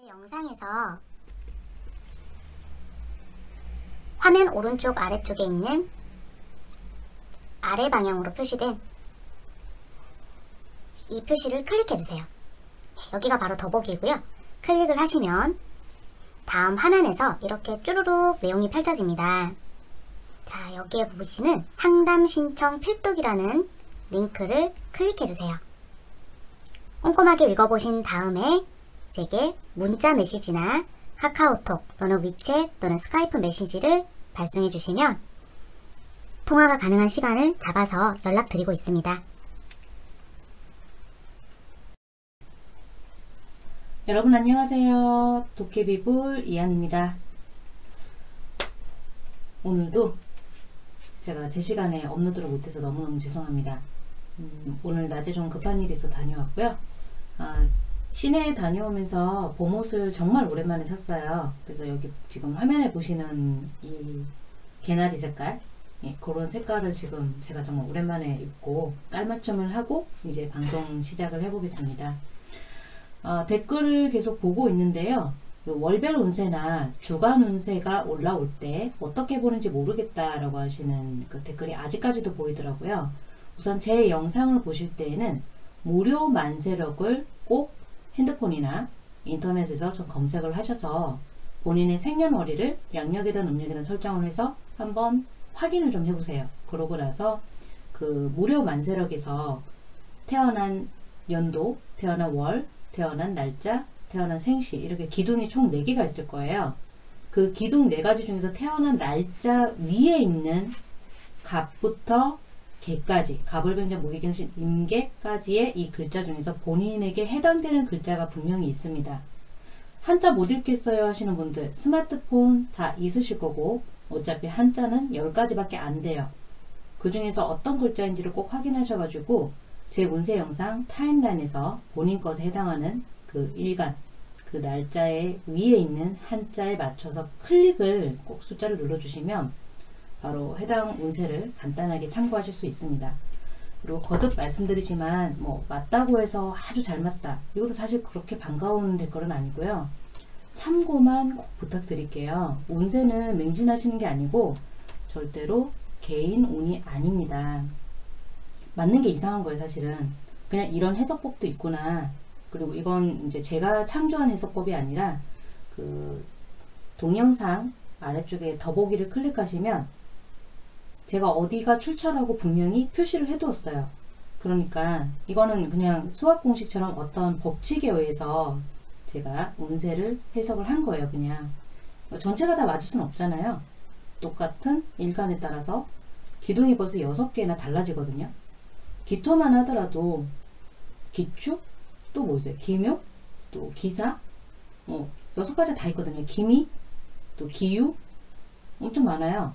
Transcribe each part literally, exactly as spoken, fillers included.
영상에서 화면 오른쪽 아래쪽에 있는 아래 방향으로 표시된 이 표시를 클릭해주세요. 여기가 바로 더보기고요. 클릭을 하시면 다음 화면에서 이렇게 쭈루룩 내용이 펼쳐집니다. 자, 여기에 보시는 상담 신청 필독이라는 링크를 클릭해주세요. 꼼꼼하게 읽어보신 다음에 제게 문자 메시지나 카카오톡 또는 위챗 또는 스카이프 메시지를 발송해 주시면 통화가 가능한 시간을 잡아서 연락드리고 있습니다. 여러분 안녕하세요. 도깨비불 이한입니다. 오늘도 제가 제 시간에 업로드를 못해서 너무너무 죄송합니다. 음, 오늘 낮에 좀 급한 일이 있어 다녀왔고요. 아, 시내에 다녀오면서 봄옷을 정말 오랜만에 샀어요. 그래서 여기 지금 화면에 보시는 이 개나리 색깔, 예, 그런 색깔을 지금 제가 정말 오랜만에 입고 깔맞춤을 하고 이제 방송 시작을 해보겠습니다. 어, 댓글을 계속 보고 있는데요. 그 월별 운세나 주간 운세가 올라올 때 어떻게 보는지 모르겠다라고 하시는 그 댓글이 아직까지도 보이더라고요. 우선 제 영상을 보실 때에는 무료 만세력을 꼭 핸드폰이나 인터넷에서 좀 검색을 하셔서 본인의 생년월일을 양력이든 음력이든 설정을 해서 한번 확인을 좀 해보세요. 그러고 나서 그 무료 만세력에서 태어난 연도, 태어난 월, 태어난 날짜, 태어난 생시 이렇게 기둥이 총 네 개가 있을 거예요. 그 기둥 네 가지 중에서 태어난 날짜 위에 있는 갑부터 개까지, 갑을병자 무기경신 임계까지의 이 글자 중에서 본인에게 해당되는 글자가 분명히 있습니다. 한자 못 읽겠어요 하시는 분들 스마트폰 다 있으실 거고 어차피 한자는 열 가지밖에 안 돼요. 그 중에서 어떤 글자인지를 꼭 확인하셔가지고 제 운세 영상 타임라인에서 본인 것에 해당하는 그 일간, 그 날짜의 위에 있는 한자에 맞춰서 클릭을 꼭 숫자를 눌러주시면 바로 해당 운세를 간단하게 참고하실 수 있습니다. 그리고 거듭 말씀드리지만 뭐 맞다고 해서 아주 잘 맞다, 이것도 사실 그렇게 반가운 댓글은 아니고요. 참고만 꼭 부탁드릴게요. 운세는 맹신하시는 게 아니고 절대로 개인 운이 아닙니다. 맞는 게 이상한 거예요. 사실은 그냥 이런 해석법도 있구나. 그리고 이건 이제 제가 창조한 해석법이 아니라 그 동영상 아래쪽에 더보기를 클릭하시면 제가 어디가 출처라고 분명히 표시를 해두었어요. 그러니까 이거는 그냥 수학 공식처럼 어떤 법칙에 의해서 제가 운세를 해석을 한 거예요. 그냥 전체가 다 맞을 수는 없잖아요. 똑같은 일간에 따라서 기둥이 벌써 여섯 개나 달라지거든요. 기토만 하더라도 기축, 또 뭐 있어요? 기묘, 또 기사, 어, 여섯 가지 다 있거든요. 기미, 또 기유, 엄청 많아요.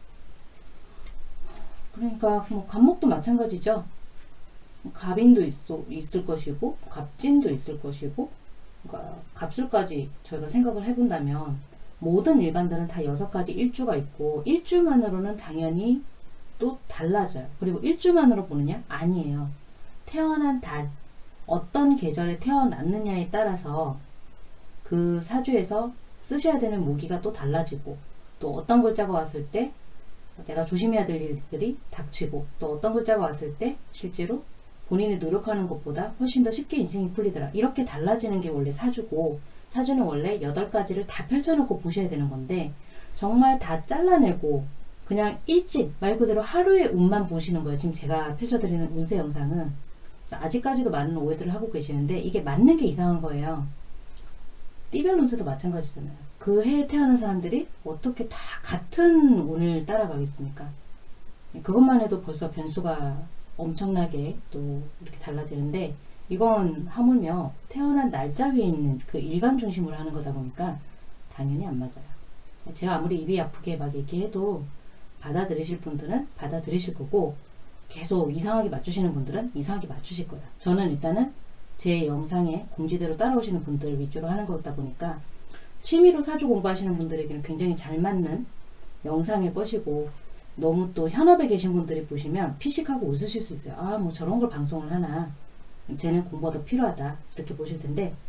그러니까 뭐 갑목도 마찬가지죠. 갑인도 있어, 있을 것이고 갑진도 있을 것이고, 그러니까 갑술까지 저희가 생각을 해본다면 모든 일간들은 다 여섯 가지 일주가 있고 일주만으로는 당연히 또 달라져요. 그리고 일주만으로 보느냐? 아니에요. 태어난 달, 어떤 계절에 태어났느냐에 따라서 그 사주에서 쓰셔야 되는 무기가 또 달라지고, 또 어떤 글자가 왔을 때 내가 조심해야 될 일들이 닥치고, 또 어떤 글자가 왔을 때 실제로 본인이 노력하는 것보다 훨씬 더 쉽게 인생이 풀리더라, 이렇게 달라지는 게 원래 사주고, 사주는 원래 여덟 가지를 다 펼쳐놓고 보셔야 되는 건데 정말 다 잘라내고 그냥 일찍 말 그대로 하루의 운만 보시는 거예요. 지금 제가 펼쳐드리는 운세 영상은. 그래서 아직까지도 많은 오해들을 하고 계시는데 이게 맞는 게 이상한 거예요. 띠별 운세도 마찬가지잖아요. 그 해에 태어난 사람들이 어떻게 다 같은 운을 따라가겠습니까? 그것만 해도 벌써 변수가 엄청나게 또 이렇게 달라지는데, 이건 하물며 태어난 날짜 위에 있는 그 일간 중심으로 하는 거다 보니까 당연히 안 맞아요. 제가 아무리 입이 아프게 막 얘기해도 받아들이실 분들은 받아들이실 거고, 계속 이상하게 맞추시는 분들은 이상하게 맞추실 거예요. 저는 일단은 제 영상에 공지대로 따라오시는 분들 위주로 하는 거다 보니까 취미로 사주 공부하시는 분들에게는 굉장히 잘 맞는 영상일 것이고, 너무 또 현업에 계신 분들이 보시면 피식하고 웃으실 수 있어요. 아, 뭐 저런 걸 방송을 하나, 쟤는 공부가 더 필요하다, 이렇게 보실 텐데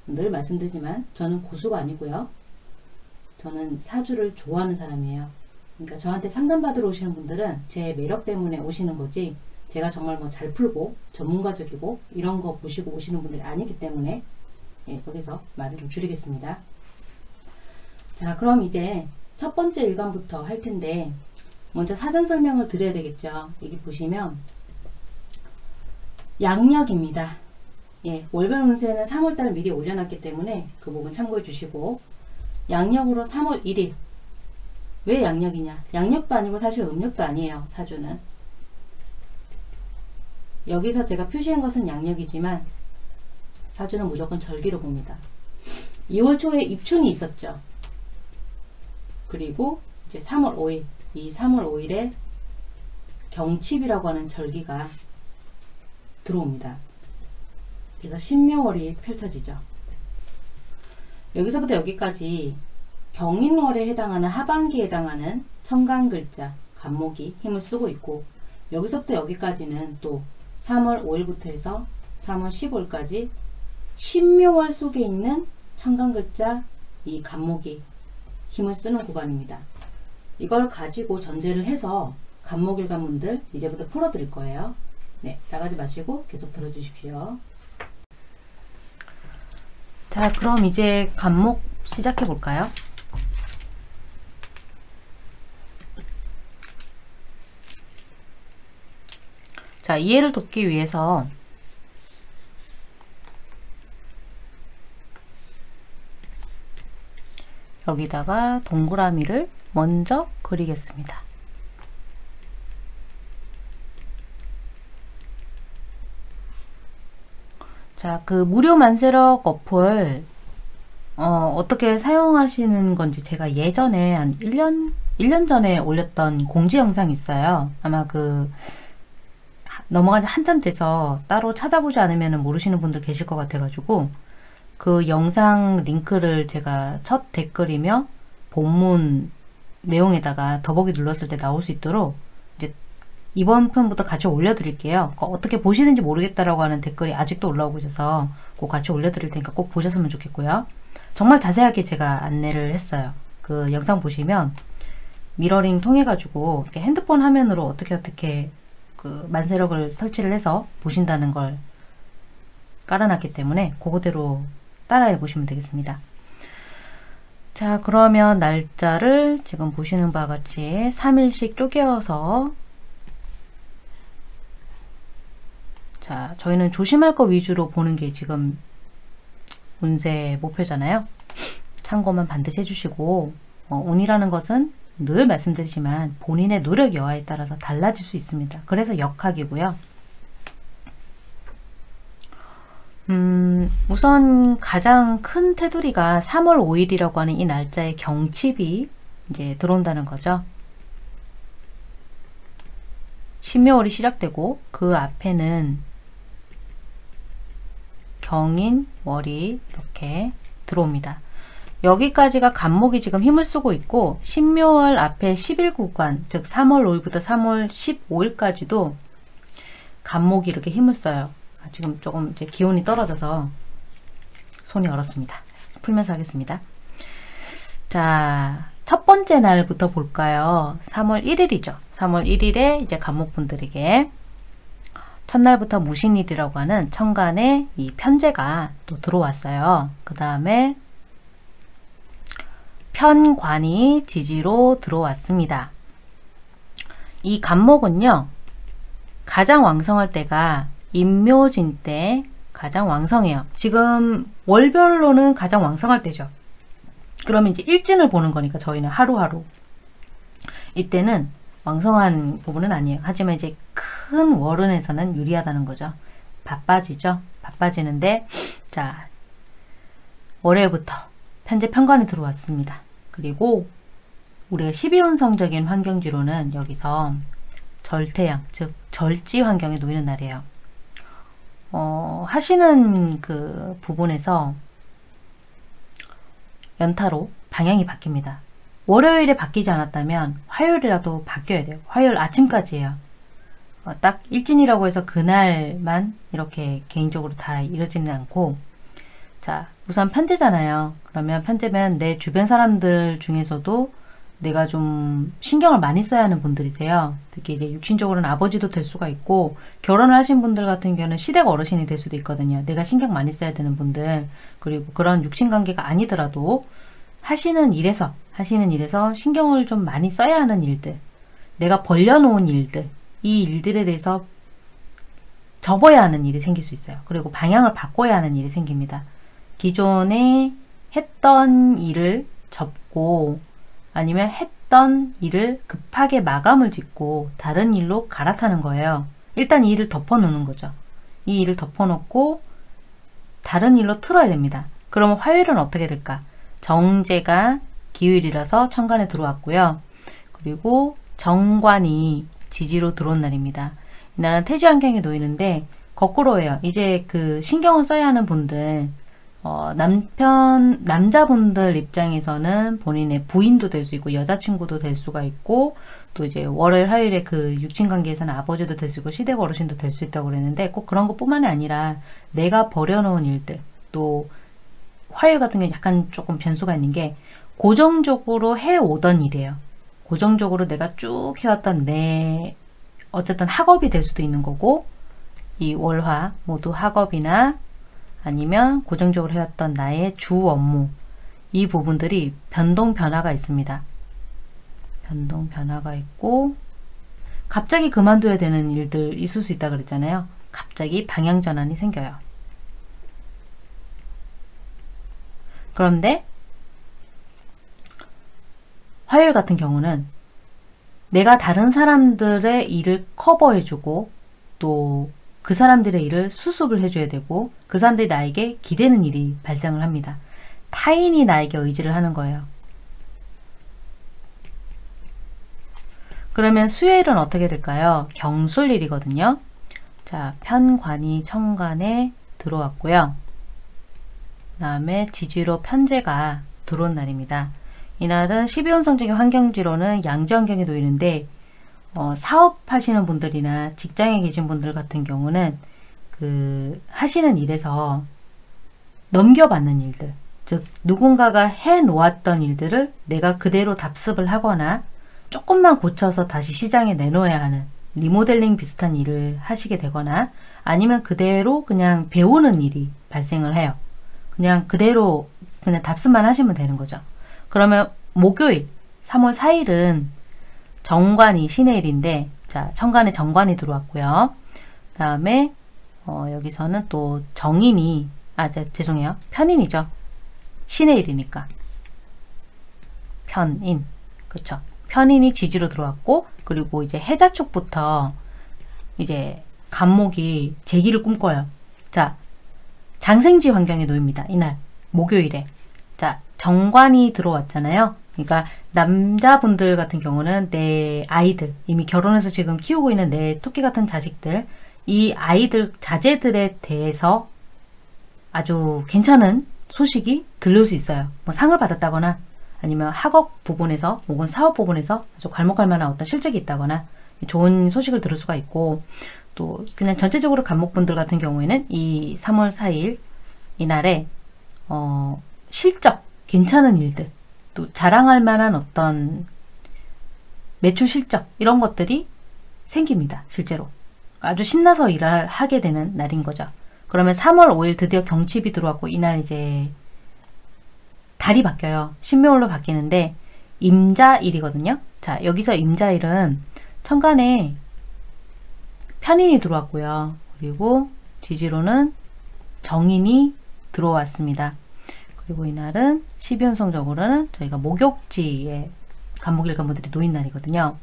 늘 말씀드리지만 저는 고수가 아니고요. 저는 사주를 좋아하는 사람이에요. 그러니까 저한테 상담받으러 오시는 분들은 제 매력 때문에 오시는 거지, 제가 정말 뭐 잘 풀고 전문가적이고 이런 거 보시고 오시는 분들이 아니기 때문에, 예, 여기서 말을 좀 줄이겠습니다. 자, 그럼 이제 첫 번째 일간부터 할 텐데, 먼저 사전 설명을 드려야 되겠죠. 여기 보시면 양력입니다. 예, 월별 운세는 삼월달 미리 올려놨기 때문에 그 부분 참고해 주시고, 양력으로 삼월 일일. 왜 양력이냐? 양력도 아니고 사실 음력도 아니에요, 사주는. 여기서 제가 표시한 것은 양력이지만 사주는 무조건 절기로 봅니다. 이월 초에 입춘이 있었죠. 그리고 이제 삼월 오일, 이 삼월 오일에 경칩이라고 하는 절기가 들어옵니다. 그래서 신묘월이 펼쳐지죠. 여기서부터 여기까지 경인월에 해당하는 하반기에 해당하는 천간글자 간목이 힘을 쓰고 있고, 여기서부터 여기까지는 또 삼월 오일부터 해서 삼월 십오일까지 신묘월 속에 있는 천간글자 이 간목이 힘을 쓰는 구간입니다. 이걸 가지고 전제를 해서 간목일간분들 이제부터 풀어드릴 거예요. 네, 나가지 마시고 계속 들어주십시오. 자, 그럼 이제 간목 시작해 볼까요? 자, 이해를 돕기 위해서 여기다가 동그라미를 먼저 그리겠습니다. 자, 그 무료 만세력 어플 어, 어떻게 사용하시는 건지 제가 예전에 한 일 년, 일 년 전에 올렸던 공지 영상이 있어요. 아마 그 넘어간 지 한참 돼서 따로 찾아보지 않으면 모르시는 분들 계실 것 같아가지고 그 영상 링크를 제가 첫 댓글이며 본문 내용에다가 더보기 눌렀을 때 나올 수 있도록 이제 이번 편부터 같이 올려드릴게요. 어떻게 보시는지 모르겠다라고 하는 댓글이 아직도 올라오고 있어서 꼭 같이 올려드릴 테니까 꼭 보셨으면 좋겠고요. 정말 자세하게 제가 안내를 했어요. 그 영상 보시면 미러링 통해 가지고 이렇게 핸드폰 화면으로 어떻게 어떻게 그 만세력을 설치를 해서 보신다는 걸 깔아놨기 때문에 그거대로 따라해 보시면 되겠습니다. 자, 그러면 날짜를 지금 보시는 바와 같이 삼 일씩 쪼개어서, 자, 저희는 조심할 거 위주로 보는 게 지금 운세 목표잖아요. 참고만 반드시 해주시고, 어, 운이라는 것은 늘 말씀드리지만 본인의 노력 여하에 따라서 달라질 수 있습니다. 그래서 역학이고요. 음, 우선 가장 큰 테두리가 삼월 오일이라고 하는 이 날짜에 경칩이 이제 들어온다는 거죠. 신묘월이 시작되고 그 앞에는 경인월이 이렇게 들어옵니다. 여기까지가 간목이 지금 힘을 쓰고 있고, 신묘월 앞에 십 일 구간, 즉 삼월 오일부터 삼월 십오일까지도 간목이 이렇게 힘을 써요. 지금 조금 이제 기온이 떨어져서 손이 얼었습니다. 풀면서 하겠습니다. 자, 첫 번째 날부터 볼까요? 삼월 일일이죠. 삼월 일일에 이제 간목분들에게 첫날부터 무신일이라고 하는 천간에 이 편제가 또 들어왔어요. 그 다음에 편관이 지지로 들어왔습니다. 이 간목은요, 가장 왕성할 때가 임묘진 때 가장 왕성해요. 지금 월별로는 가장 왕성할 때죠. 그러면 이제 일진을 보는 거니까 저희는 하루하루. 이때는 왕성한 부분은 아니에요. 하지만 이제 큰 월운에서는 유리하다는 거죠. 바빠지죠. 바빠지는데, 자, 월요일부터 편제 편관이 들어왔습니다. 그리고 우리가 십이운성적인 환경지로는 여기서 절태양, 즉 절지 환경에 놓이는 날이에요. 어, 하시는 그 부분에서 연타로 방향이 바뀝니다. 월요일에 바뀌지 않았다면 화요일이라도 바뀌어야 돼요. 화요일 아침까지예요. 어, 딱 일진이라고 해서 그날만 이렇게 개인적으로 다 이루지는 않고, 자, 우선 편제잖아요. 그러면 편제면 내 주변 사람들 중에서도 내가 좀 신경을 많이 써야 하는 분들이세요. 특히 이제 육신적으로는 아버지도 될 수가 있고, 결혼을 하신 분들 같은 경우는 시댁 어르신이 될 수도 있거든요. 내가 신경 많이 써야 되는 분들, 그리고 그런 육신 관계가 아니더라도 하시는 일에서 하시는 일에서 신경을 좀 많이 써야 하는 일들, 내가 벌려놓은 일들, 이 일들에 대해서 접어야 하는 일이 생길 수 있어요. 그리고 방향을 바꿔야 하는 일이 생깁니다. 기존에 했던 일을 접고, 아니면 했던 일을 급하게 마감을 짓고 다른 일로 갈아타는 거예요. 일단 이 일을 덮어놓는 거죠. 이 일을 덮어놓고 다른 일로 틀어야 됩니다. 그러면 화요일은 어떻게 될까? 정제가 기요일이라서 천간에 들어왔고요. 그리고 정관이 지지로 들어온 날입니다. 이날은 태지 환경에 놓이는데 거꾸로예요. 이제 그 신경을 써야 하는 분들, 어, 남편, 남자분들 입장에서는 본인의 부인도 될 수 있고, 여자친구도 될 수가 있고, 또 이제 월요일, 화요일에 그 육친관계에서는 아버지도 될 수 있고, 시댁 어르신도 될 수 있다고 그랬는데, 꼭 그런 것 뿐만이 아니라, 내가 버려놓은 일들, 또, 화요일 같은 경우는 약간 조금 변수가 있는 게, 고정적으로 해오던 일이에요. 고정적으로 내가 쭉 해왔던 내, 어쨌든 학업이 될 수도 있는 거고, 이 월화, 모두 학업이나, 아니면 고정적으로 해왔던 나의 주 업무, 이 부분들이 변동 변화가 있습니다. 변동 변화가 있고, 갑자기 그만둬야 되는 일들 있을 수 있다 그랬잖아요. 갑자기 방향 전환이 생겨요. 그런데 화요일 같은 경우는 내가 다른 사람들의 일을 커버해주고, 또 그 사람들의 일을 수습을 해줘야 되고, 그 사람들이 나에게 기대는 일이 발생을 합니다. 타인이 나에게 의지를 하는 거예요. 그러면 수요일은 어떻게 될까요? 경술일이거든요. 자, 편관이 천간에 들어왔고요. 그 다음에 지지로 편제가 들어온 날입니다. 이날은 십이혼 성적인 환경지로는 양지 환경에 놓이는데, 어, 사업하시는 분들이나 직장에 계신 분들 같은 경우는 그 하시는 일에서 넘겨받는 일들, 즉 누군가가 해놓았던 일들을 내가 그대로 답습을 하거나 조금만 고쳐서 다시 시장에 내놓아야 하는 리모델링 비슷한 일을 하시게 되거나, 아니면 그대로 그냥 배우는 일이 발생을 해요. 그냥 그대로 그냥 답습만 하시면 되는 거죠. 그러면 목요일 삼월 사일은 정관이 신의 일인데, 자, 천간에 정관이 들어왔고요. 그 다음에 어, 여기서는 또 정인이, 아, 자, 죄송해요. 편인이죠. 신의 일이니까. 편인. 그쵸. 편인이 지지로 들어왔고, 그리고 이제 해자 쪽부터 이제 간목이 재기를 꿈꿔요. 자, 장생지 환경에 놓입니다. 이날, 목요일에. 자, 정관이 들어왔잖아요. 그러니까 남자분들 같은 경우는 내 아이들, 이미 결혼해서 지금 키우고 있는 내 토끼 같은 자식들, 이 아이들, 자제들에 대해서 아주 괜찮은 소식이 들릴 수 있어요. 뭐 상을 받았다거나, 아니면 학업 부분에서 혹은 사업 부분에서 아주 괄목할 만한 어떤 실적이 있다거나 좋은 소식을 들을 수가 있고, 또 그냥 전체적으로 간목분들 같은 경우에는 이 삼월 사일 이날에 어, 실적, 괜찮은 일들, 또 자랑할 만한 어떤 매출 실적, 이런 것들이 생깁니다. 실제로 아주 신나서 일을 하게 되는 날인 거죠. 그러면 삼월 오일 드디어 경칩이 들어왔고, 이날 이제 달이 바뀌어요. 신묘일로 바뀌는데 임자일이거든요. 자, 여기서 임자일은 천간에 편인이 들어왔고요. 그리고 지지로는 정인이 들어왔습니다. 그리고 이날은 십이혼성적으로는 저희가 목욕지에 간목일간목들이 놓인 날이거든요.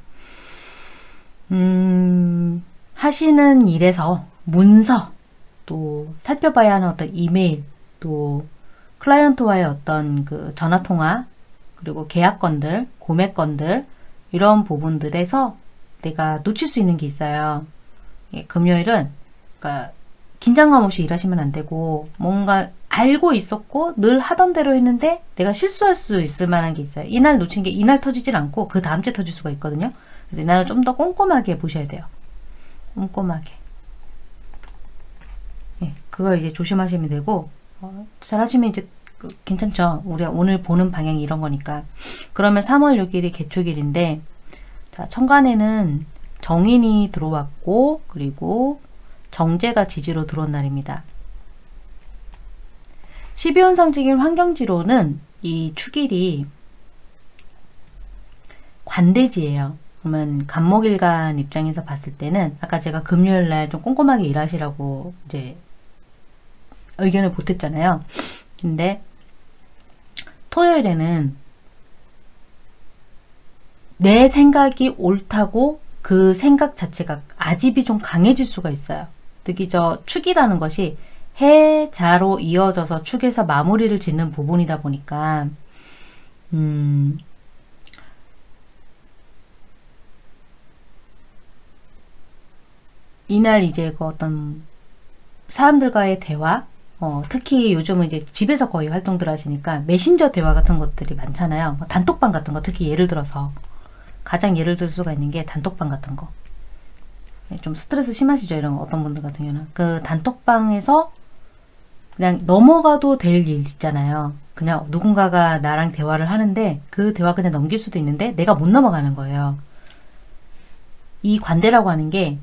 음, 하시는 일에서 문서, 또 살펴봐야 하는 어떤 이메일, 또 클라이언트와의 어떤 그 전화통화, 그리고 계약건들, 구매건들, 이런 부분들에서 내가 놓칠 수 있는 게 있어요. 예, 금요일은 그러니까 긴장감 없이 일하시면 안 되고, 뭔가 알고 있었고 늘 하던 대로 했는데 내가 실수할 수 있을 만한 게 있어요. 이날 놓친 게 이날 터지질 않고 그 다음 주에 터질 수가 있거든요. 그래서 이날은 좀 더 꼼꼼하게 보셔야 돼요. 꼼꼼하게. 예, 그거 이제 조심하시면 되고, 어, 잘 하시면 이제 그, 괜찮죠? 우리가 오늘 보는 방향이 이런 거니까. 그러면 삼월 육 일이 개축일인데, 자, 천간에는 정인이 들어왔고, 그리고 정제가 지지로 들어온 날입니다. 십이운성직인 환경지로는 이 축일이 관대지예요. 그러면 간목일간 입장에서 봤을 때는 아까 제가 금요일날 좀 꼼꼼하게 일하시라고 이제 의견을 보탰잖아요. 근데 토요일에는 내 생각이 옳다고 그 생각 자체가 아집이 좀 강해질 수가 있어요. 특히 저 축이라는 것이 해자로 이어져서 축에서 마무리를 짓는 부분이다 보니까 음, 이날 이제 그 어떤 사람들과의 대화, 어, 특히 요즘은 이제 집에서 거의 활동들 하시니까 메신저 대화 같은 것들이 많잖아요. 뭐 단톡방 같은 거, 특히 예를 들어서 가장 예를 들 수가 있는 게 단톡방 같은 거. 좀 스트레스 심하시죠? 이런 어떤 분들 같은 경우는 그 단톡방에서 그냥 넘어가도 될 일 있잖아요. 그냥 누군가가 나랑 대화를 하는데 그 대화 그냥 넘길 수도 있는데 내가 못 넘어가는 거예요. 이 관대라고 하는 게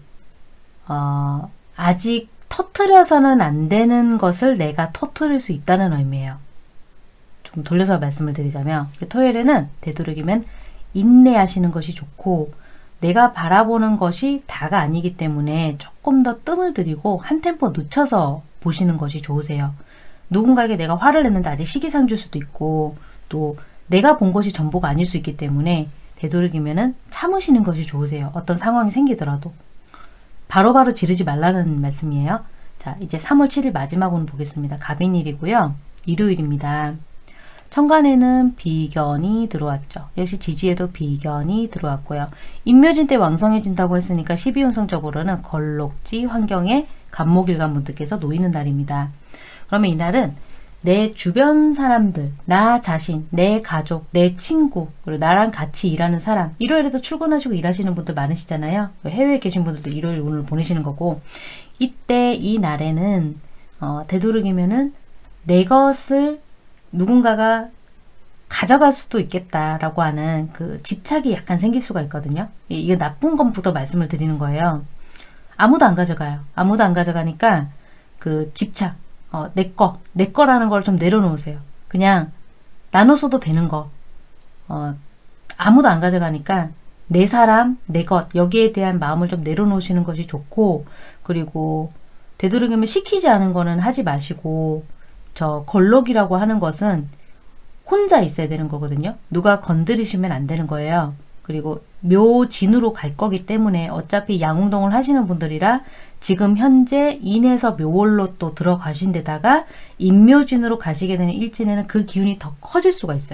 어, 아직 터트려서는 안 되는 것을 내가 터트릴 수 있다는 의미예요. 좀 돌려서 말씀을 드리자면 토요일에는 되도록이면 인내하시는 것이 좋고 내가 바라보는 것이 다가 아니기 때문에 조금 더 뜸을 들이고 한 템포 늦춰서 보시는 것이 좋으세요. 누군가에게 내가 화를 냈는데 아직 시기상줄 수도 있고 또 내가 본 것이 전부가 아닐 수 있기 때문에 되도록이면은 참으시는 것이 좋으세요. 어떤 상황이 생기더라도. 바로바로 바로 지르지 말라는 말씀이에요. 자, 이제 삼월 칠일 마지막으로 보겠습니다. 갑인일이고요. 일요일입니다. 천간에는 비견이 들어왔죠. 역시 지지에도 비견이 들어왔고요. 임묘진 때 왕성해진다고 했으니까 십이운성적으로는 걸록지 환경에 간목일간 분들께서 놓이는 날입니다. 그러면 이날은 내 주변 사람들, 나 자신, 내 가족, 내 친구, 그리고 나랑 같이 일하는 사람, 일요일에도 출근하시고 일하시는 분들 많으시잖아요. 해외에 계신 분들도 일요일 오늘 보내시는 거고, 이때 이 날에는 어, 되도록이면은 내 것을 누군가가 가져갈 수도 있겠다라고 하는 그 집착이 약간 생길 수가 있거든요. 이게 나쁜 것부터 말씀을 드리는 거예요. 아무도 안 가져가요. 아무도 안 가져가니까 그 집착, 어, 내 거, 내 거라는 걸 좀 내려놓으세요. 그냥 나눠서도 되는 거. 어, 아무도 안 가져가니까 내 사람, 내 것, 여기에 대한 마음을 좀 내려놓으시는 것이 좋고, 그리고 되도록이면 시키지 않은 거는 하지 마시고, 저 걸럭이라고 하는 것은 혼자 있어야 되는 거거든요. 누가 건드리시면 안 되는 거예요. 그리고 묘진으로 갈 거기 때문에 어차피 양운동을 하시는 분들이라 지금 현재 인에서 묘월로 또 들어가신 데다가 인묘진으로 가시게 되는 일진에는 그 기운이 더 커질 수가 있어요.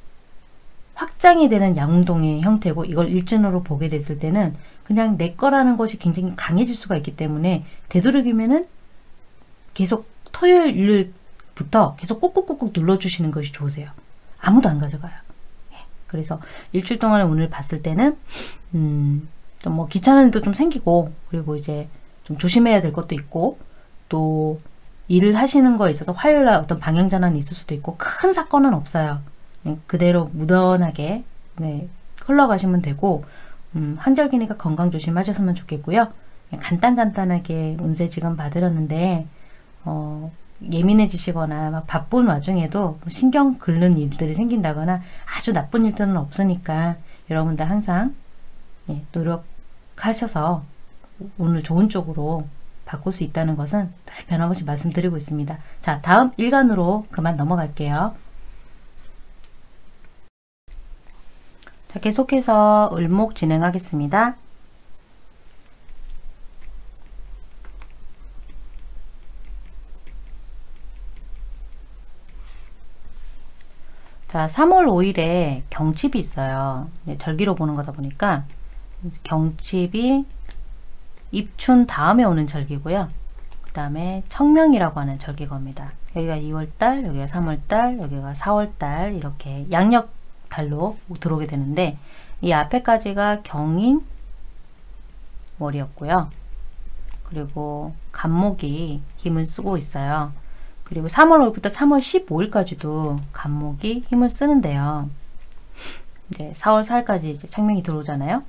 확장이 되는 양운동의 형태고 이걸 일진으로 보게 됐을 때는 그냥 내 거라는 것이 굉장히 강해질 수가 있기 때문에 되도록이면은 계속 토요일, 일요일부터 계속 꾹꾹꾹꾹 눌러주시는 것이 좋으세요. 아무도 안 가져가요. 그래서 일주일 동안 오늘 봤을 때는 음, 좀 뭐 귀찮은 일도 좀 생기고 그리고 이제 좀 조심해야 될 것도 있고 또 일을 하시는 거에 있어서 화요일날 어떤 방향 전환이 있을 수도 있고 큰 사건은 없어요. 그대로 무던하게 네, 흘러가시면 되고 음, 한절기니까 건강 조심하셨으면 좋겠고요. 간단간단하게 운세 지금 봐드렸는데 어, 예민해지시거나 막 바쁜 와중에도 신경 긁는 일들이 생긴다거나 아주 나쁜 일들은 없으니까 여러분들 항상 예, 노력하셔서 오늘 좋은 쪽으로 바꿀 수 있다는 것은 늘 변함없이 말씀드리고 있습니다. 자, 다음 일간으로 그만 넘어갈게요. 자, 계속해서 을목 진행하겠습니다. 자, 삼월 오일에 경칩이 있어요. 절기로 보는 거다 보니까 경칩이 입춘 다음에 오는 절기고요. 그 다음에 청명이라고 하는 절기겁니다. 여기가 이월달, 여기가 삼월달, 여기가 사월달 이렇게 양력달로 들어오게 되는데 이 앞에까지가 경인 월이었고요. 그리고 간목이 힘을 쓰고 있어요. 그리고 삼월 오일부터 삼월 십오일까지도 간목이 힘을 쓰는데요. 이제 사월 사일까지 이제 청명이 들어오잖아요.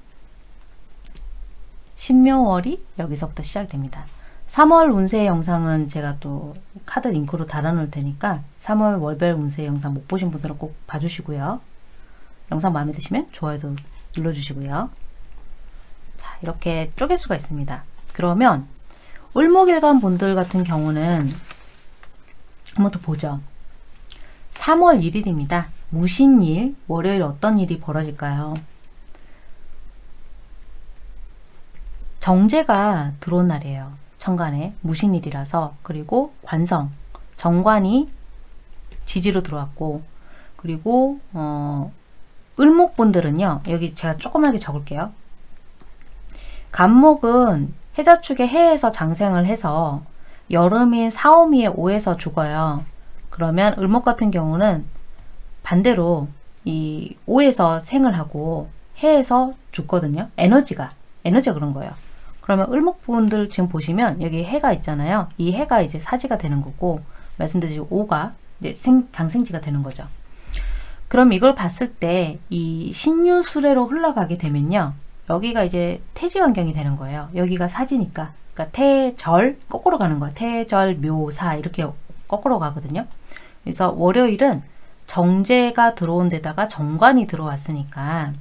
신묘월이 여기서부터 시작됩니다. 삼월 운세 영상은 제가 또 카드 링크로 달아놓을 테니까 삼월 월별 운세 영상 못 보신 분들은 꼭 봐주시고요. 영상 마음에 드시면 좋아요도 눌러주시고요. 자, 이렇게 쪼갤 수가 있습니다. 그러면 을목일간 분들 같은 경우는 한번 더 보죠. 삼월 일일입니다. 무신일, 월요일 어떤 일이 벌어질까요? 정제가 들어온 날이에요. 천간에 무신일이라서. 그리고 관성, 정관이 지지로 들어왔고, 그리고 어, 을목분들은요. 여기 제가 조그맣게 적을게요. 간목은 해자축에 해에서 장생을 해서 여름인 사오미에 오에서 죽어요. 그러면 을목 같은 경우는 반대로 이 오에서 생을 하고 해에서 죽거든요. 에너지가 에너지가 그런 거예요. 그러면 을목분들 지금 보시면 여기 해가 있잖아요. 이 해가 이제 사지가 되는 거고, 말씀드린 오가 이제 생, 장생지가 되는 거죠. 그럼 이걸 봤을 때 이 신유수레로 흘러가게 되면요. 여기가 이제 태지 환경이 되는 거예요. 여기가 사지니까. 그러니까 태절 거꾸로 가는 거예요. 태절 묘사 이렇게 거꾸로 가거든요. 그래서 월요일은 정제가 들어온 데다가 정관이 들어왔으니까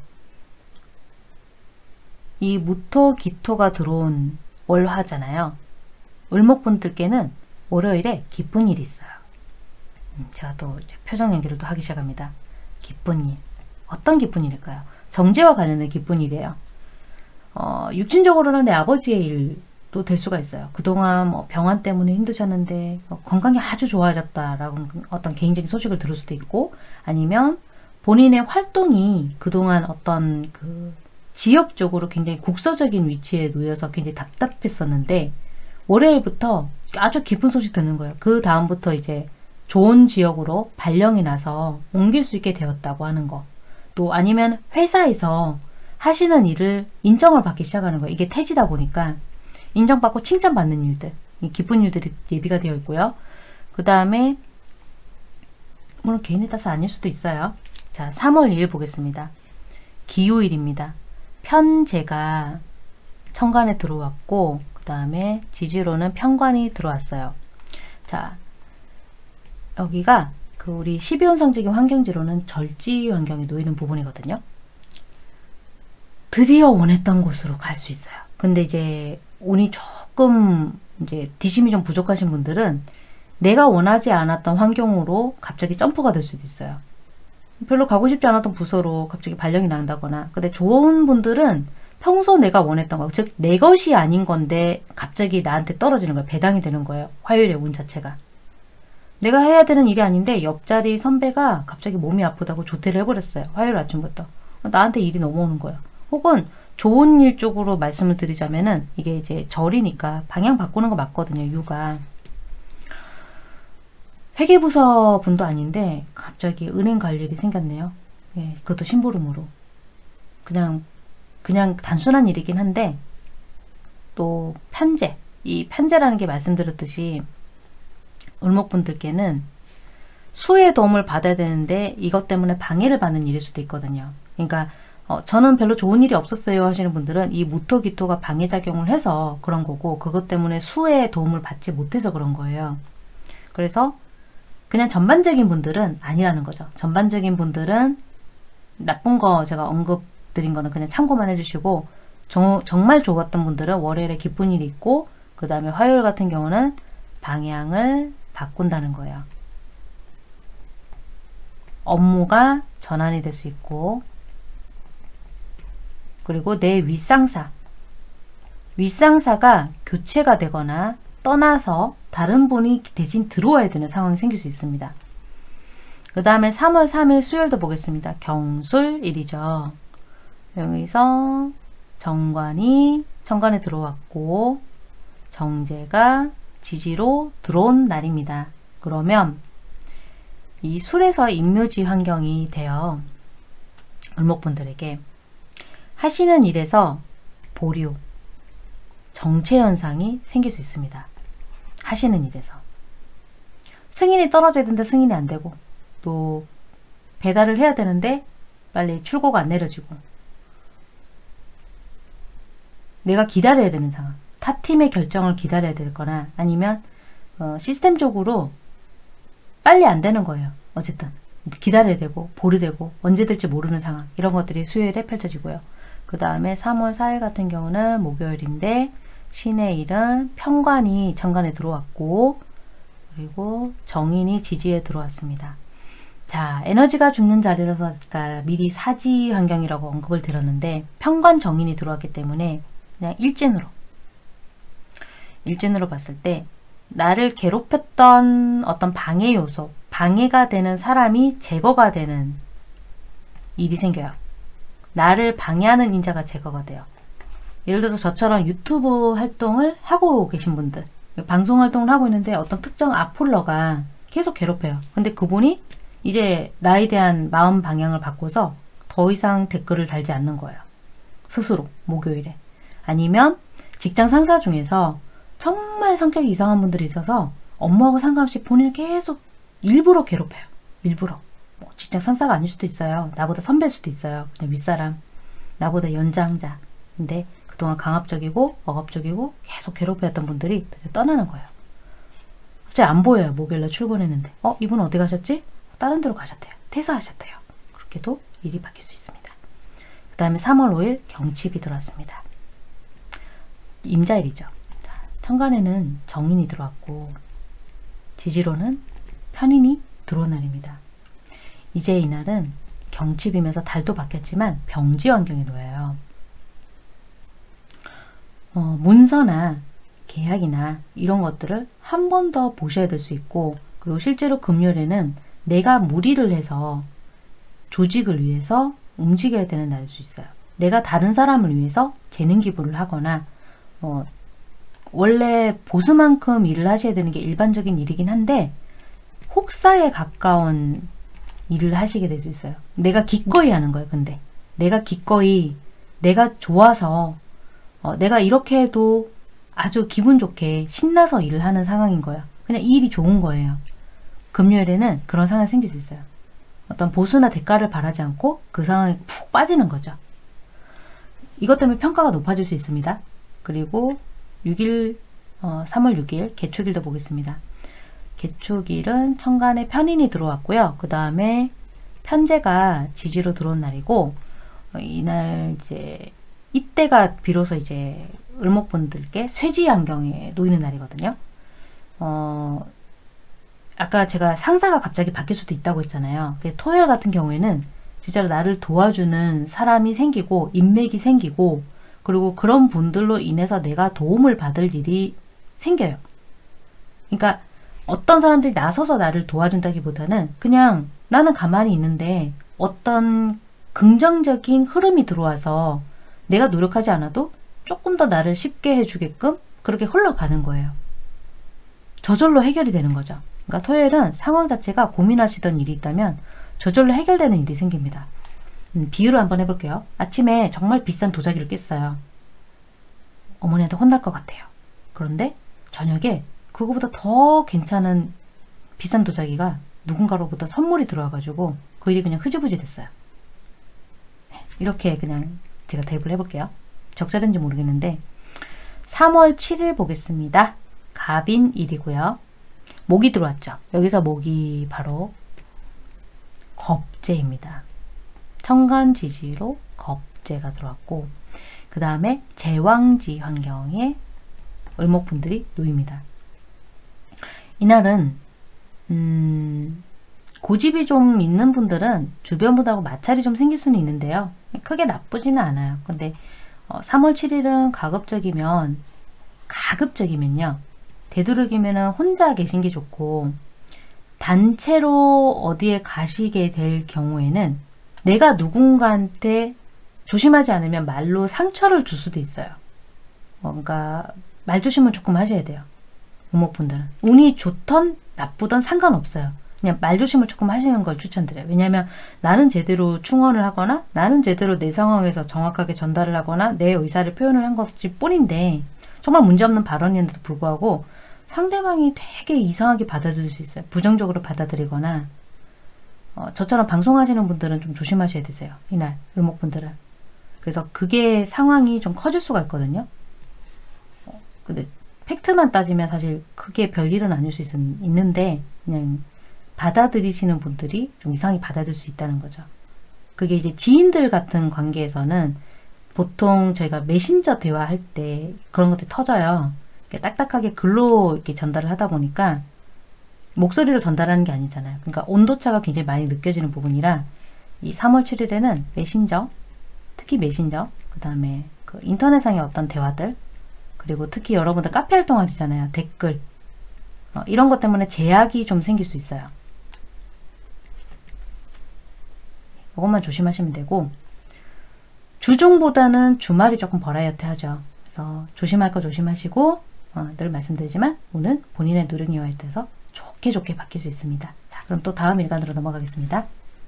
이 무토 기토가 들어온 월화잖아요. 을목분들께는 월요일에 기쁜 일이 있어요. 음, 제가 또 이제 표정 연기를 또 하기 시작합니다. 기쁜 일. 어떤 기쁜 일일까요? 정제와 관련된 기쁜 일이에요. 어, 육신적으로는 내 아버지의 일도 될 수가 있어요. 그동안 뭐 병환 때문에 힘드셨는데 뭐 건강이 아주 좋아졌다라고 어떤 개인적인 소식을 들을 수도 있고, 아니면 본인의 활동이 그동안 어떤 그 지역적으로 굉장히 국서적인 위치에 놓여서 굉장히 답답했었는데 월요일부터 아주 기쁜 소식 듣는 거예요. 그 다음부터 이제 좋은 지역으로 발령이 나서 옮길 수 있게 되었다고 하는 거. 또 아니면 회사에서 하시는 일을 인정을 받기 시작하는 거예요. 이게 태지다 보니까 인정받고 칭찬받는 일들, 이 기쁜 일들이 예비가 되어 있고요. 그 다음에 물론 개인에 따라서 아닐 수도 있어요. 자, 삼월 이일 보겠습니다. 기요일입니다. 편제가 천간에 들어왔고, 그 다음에 지지로는 편관이 들어왔어요. 자, 여기가 그 우리 십이혼상적인 환경지로는 절지 환경에 놓이는 부분이거든요. 드디어 원했던 곳으로 갈 수 있어요. 근데 이제 운이 조금 이제 디심이 좀 부족하신 분들은 내가 원하지 않았던 환경으로 갑자기 점프가 될 수도 있어요. 별로 가고 싶지 않았던 부서로 갑자기 발령이 난다거나. 근데 좋은 분들은 평소 내가 원했던 거, 즉 내 것이 아닌 건데 갑자기 나한테 떨어지는 거예요. 배당이 되는 거예요. 화요일의 운 자체가. 내가 해야 되는 일이 아닌데 옆자리 선배가 갑자기 몸이 아프다고 조퇴를 해버렸어요. 화요일 아침부터. 나한테 일이 넘어오는 거예요. 혹은 좋은 일 쪽으로 말씀을 드리자면은 이게 이제 절이니까 방향 바꾸는 거 맞거든요. 유가. 회계부서 분도 아닌데 갑자기 은행 갈 일이 생겼네요. 예, 그것도 심부름으로. 그냥 그냥 단순한 일이긴 한데 또 편제. 이 편제라는 게 말씀드렸듯이 을목분들께는 수의 도움을 받아야 되는데 이것 때문에 방해를 받는 일일 수도 있거든요. 그러니까 어, 저는 별로 좋은 일이 없었어요 하시는 분들은 이 무토 기토가 방해작용을 해서 그런 거고, 그것 때문에 수의 도움을 받지 못해서 그런 거예요. 그래서 그냥 전반적인 분들은 아니라는 거죠. 전반적인 분들은 나쁜 거 제가 언급드린 거는 그냥 참고만 해주시고, 정, 정말 좋았던 분들은 월요일에 기쁜 일이 있고, 그 다음에 화요일 같은 경우는 방향을 바꾼다는 거예요. 업무가 전환이 될 수 있고, 그리고 내 윗상사, 윗상사가 교체가 되거나 떠나서 다른 분이 대신 들어와야 되는 상황이 생길 수 있습니다. 그 다음에 삼월 삼일 수요일도 보겠습니다. 경술일이죠. 여기서 정관이 천간에 들어왔고 정제가 지지로 들어온 날입니다. 그러면 이 술에서 인묘지 환경이 되어 을목분들에게 하시는 일에서 보류, 정체 현상이 생길 수 있습니다. 하시는 일에서. 승인이 떨어져야 되는데 승인이 안 되고, 또 배달을 해야 되는데 빨리 출고가 안 내려지고, 내가 기다려야 되는 상황, 타 팀의 결정을 기다려야 되거나 아니면 어, 시스템적으로 빨리 안 되는 거예요. 어쨌든 기다려야 되고 보류되고 언제 될지 모르는 상황, 이런 것들이 수요일에 펼쳐지고요. 그 다음에 삼월 사일 같은 경우는 목요일인데 신의 일은 편관이 천간에 들어왔고, 그리고 정인이 지지에 들어왔습니다. 자, 에너지가 죽는 자리라서 아까 미리 사지 환경이라고 언급을 드렸는데, 편관 정인이 들어왔기 때문에 그냥 일진으로 일진으로 봤을 때 나를 괴롭혔던 어떤 방해 요소, 방해가 되는 사람이 제거가 되는 일이 생겨요. 나를 방해하는 인자가 제거가 돼요. 예를 들어서 저처럼 유튜브 활동을 하고 계신 분들, 방송 활동을 하고 있는데 어떤 특정 악플러가 계속 괴롭혀요. 근데 그분이 이제 나에 대한 마음 방향을 바꿔서 더 이상 댓글을 달지 않는 거예요. 스스로 목요일에. 아니면 직장 상사 중에서 정말 성격이 이상한 분들이 있어서 업무하고 상관없이 본인을 계속 일부러 괴롭혀요. 일부러. 뭐 직장 상사가 아닐 수도 있어요. 나보다 선배일 수도 있어요. 그냥 윗사람. 나보다 연장자. 근데 그동안 강압적이고 억압적이고 계속 괴롭혔던 분들이 떠나는 거예요. 갑자기 안 보여요. 목요일날 출근했는데. 어? 이분 어디 가셨지? 다른 데로 가셨대요. 퇴사하셨대요. 그렇게도 일이 바뀔 수 있습니다. 그 다음에 삼월 오일 경칩이 들어왔습니다. 임자일이죠. 자, 천간에는 정인이 들어왔고 지지로는 편인이 들어온 날입니다. 이제 이날은 경칩이면서 달도 바뀌었지만 병지 환경에 놓여요. 어, 문서나 계약이나 이런 것들을 한 번 더 보셔야 될 수 있고, 그리고 실제로 금요일에는 내가 무리를 해서 조직을 위해서 움직여야 되는 날일 수 있어요. 내가 다른 사람을 위해서 재능 기부를 하거나 어, 원래 보수만큼 일을 하셔야 되는 게 일반적인 일이긴 한데 혹사에 가까운 일을 하시게 될 수 있어요. 내가 기꺼이 하는 거예요. 근데 내가 기꺼이, 내가 좋아서 어, 내가 이렇게 해도 아주 기분 좋게 신나서 일을 하는 상황인 거예요. 그냥 이 일이 좋은 거예요. 금요일에는 그런 상황이 생길 수 있어요. 어떤 보수나 대가를 바라지 않고 그 상황에 푹 빠지는 거죠. 이것 때문에 평가가 높아질 수 있습니다. 그리고 육 일, 어, 삼월 육일 개축일도 보겠습니다. 개축일은 천간에 편인이 들어왔고요. 그 다음에 편제가 지지로 들어온 날이고, 어, 이날 이제 이때가 비로소 이제 을목분들께 쇠지 환경에 놓이는 날이거든요. 어, 아까 제가 상사가 갑자기 바뀔 수도 있다고 했잖아요. 토요일 같은 경우에는 진짜로 나를 도와주는 사람이 생기고 인맥이 생기고, 그리고 그런 분들로 인해서 내가 도움을 받을 일이 생겨요. 그러니까 어떤 사람들이 나서서 나를 도와준다기보다는 그냥 나는 가만히 있는데 어떤 긍정적인 흐름이 들어와서 내가 노력하지 않아도 조금 더 나를 쉽게 해주게끔 그렇게 흘러가는 거예요. 저절로 해결이 되는 거죠. 그러니까 토요일은 상황 자체가 고민하시던 일이 있다면 저절로 해결되는 일이 생깁니다. 음, 비유를 한번 해볼게요. 아침에 정말 비싼 도자기를 깼어요. 어머니한테 혼날 것 같아요. 그런데 저녁에 그거보다 더 괜찮은 비싼 도자기가 누군가로부터 선물이 들어와가지고 그 일이 그냥 흐지부지 됐어요. 이렇게 그냥 제가 대입을 해볼게요. 적절한지 모르겠는데 삼월 칠일 보겠습니다. 갑인일이고요. 목이 들어왔죠. 여기서 목이 바로 겁재입니다. 천간지지로 겁재가 들어왔고, 그 다음에 제왕지 환경에 을목분들이 놓입니다. 이날은 음, 고집이 좀 있는 분들은 주변 분하고 마찰이 좀 생길 수는 있는데요. 크게 나쁘지는 않아요. 근데 어, 삼월 칠일은 가급적이면 가급적이면요. 되도록이면 혼자 계신 게 좋고, 단체로 어디에 가시게 될 경우에는 내가 누군가한테 조심하지 않으면 말로 상처를 줄 수도 있어요. 뭔가 말조심을 조금 하셔야 돼요. 을목분들은 운이 좋던 나쁘던 상관없어요. 그냥 말조심을 조금 하시는 걸 추천드려요. 왜냐하면 나는 제대로 충원을 하거나 나는 제대로 내 상황에서 정확하게 전달을 하거나 내 의사를 표현을 한 것일 뿐인데, 정말 문제없는 발언인데도 불구하고 상대방이 되게 이상하게 받아들일 수 있어요. 부정적으로 받아들이거나 어, 저처럼 방송하시는 분들은 좀 조심하셔야 되세요. 이날 을목분들은. 그래서 그게 상황이 좀 커질 수가 있거든요. 어, 근데 팩트만 따지면 사실 크게 별일은 아닐 수 있, 있는데 그냥 받아들이시는 분들이 좀 이상하게 받아들일 수 있다는 거죠. 그게 이제 지인들 같은 관계에서는 보통 저희가 메신저 대화할 때 그런 것들이 터져요. 딱딱하게 글로 이렇게 전달을 하다 보니까 목소리로 전달하는 게 아니잖아요. 그러니까 온도차가 굉장히 많이 느껴지는 부분이라 이 삼월 칠일에는 메신저, 특히 메신저, 그 다음에 그 인터넷상의 어떤 대화들, 그리고 특히 여러분들 카페 활동하시잖아요. 댓글, 어, 이런 것 때문에 제약이 좀 생길 수 있어요. 이것만 조심하시면 되고, 주중보다는 주말이 조금 버라이어티하죠. 그래서 조심할 거 조심하시고, 어, 늘 말씀드리지만 오늘 본인의 노력에 따라서 좋게 좋게 바뀔 수 있습니다. 자, 그럼 또 다음 일간으로 넘어가겠습니다.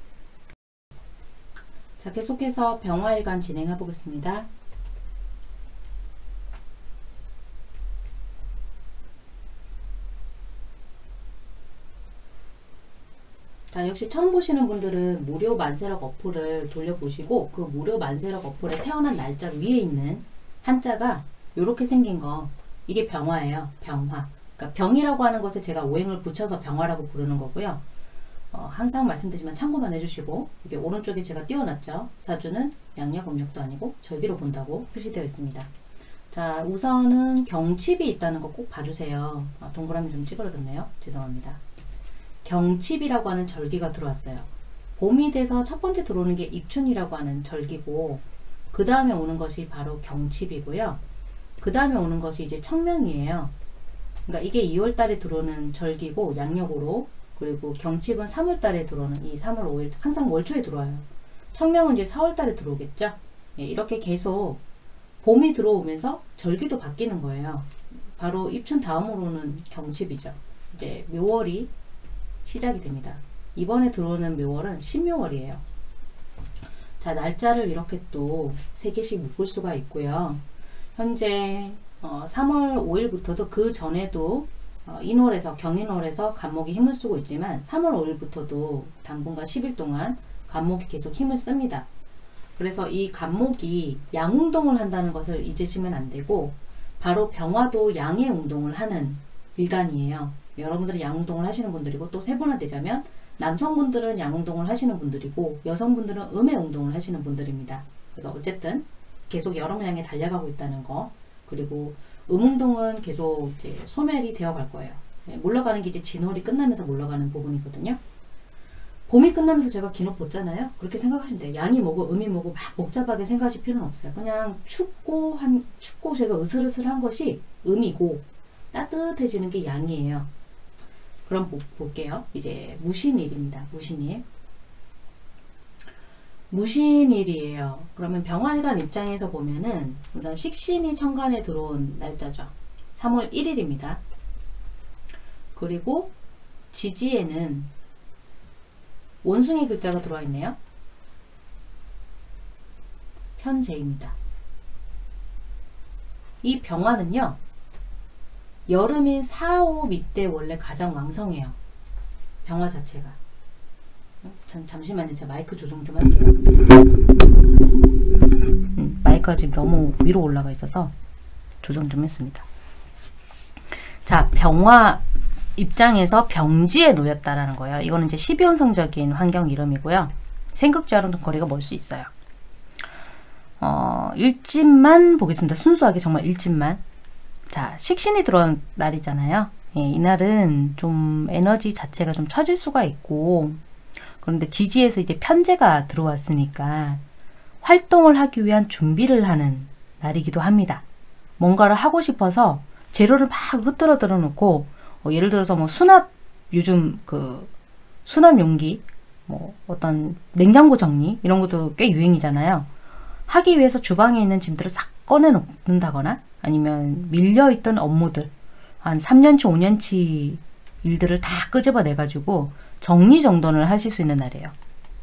자, 계속해서 병화일간 진행해 보겠습니다. 자, 역시 처음 보시는 분들은 무료 만세력 어플을 돌려보시고 그 무료 만세력 어플에 태어난 날짜 위에 있는 한자가 이렇게 생긴 거, 이게 병화예요. 병화. 그러니까 병이라고 하는 것에 제가 오행을 붙여서 병화라고 부르는 거고요. 어, 항상 말씀드리지만 참고만 해주시고, 이게 오른쪽에 제가 띄워놨죠. 사주는 양력 음력도 아니고 절기로 본다고 표시되어 있습니다. 자, 우선은 경칩이 있다는 거 꼭 봐주세요. 아, 동그라미 좀 찌그러졌네요. 죄송합니다. 경칩이라고 하는 절기가 들어왔어요. 봄이 돼서 첫 번째 들어오는 게 입춘이라고 하는 절기고, 그 다음에 오는 것이 바로 경칩이고요. 그 다음에 오는 것이 이제 청명이에요. 그러니까 이게 이월 달에 들어오는 절기고 양력으로, 그리고 경칩은 삼월 달에 들어오는, 이 삼월 오일 항상 월초에 들어와요. 청명은 이제 사월 달에 들어오겠죠. 예, 이렇게 계속 봄이 들어오면서 절기도 바뀌는 거예요. 바로 입춘 다음으로는 경칩이죠. 이제 묘월이 시작이 됩니다. 이번에 들어오는 묘월은 신묘월이에요. 자, 날짜를 이렇게 또 세 개씩 묶을 수가 있고요. 현재 어, 삼월 오일부터도 그 전에도 어, 인월에서 경인월에서 간목이 힘을 쓰고 있지만 삼월 오일부터도 당분간 십 일 동안 간목이 계속 힘을 씁니다. 그래서 이 간목이 양운동을 한다는 것을 잊으시면 안 되고, 바로 병화도 양의 운동을 하는 일간이에요. 여러분들은 양운동을 하시는 분들이고, 또 세분화되자면 남성분들은 양운동을 하시는 분들이고 여성분들은 음의 운동을 하시는 분들입니다. 그래서 어쨌든 계속 여러 모양에 달려가고 있다는 거, 그리고 음운동은 계속 이제 소멸이 되어 갈 거예요. 물러가는 게 이제 진월이 끝나면서 물러가는 부분이거든요. 봄이 끝나면서 제가 긴 옷 벗잖아요. 그렇게 생각하시면 돼요. 양이 뭐고 음이 뭐고 막 복잡하게 생각하실 필요는 없어요. 그냥 춥고 한 춥고 제가 으슬으슬한 것이 음이고 따뜻해지는 게 양이에요. 그럼 보, 볼게요. 이제 무신일입니다. 무신일. 무신일이에요. 그러면 병화일간 입장에서 보면은 우선 식신이 천간에 들어온 날짜죠. 삼월 일일입니다. 그리고 지지에는 원숭이 글자가 들어와 있네요. 편재입니다. 이 병화는요, 여름인 사, 오 밑에 원래 가장 왕성해요. 병화 자체가. 잠, 잠시만요. 제가 마이크 조정 좀 할게요. 음, 마이크가 지금 너무 위로 올라가 있어서 조정 좀 했습니다. 자, 병화 입장에서 병지에 놓였다라는 거예요. 이거는 이제 십이운성적인 환경 이름이고요. 생극지와는 거리가 멀 수 있어요. 어, 일진만 보겠습니다. 순수하게 정말 일진만. 자, 식신이 들어온 날이잖아요. 예, 이날은 좀 에너지 자체가 좀 처질 수가 있고, 그런데 지지에서 이제 편제가 들어왔으니까 활동을 하기 위한 준비를 하는 날이기도 합니다. 뭔가를 하고 싶어서 재료를 막 흩뜨러 놓고, 어, 예를 들어서 뭐 수납, 요즘 그 수납 용기, 뭐 어떤 냉장고 정리 이런 것도 꽤 유행이잖아요. 하기 위해서 주방에 있는 짐들을 싹 꺼내 놓는다거나, 아니면 밀려있던 업무들, 한 삼 년치 오 년치 일들을 다 끄집어 내가지고 정리정돈을 하실 수 있는 날이에요.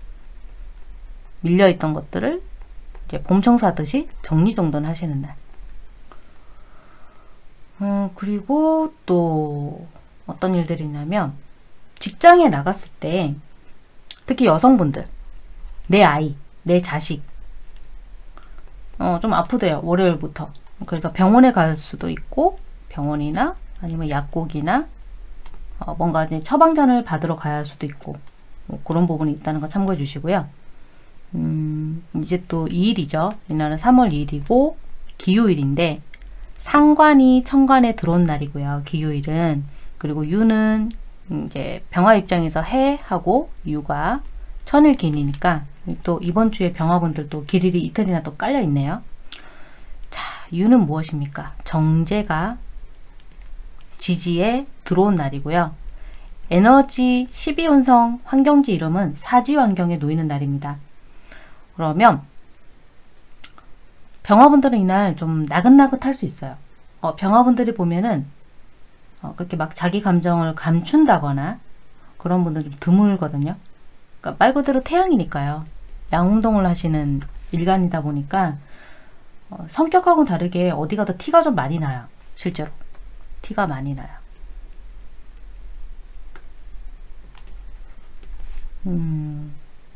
밀려있던 것들을 이제 봄 청소하듯이 정리정돈 하시는 날. 어, 그리고 또 어떤 일들이 있냐면 직장에 나갔을 때 특히 여성분들, 내 아이, 내 자식 어, 좀 아프대요. 월요일부터. 그래서 병원에 갈 수도 있고 병원이나 아니면 약국이나 어, 뭔가 이제 처방전을 받으러 가야 할 수도 있고 뭐 그런 부분이 있다는 거 참고해 주시고요. 음, 이제 또 이 일이죠. 이날은 삼월 이 일이고 기요일인데 상관이 천간에 들어온 날이고요. 기요일은. 그리고 유는 이제 병화 입장에서 해하고 유가 천일기니까 또 이번 주에 병화분들도 길일이 이틀이나 또 깔려 있네요. 자, 유는 무엇입니까? 정제가 지지에 들어온 날이고요. 에너지 십이 운성 환경지 이름은 사지 환경에 놓이는 날입니다. 그러면 병화분들은 이날 좀 나긋나긋할 수 있어요. 어, 병화분들이 보면은 어, 그렇게 막 자기 감정을 감춘다거나 그런 분들은 좀 드물거든요. 그러니까 말 그대로 태양이니까요. 양운동을 하시는 일간이다 보니까 어, 성격하고는 다르게 어디가 더 티가 좀 많이 나요. 실제로 티가 많이 나요. 음.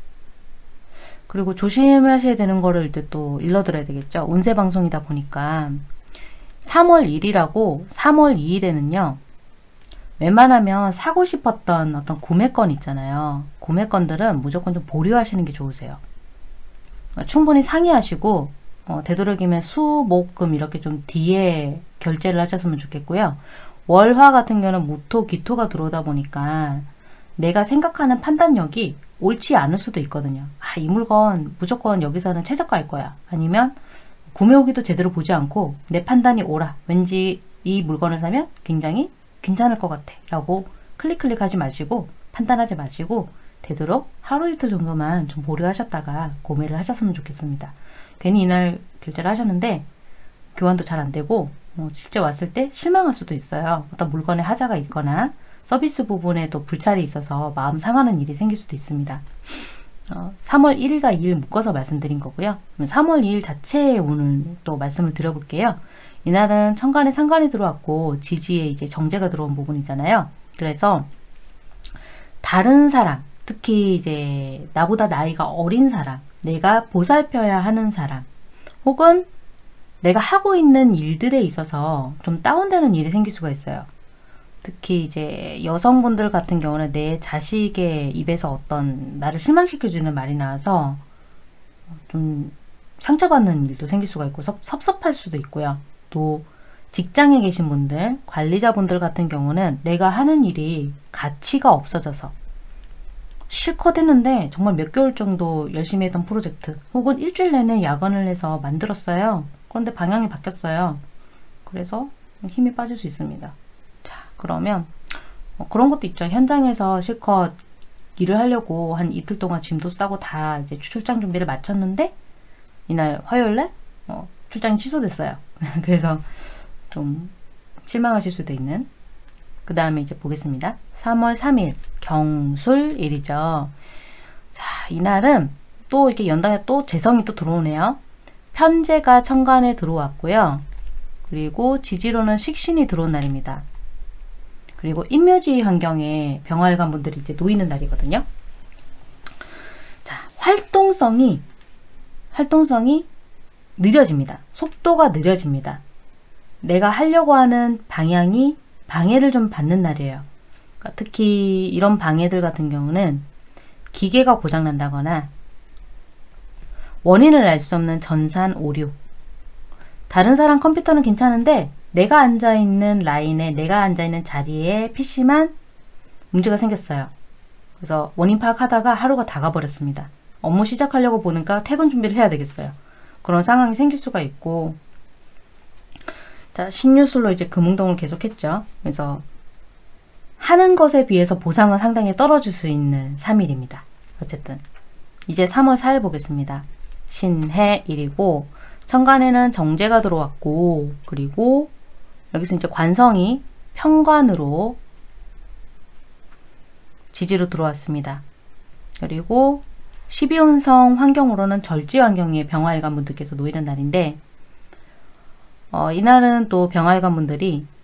그리고 조심하셔야 되는 거를 이제 또 일러드려야 되겠죠. 운세 방송이다 보니까 삼월 일 일이라고 삼월 이 일에는요. 웬만하면 사고 싶었던 어떤 구매권 있잖아요. 구매권들은 무조건 좀 보류하시는 게 좋으세요. 그러니까 충분히 상의하시고 어, 되도록이면 수, 목, 금 이렇게 좀 뒤에 결제를 하셨으면 좋겠고요. 월화 같은 경우는 무토, 기토가 들어오다 보니까 내가 생각하는 판단력이 옳지 않을 수도 있거든요. 아, 이 물건 무조건 여기서는 최저가일 거야. 아니면 구매 후기도 제대로 보지 않고 내 판단이 옳아. 왠지 이 물건을 사면 굉장히 괜찮을 것 같아. 라고 클릭 클릭하지 마시고 판단하지 마시고 되도록 하루 이틀 정도만 좀 보류하셨다가 구매를 하셨으면 좋겠습니다. 괜히 이날 결제를 하셨는데 교환도 잘 안 되고 어, 실제 왔을 때 실망할 수도 있어요. 어떤 물건에 하자가 있거나 서비스 부분에도 불찰이 있어서 마음 상하는 일이 생길 수도 있습니다. 어, 삼월 일 일과 이 일 묶어서 말씀드린 거고요. 삼월 이 일 자체에 오늘 또 말씀을 드려볼게요. 이날은 천간에 상관이 들어왔고 지지에 이제 정제가 들어온 부분이잖아요. 그래서 다른 사람, 특히 이제 나보다 나이가 어린 사람, 내가 보살펴야 하는 사람, 혹은 내가 하고 있는 일들에 있어서 좀 다운되는 일이 생길 수가 있어요. 특히 이제 여성분들 같은 경우는 내 자식의 입에서 어떤 나를 실망시켜주는 말이 나와서 좀 상처받는 일도 생길 수가 있고 섭, 섭섭할 수도 있고요. 또 직장에 계신 분들, 관리자분들 같은 경우는 내가 하는 일이 가치가 없어져서 실컷 했는데 정말 몇 개월 정도 열심히 했던 프로젝트 혹은 일주일 내내 야근을 해서 만들었어요. 그런데 방향이 바뀌었어요. 그래서 힘이 빠질 수 있습니다. 그러면 어, 그런 것도 있죠. 현장에서 실컷 일을 하려고 한 이틀 동안 짐도 싸고 다 이제 출장 준비를 마쳤는데 이날 화요일날 어, 출장이 취소됐어요. 그래서 좀 실망하실 수도 있는. 그 다음에 이제 보겠습니다. 삼월 삼 일 경술일이죠. 자, 이날은 또 이렇게 연단에 또 재성이 또 들어오네요. 편제가 천간에 들어왔고요. 그리고 지지로는 식신이 들어온 날입니다. 그리고 인묘지 환경에 병활관 분들이 이제 놓이는 날이거든요. 자, 활동성이, 활동성이 느려집니다. 속도가 느려집니다. 내가 하려고 하는 방향이 방해를 좀 받는 날이에요. 그러니까 특히 이런 방해들 같은 경우는 기계가 고장난다거나 원인을 알 수 없는 전산 오류. 다른 사람 컴퓨터는 괜찮은데 내가 앉아있는 라인에, 내가 앉아있는 자리에 피씨만 문제가 생겼어요. 그래서 원인 파악하다가 하루가 다 가버렸습니다. 업무 시작하려고 보니까 퇴근 준비를 해야 되겠어요. 그런 상황이 생길 수가 있고, 자, 신유술로 이제 금운동을 계속했죠. 그래서 하는 것에 비해서 보상은 상당히 떨어질 수 있는 삼 일입니다. 어쨌든 이제 삼월 사 일 보겠습니다. 신해일이고 천간에는 정제가 들어왔고, 그리고 여기서 이제 관성이 편관으로 지지로 들어왔습니다. 그리고 십이 운성 환경으로는 절지 환경에 병화일관 분들께서 놓이는 날인데 어, 이날은 또 병화일관 분들이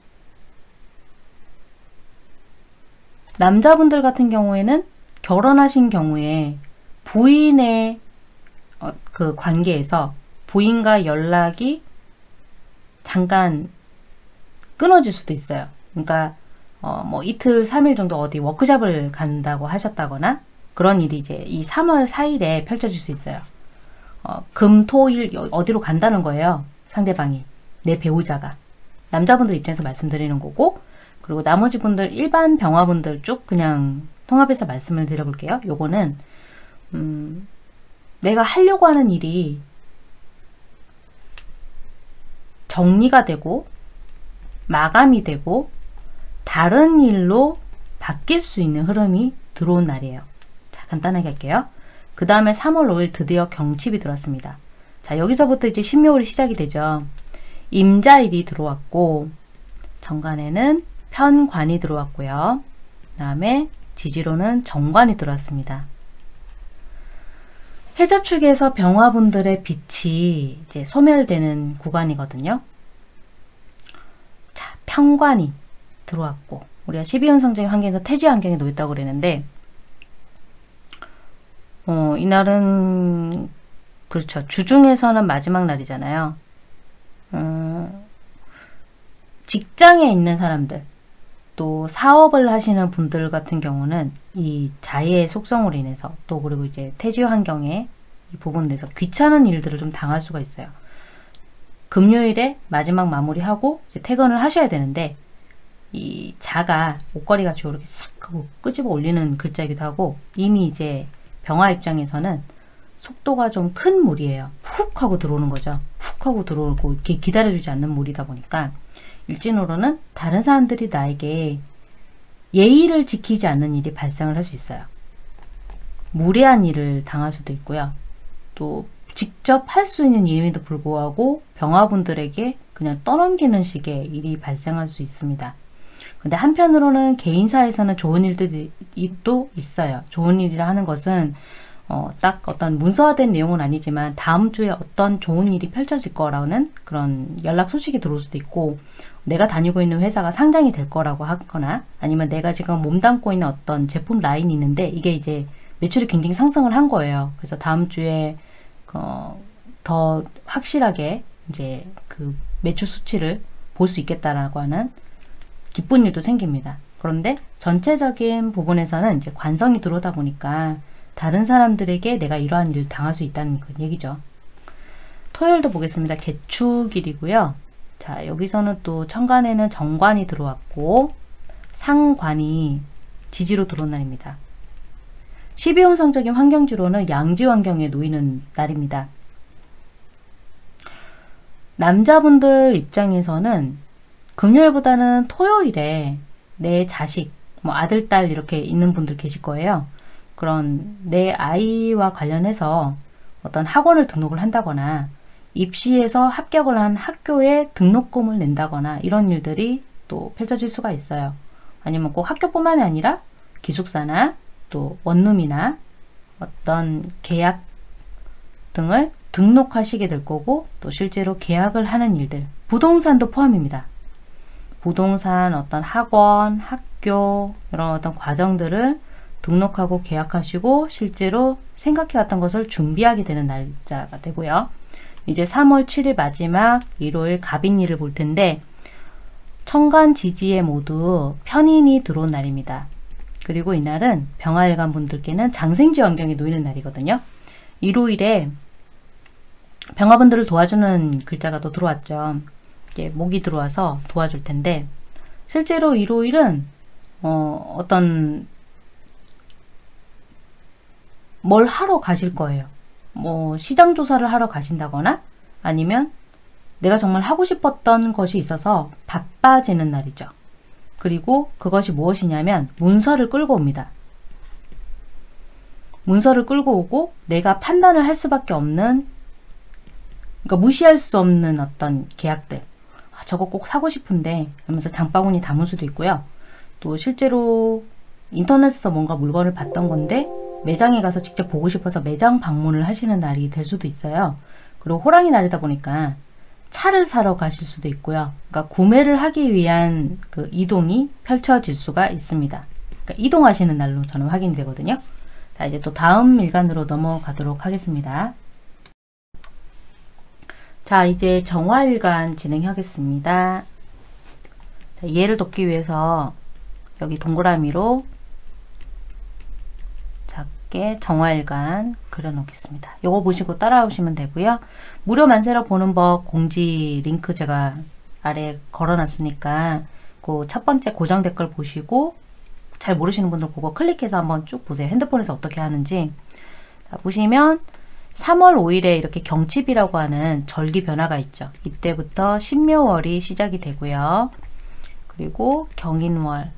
남자분들 같은 경우에는 결혼하신 경우에 부인의 어, 그 관계에서 부인과 연락이 잠깐 끊어질 수도 있어요. 그러니까 어, 뭐 이틀, 삼 일 정도 어디 워크숍을 간다고 하셨다거나 그런 일이 이제 이 삼월 사일에 펼쳐질 수 있어요. 어, 금, 토, 일 어디로 간다는 거예요. 상대방이. 내 배우자가. 남자분들 입장에서 말씀드리는 거고, 그리고 나머지 분들, 일반 병화분들 쭉 그냥 통합해서 말씀을 드려볼게요. 요거는 음, 내가 하려고 하는 일이 정리가 되고 마감이 되고 다른 일로 바뀔 수 있는 흐름이 들어온 날이에요. 자, 간단하게 할게요. 그 다음에 삼월 오일 드디어 경칩이 들어왔습니다. 자, 여기서부터 이제 신묘일이 시작이 되죠. 임자일이 들어왔고 정관에는 편관이 들어왔고요. 그 다음에 지지로는 정관이 들어왔습니다. 해자축에서 병화분들의 빛이 이제 소멸되는 구간이거든요. 자, 편관이 들어왔고 우리가 십이운성적인 환경에서 태지 환경에 놓였다고 그랬는데 어, 이날은 그렇죠. 주중에서는 마지막 날이잖아요. 음, 직장에 있는 사람들 또 사업을 하시는 분들 같은 경우는 이 자해의 속성으로 인해서 또 그리고 이제 태지 환경에 이 부분에서 귀찮은 일들을 좀 당할 수가 있어요. 금요일에 마지막 마무리하고 이제 퇴근을 하셔야 되는데 이 자가 옷걸이같이 이렇게 싹 하고 끄집어 올리는 글자이기도 하고 이미 이제 병화 입장에서는 속도가 좀 큰 물이에요. 훅 하고 들어오는 거죠. 훅 하고 들어오고 이렇게 기다려주지 않는 물이다 보니까 일진으로는 다른 사람들이 나에게 예의를 지키지 않는 일이 발생을 할 수 있어요. 무례한 일을 당할 수도 있고요. 또 직접 할 수 있는 일임에도 불구하고 병화분들에게 그냥 떠넘기는 식의 일이 발생할 수 있습니다. 근데 한편으로는 개인사에서는 좋은 일도 또 있어요. 좋은 일이라 하는 것은 어, 딱 어떤 문서화된 내용은 아니지만 다음 주에 어떤 좋은 일이 펼쳐질 거라는 그런 연락 소식이 들어올 수도 있고 내가 다니고 있는 회사가 상장이 될 거라고 하거나 아니면 내가 지금 몸담고 있는 어떤 제품 라인이 있는데 이게 이제 매출이 굉장히 상승을 한 거예요. 그래서 다음 주에 어, 더 확실하게 이제 그 매출 수치를 볼 수 있겠다라고 하는 기쁜 일도 생깁니다. 그런데 전체적인 부분에서는 이제 관성이 들어오다 보니까 다른 사람들에게 내가 이러한 일을 당할 수 있다는 그 얘기죠. 토요일도 보겠습니다. 개축일이고요. 자, 여기서는 또 천간에는 정관이 들어왔고 상관이 지지로 들어온 날입니다. 십이운성적인 환경지로는 양지 환경에 놓이는 날입니다. 남자분들 입장에서는 금요일보다는 토요일에 내 자식, 뭐 아들, 딸 이렇게 있는 분들 계실 거예요. 그런 내 아이와 관련해서 어떤 학원을 등록을 한다거나 입시에서 합격을 한 학교에 등록금을 낸다거나 이런 일들이 또 펼쳐질 수가 있어요. 아니면 꼭 학교뿐만이 아니라 기숙사나 또 원룸이나 어떤 계약 등을 등록하시게 될 거고 또 실제로 계약을 하는 일들, 부동산도 포함입니다. 부동산, 어떤 학원, 학교 이런 어떤 과정들을 등록하고 계약하시고 실제로 생각해왔던 것을 준비하게 되는 날짜가 되고요. 이제 삼월 칠일 마지막 일요일 갑인일을 볼 텐데 천간 지지에 모두 편인이 들어온 날입니다. 그리고 이날은 병화일간 분들께는 장생지 환경에 놓이는 날이거든요. 일요일에 병화분들을 도와주는 글자가 또 들어왔죠. 이게 목이 들어와서 도와줄 텐데 실제로 일요일은 어, 어떤 뭘 하러 가실 거예요. 뭐 시장 조사를 하러 가신다거나 아니면 내가 정말 하고 싶었던 것이 있어서 바빠지는 날이죠. 그리고 그것이 무엇이냐면 문서를 끌고 옵니다. 문서를 끌고 오고 내가 판단을 할 수밖에 없는, 그러니까 무시할 수 없는 어떤 계약들. 아, 저거 꼭 사고 싶은데 하면서 장바구니 담을 수도 있고요. 또 실제로 인터넷에서 뭔가 물건을 봤던 건데 매장에 가서 직접 보고 싶어서 매장 방문을 하시는 날이 될 수도 있어요. 그리고 호랑이 날이다 보니까 차를 사러 가실 수도 있고요. 그러니까 구매를 하기 위한 그 이동이 펼쳐질 수가 있습니다. 그러니까 이동하시는 날로 저는 확인이 되거든요. 자, 이제 또 다음 일간으로 넘어가도록 하겠습니다. 자, 이제 정화일간 진행하겠습니다. 자, 이해를 돕기 위해서 여기 동그라미로 작게 정화일간 그려놓겠습니다. 요거 보시고 따라오시면 되고요. 무료 만세로 보는 법 공지 링크 제가 아래 걸어놨으니까 그 첫 번째 고정 댓글 보시고 잘 모르시는 분들 그거 클릭해서 한번 쭉 보세요. 핸드폰에서 어떻게 하는지. 자, 보시면 삼월 오일에 이렇게 경칩이라고 하는 절기 변화가 있죠. 이때부터 신묘월이 시작이 되고요. 그리고 경인월,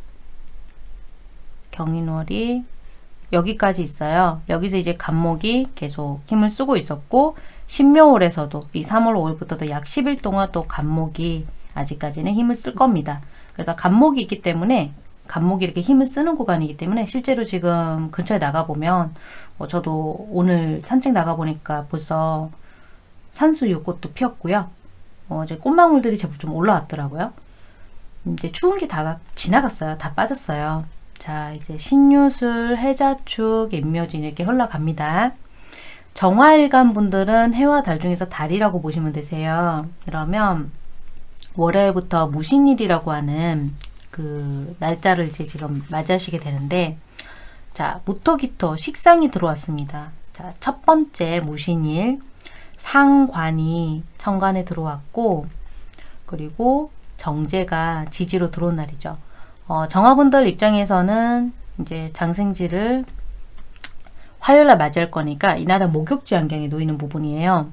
경인월이 여기까지 있어요. 여기서 이제 간목이 계속 힘을 쓰고 있었고, 신묘월에서도 이 삼월 오일부터도 약 십 일 동안 또 간목이 아직까지는 힘을 쓸 겁니다. 그래서 간목이 있기 때문에, 간목이 이렇게 힘을 쓰는 구간이기 때문에 실제로 지금 근처에 나가보면 어, 저도 오늘 산책 나가보니까 벌써 산수유꽃도 피었고요. 어, 이제 꽃망울들이 제법 좀 올라왔더라고요. 이제 추운 게 다 지나갔어요. 다 빠졌어요. 자, 이제 신유술, 해자축, 임묘진 이렇게 흘러갑니다. 정화일간 분들은 해와 달 중에서 달이라고 보시면 되세요. 그러면 월요일부터 무신일이라고 하는 그 날짜를 이제 지금 맞이하시게 되는데, 자, 무토기토 식상이 들어왔습니다. 자, 첫 번째 무신일 상관이 천간에 들어왔고, 그리고 정제가 지지로 들어온 날이죠. 어, 정화분들 입장에서는 이제 장생지를 화요일날 맞이할 거니까 이날은 목욕지 환경에 놓이는 부분이에요.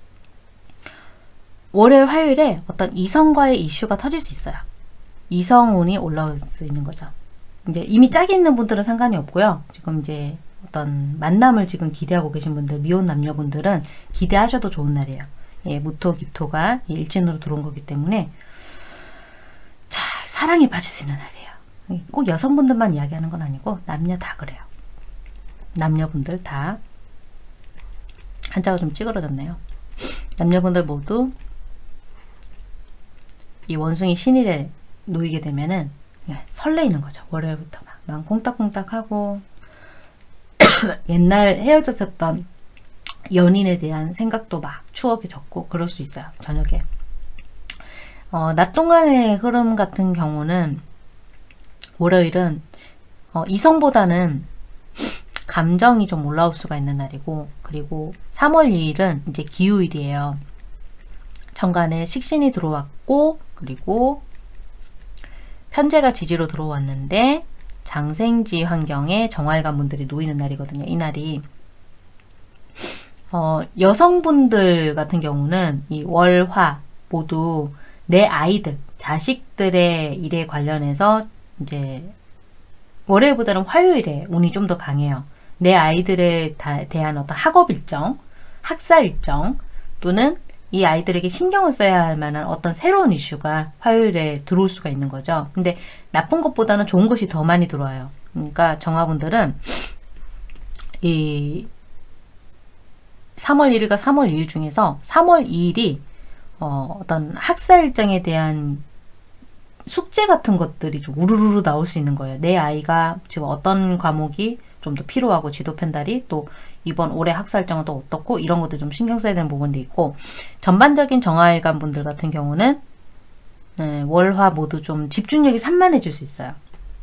월요일 화요일에 어떤 이성과의 이슈가 터질 수 있어요. 이성운이 올라올 수 있는 거죠. 이제 이미 짝이 있는 분들은 상관이 없고요. 지금 이제 어떤 만남을 지금 기대하고 계신 분들, 미혼 남녀분들은 기대하셔도 좋은 날이에요. 예, 무토, 기토가 일진으로 들어온 거기 때문에 잘 사랑에 빠질 수 있는 날이에요. 꼭 여성분들만 이야기하는 건 아니고 남녀 다 그래요. 남녀분들 다. 한자가 좀 찌그러졌네요. 남녀분들 모두 이 원숭이 신일에 놓이게 되면은 설레이는 거죠. 월요일부터 막, 막 콩닥콩닥하고 옛날 헤어졌었던 연인에 대한 생각도 막 추억이 적고 그럴 수 있어요. 저녁에. 어, 낮 동안의 흐름 같은 경우는 월요일은 어, 이성보다는 감정이 좀 올라올 수가 있는 날이고, 그리고 삼월 이일은 이제 기후일이에요. 천간에 식신이 들어왔고, 그리고 편제가 지지로 들어왔는데 장생지 환경에 정화일간 분들이 놓이는 날이거든요. 이 날이 어, 여성분들 같은 경우는 이 월화 모두 내 아이들, 자식들의 일에 관련해서 이제 월요일보다는 화요일에 운이 좀 더 강해요. 내 아이들에 대한 어떤 학업 일정, 학사 일정, 또는 이 아이들에게 신경을 써야 할 만한 어떤 새로운 이슈가 화요일에 들어올 수가 있는 거죠. 근데 나쁜 것보다는 좋은 것이 더 많이 들어와요. 그러니까 정화분들은 이 삼월 일일과 삼월 이일 중에서 삼월 이일이 어, 어떤 학사 일정에 대한 숙제 같은 것들이 좀 우르르르 나올 수 있는 거예요. 내 아이가 지금 어떤 과목이 좀 더 필요하고 지도 편달이 또 이번 올해 학사 일정은 또 어떻고 이런 것들 좀 신경 써야 되는 부분도 있고, 전반적인 정화일간 분들 같은 경우는 네, 월화 모두 좀 집중력이 산만해질 수 있어요.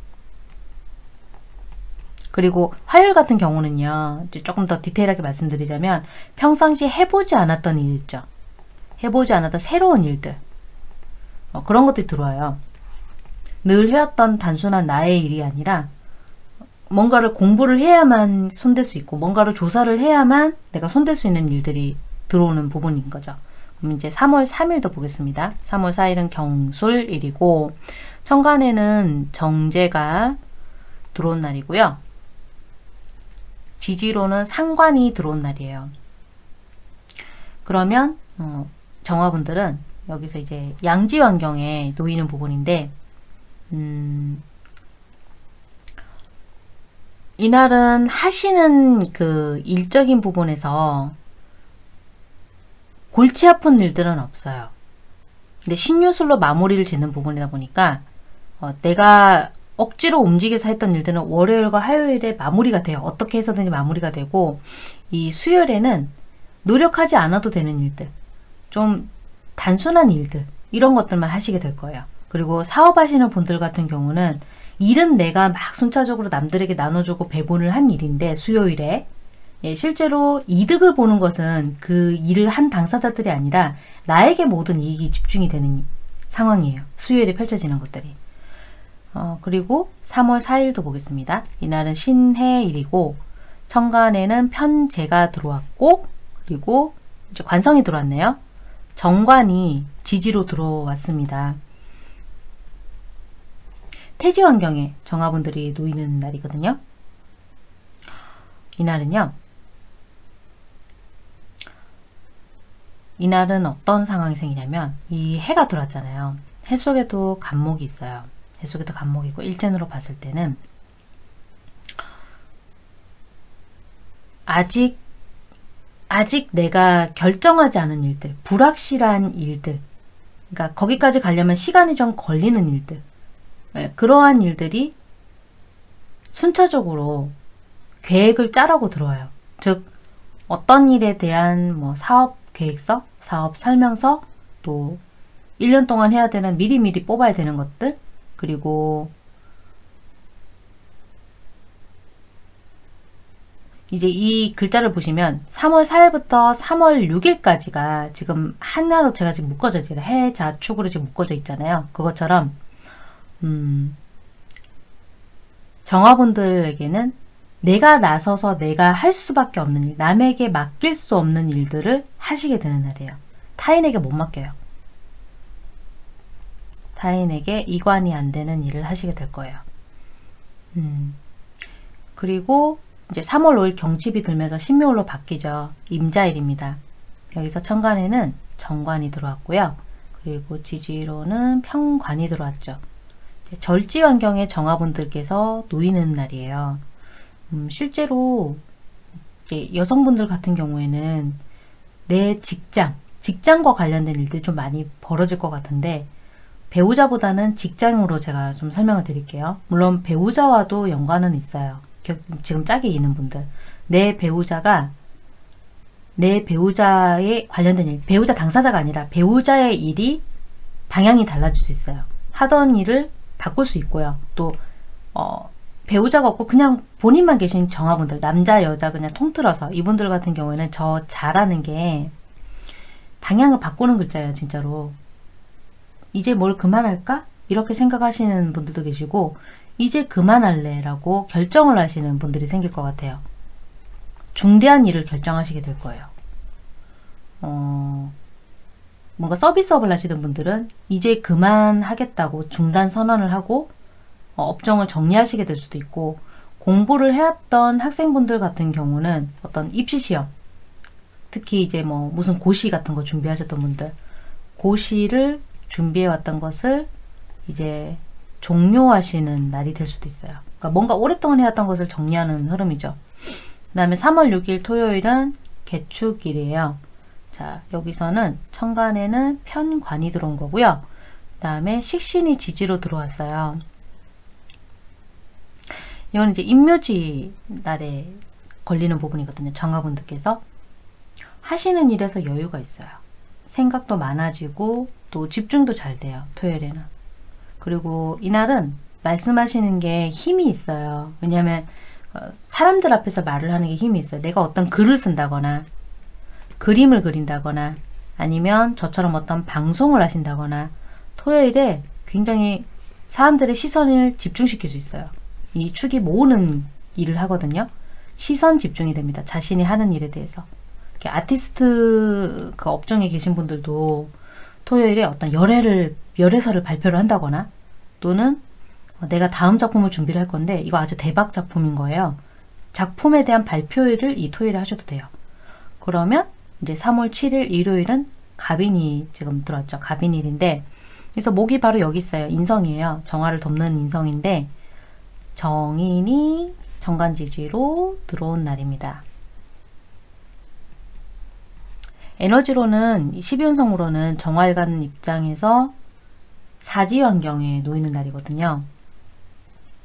그리고 화요일 같은 경우는요, 이제 조금 더 디테일하게 말씀드리자면 평상시에 해보지 않았던 일 있죠. 해보지 않았던 새로운 일들, 어, 그런 것들이 들어와요. 늘 해왔던 단순한 나의 일이 아니라 뭔가를 공부를 해야만 손댈 수 있고 뭔가를 조사를 해야만 내가 손댈 수 있는 일들이 들어오는 부분인 거죠. 그럼 이제 삼월 삼일도 보겠습니다. 삼월 사일은 경술일이고 천간에는 정제가 들어온 날이고요. 지지로는 상관이 들어온 날이에요. 그러면 어, 정화분들은 여기서 이제 양지 환경에 놓이는 부분인데, 음, 이날은 하시는 그 일적인 부분에서 골치 아픈 일들은 없어요. 근데 신유술로 마무리를 짓는 부분이다 보니까 어, 내가 억지로 움직여서 했던 일들은 월요일과 화요일에 마무리가 돼요. 어떻게 해서든지 마무리가 되고, 이 수요일에는 노력하지 않아도 되는 일들, 좀 단순한 일들, 이런 것들만 하시게 될 거예요. 그리고 사업하시는 분들 같은 경우는 일은 내가 막 순차적으로 남들에게 나눠주고 배분을 한 일인데 수요일에 예, 실제로 이득을 보는 것은 그 일을 한 당사자들이 아니라 나에게 모든 이익이 집중이 되는 상황이에요. 수요일에 펼쳐지는 것들이. 어, 그리고 삼월 사일도 보겠습니다. 이날은 신해일이고 천간에는 편재가 들어왔고 그리고 이제 관성이 들어왔네요. 정관이 지지로 들어왔습니다. 태지 환경에 정화분들이 놓이는 날이거든요. 이날은요. 이날은 어떤 상황이 생기냐면 이 해가 들어왔잖아요. 해 속에도 간목이 있어요. 해 속에도 간목이 있고 일전으로 봤을 때는 아직 아직 내가 결정하지 않은 일들, 불확실한 일들, 그러니까 거기까지 가려면 시간이 좀 걸리는 일들, 네, 그러한 일들이 순차적으로 계획을 짜라고 들어와요. 즉 어떤 일에 대한 뭐 사업 계획서, 사업 설명서, 또 일 년 동안 해야 되는 미리미리 뽑아야 되는 것들, 그리고 이제 이 글자를 보시면 삼월 사일부터 삼월 육일까지가 지금 하나로 제가 지금 묶어져 있잖아요. 해, 자, 축으로 지금 묶어져 있잖아요. 그것처럼 음, 정화분들에게는 내가 나서서 내가 할 수밖에 없는 일, 남에게 맡길 수 없는 일들을 하시게 되는 날이에요. 타인에게 못 맡겨요. 타인에게 이관이 안 되는 일을 하시게 될 거예요. 음, 그리고 이제 삼월 오일 경칩이 들면서 신묘일로 바뀌죠. 임자일입니다. 여기서 천간에는 정관이 들어왔고요. 그리고 지지로는 평관이 들어왔죠. 절지 환경에 정화분들께서 놓이는 날이에요. 음, 실제로 여성분들 같은 경우에는 내 직장, 직장과 관련된 일들이 좀 많이 벌어질 것 같은데 배우자보다는 직장으로 제가 좀 설명을 드릴게요. 물론 배우자와도 연관은 있어요. 지금 짝이 있는 분들. 내 배우자가 내 배우자에 관련된 일, 배우자 당사자가 아니라 배우자의 일이 방향이 달라질 수 있어요. 하던 일을 바꿀 수 있고요. 또 어, 배우자가 없고 그냥 본인만 계신 정화분들, 남자 여자 그냥 통틀어서 이분들 같은 경우에는 저 잘하는 게 방향을 바꾸는 글자예요. 진짜로. 이제 뭘 그만할까? 이렇게 생각하시는 분들도 계시고 이제 그만할래 라고 결정을 하시는 분들이 생길 것 같아요. 중대한 일을 결정하시게 될 거예요. 어, 뭔가 서비스업을 하시던 분들은 이제 그만하겠다고 중단 선언을 하고 어, 업종을 정리하시게 될 수도 있고, 공부를 해왔던 학생분들 같은 경우는 어떤 입시시험, 특히 이제 뭐 무슨 고시 같은 거 준비하셨던 분들, 고시를 준비해왔던 것을 이제 종료하시는 날이 될 수도 있어요. 그러니까 뭔가 오랫동안 해왔던 것을 정리하는 흐름이죠. 그 다음에 삼월 육일 토요일은 개축일이에요. 자, 여기서는 천간에는 편관이 들어온 거고요. 그 다음에 식신이 지지로 들어왔어요. 이건 이제 임묘지 날에 걸리는 부분이거든요. 정화분들께서 하시는 일에서 여유가 있어요. 생각도 많아지고 또 집중도 잘 돼요. 토요일에는. 그리고 이날은 말씀하시는 게 힘이 있어요. 왜냐하면 사람들 앞에서 말을 하는 게 힘이 있어요. 내가 어떤 글을 쓴다거나 그림을 그린다거나 아니면 저처럼 어떤 방송을 하신다거나 토요일에 굉장히 사람들의 시선을 집중시킬 수 있어요. 이 축이 모으는 일을 하거든요. 시선 집중이 됩니다. 자신이 하는 일에 대해서. 아티스트 그 업종에 계신 분들도 토요일에 어떤 열애를, 열애서를 발표를 한다거나 또는 내가 다음 작품을 준비를 할 건데 이거 아주 대박 작품인 거예요. 작품에 대한 발표일을 이 토요일에 하셔도 돼요. 그러면 이제 삼월 칠일 일요일은 갑인이 지금 들어왔죠. 갑인일인데 그래서 목이 바로 여기 있어요. 인성이에요. 정화를 덮는 인성인데 정인이 정간지지로 들어온 날입니다. 에너지로는 십이운성으로는 정화일간 입장에서 사지 환경에 놓이는 날이거든요.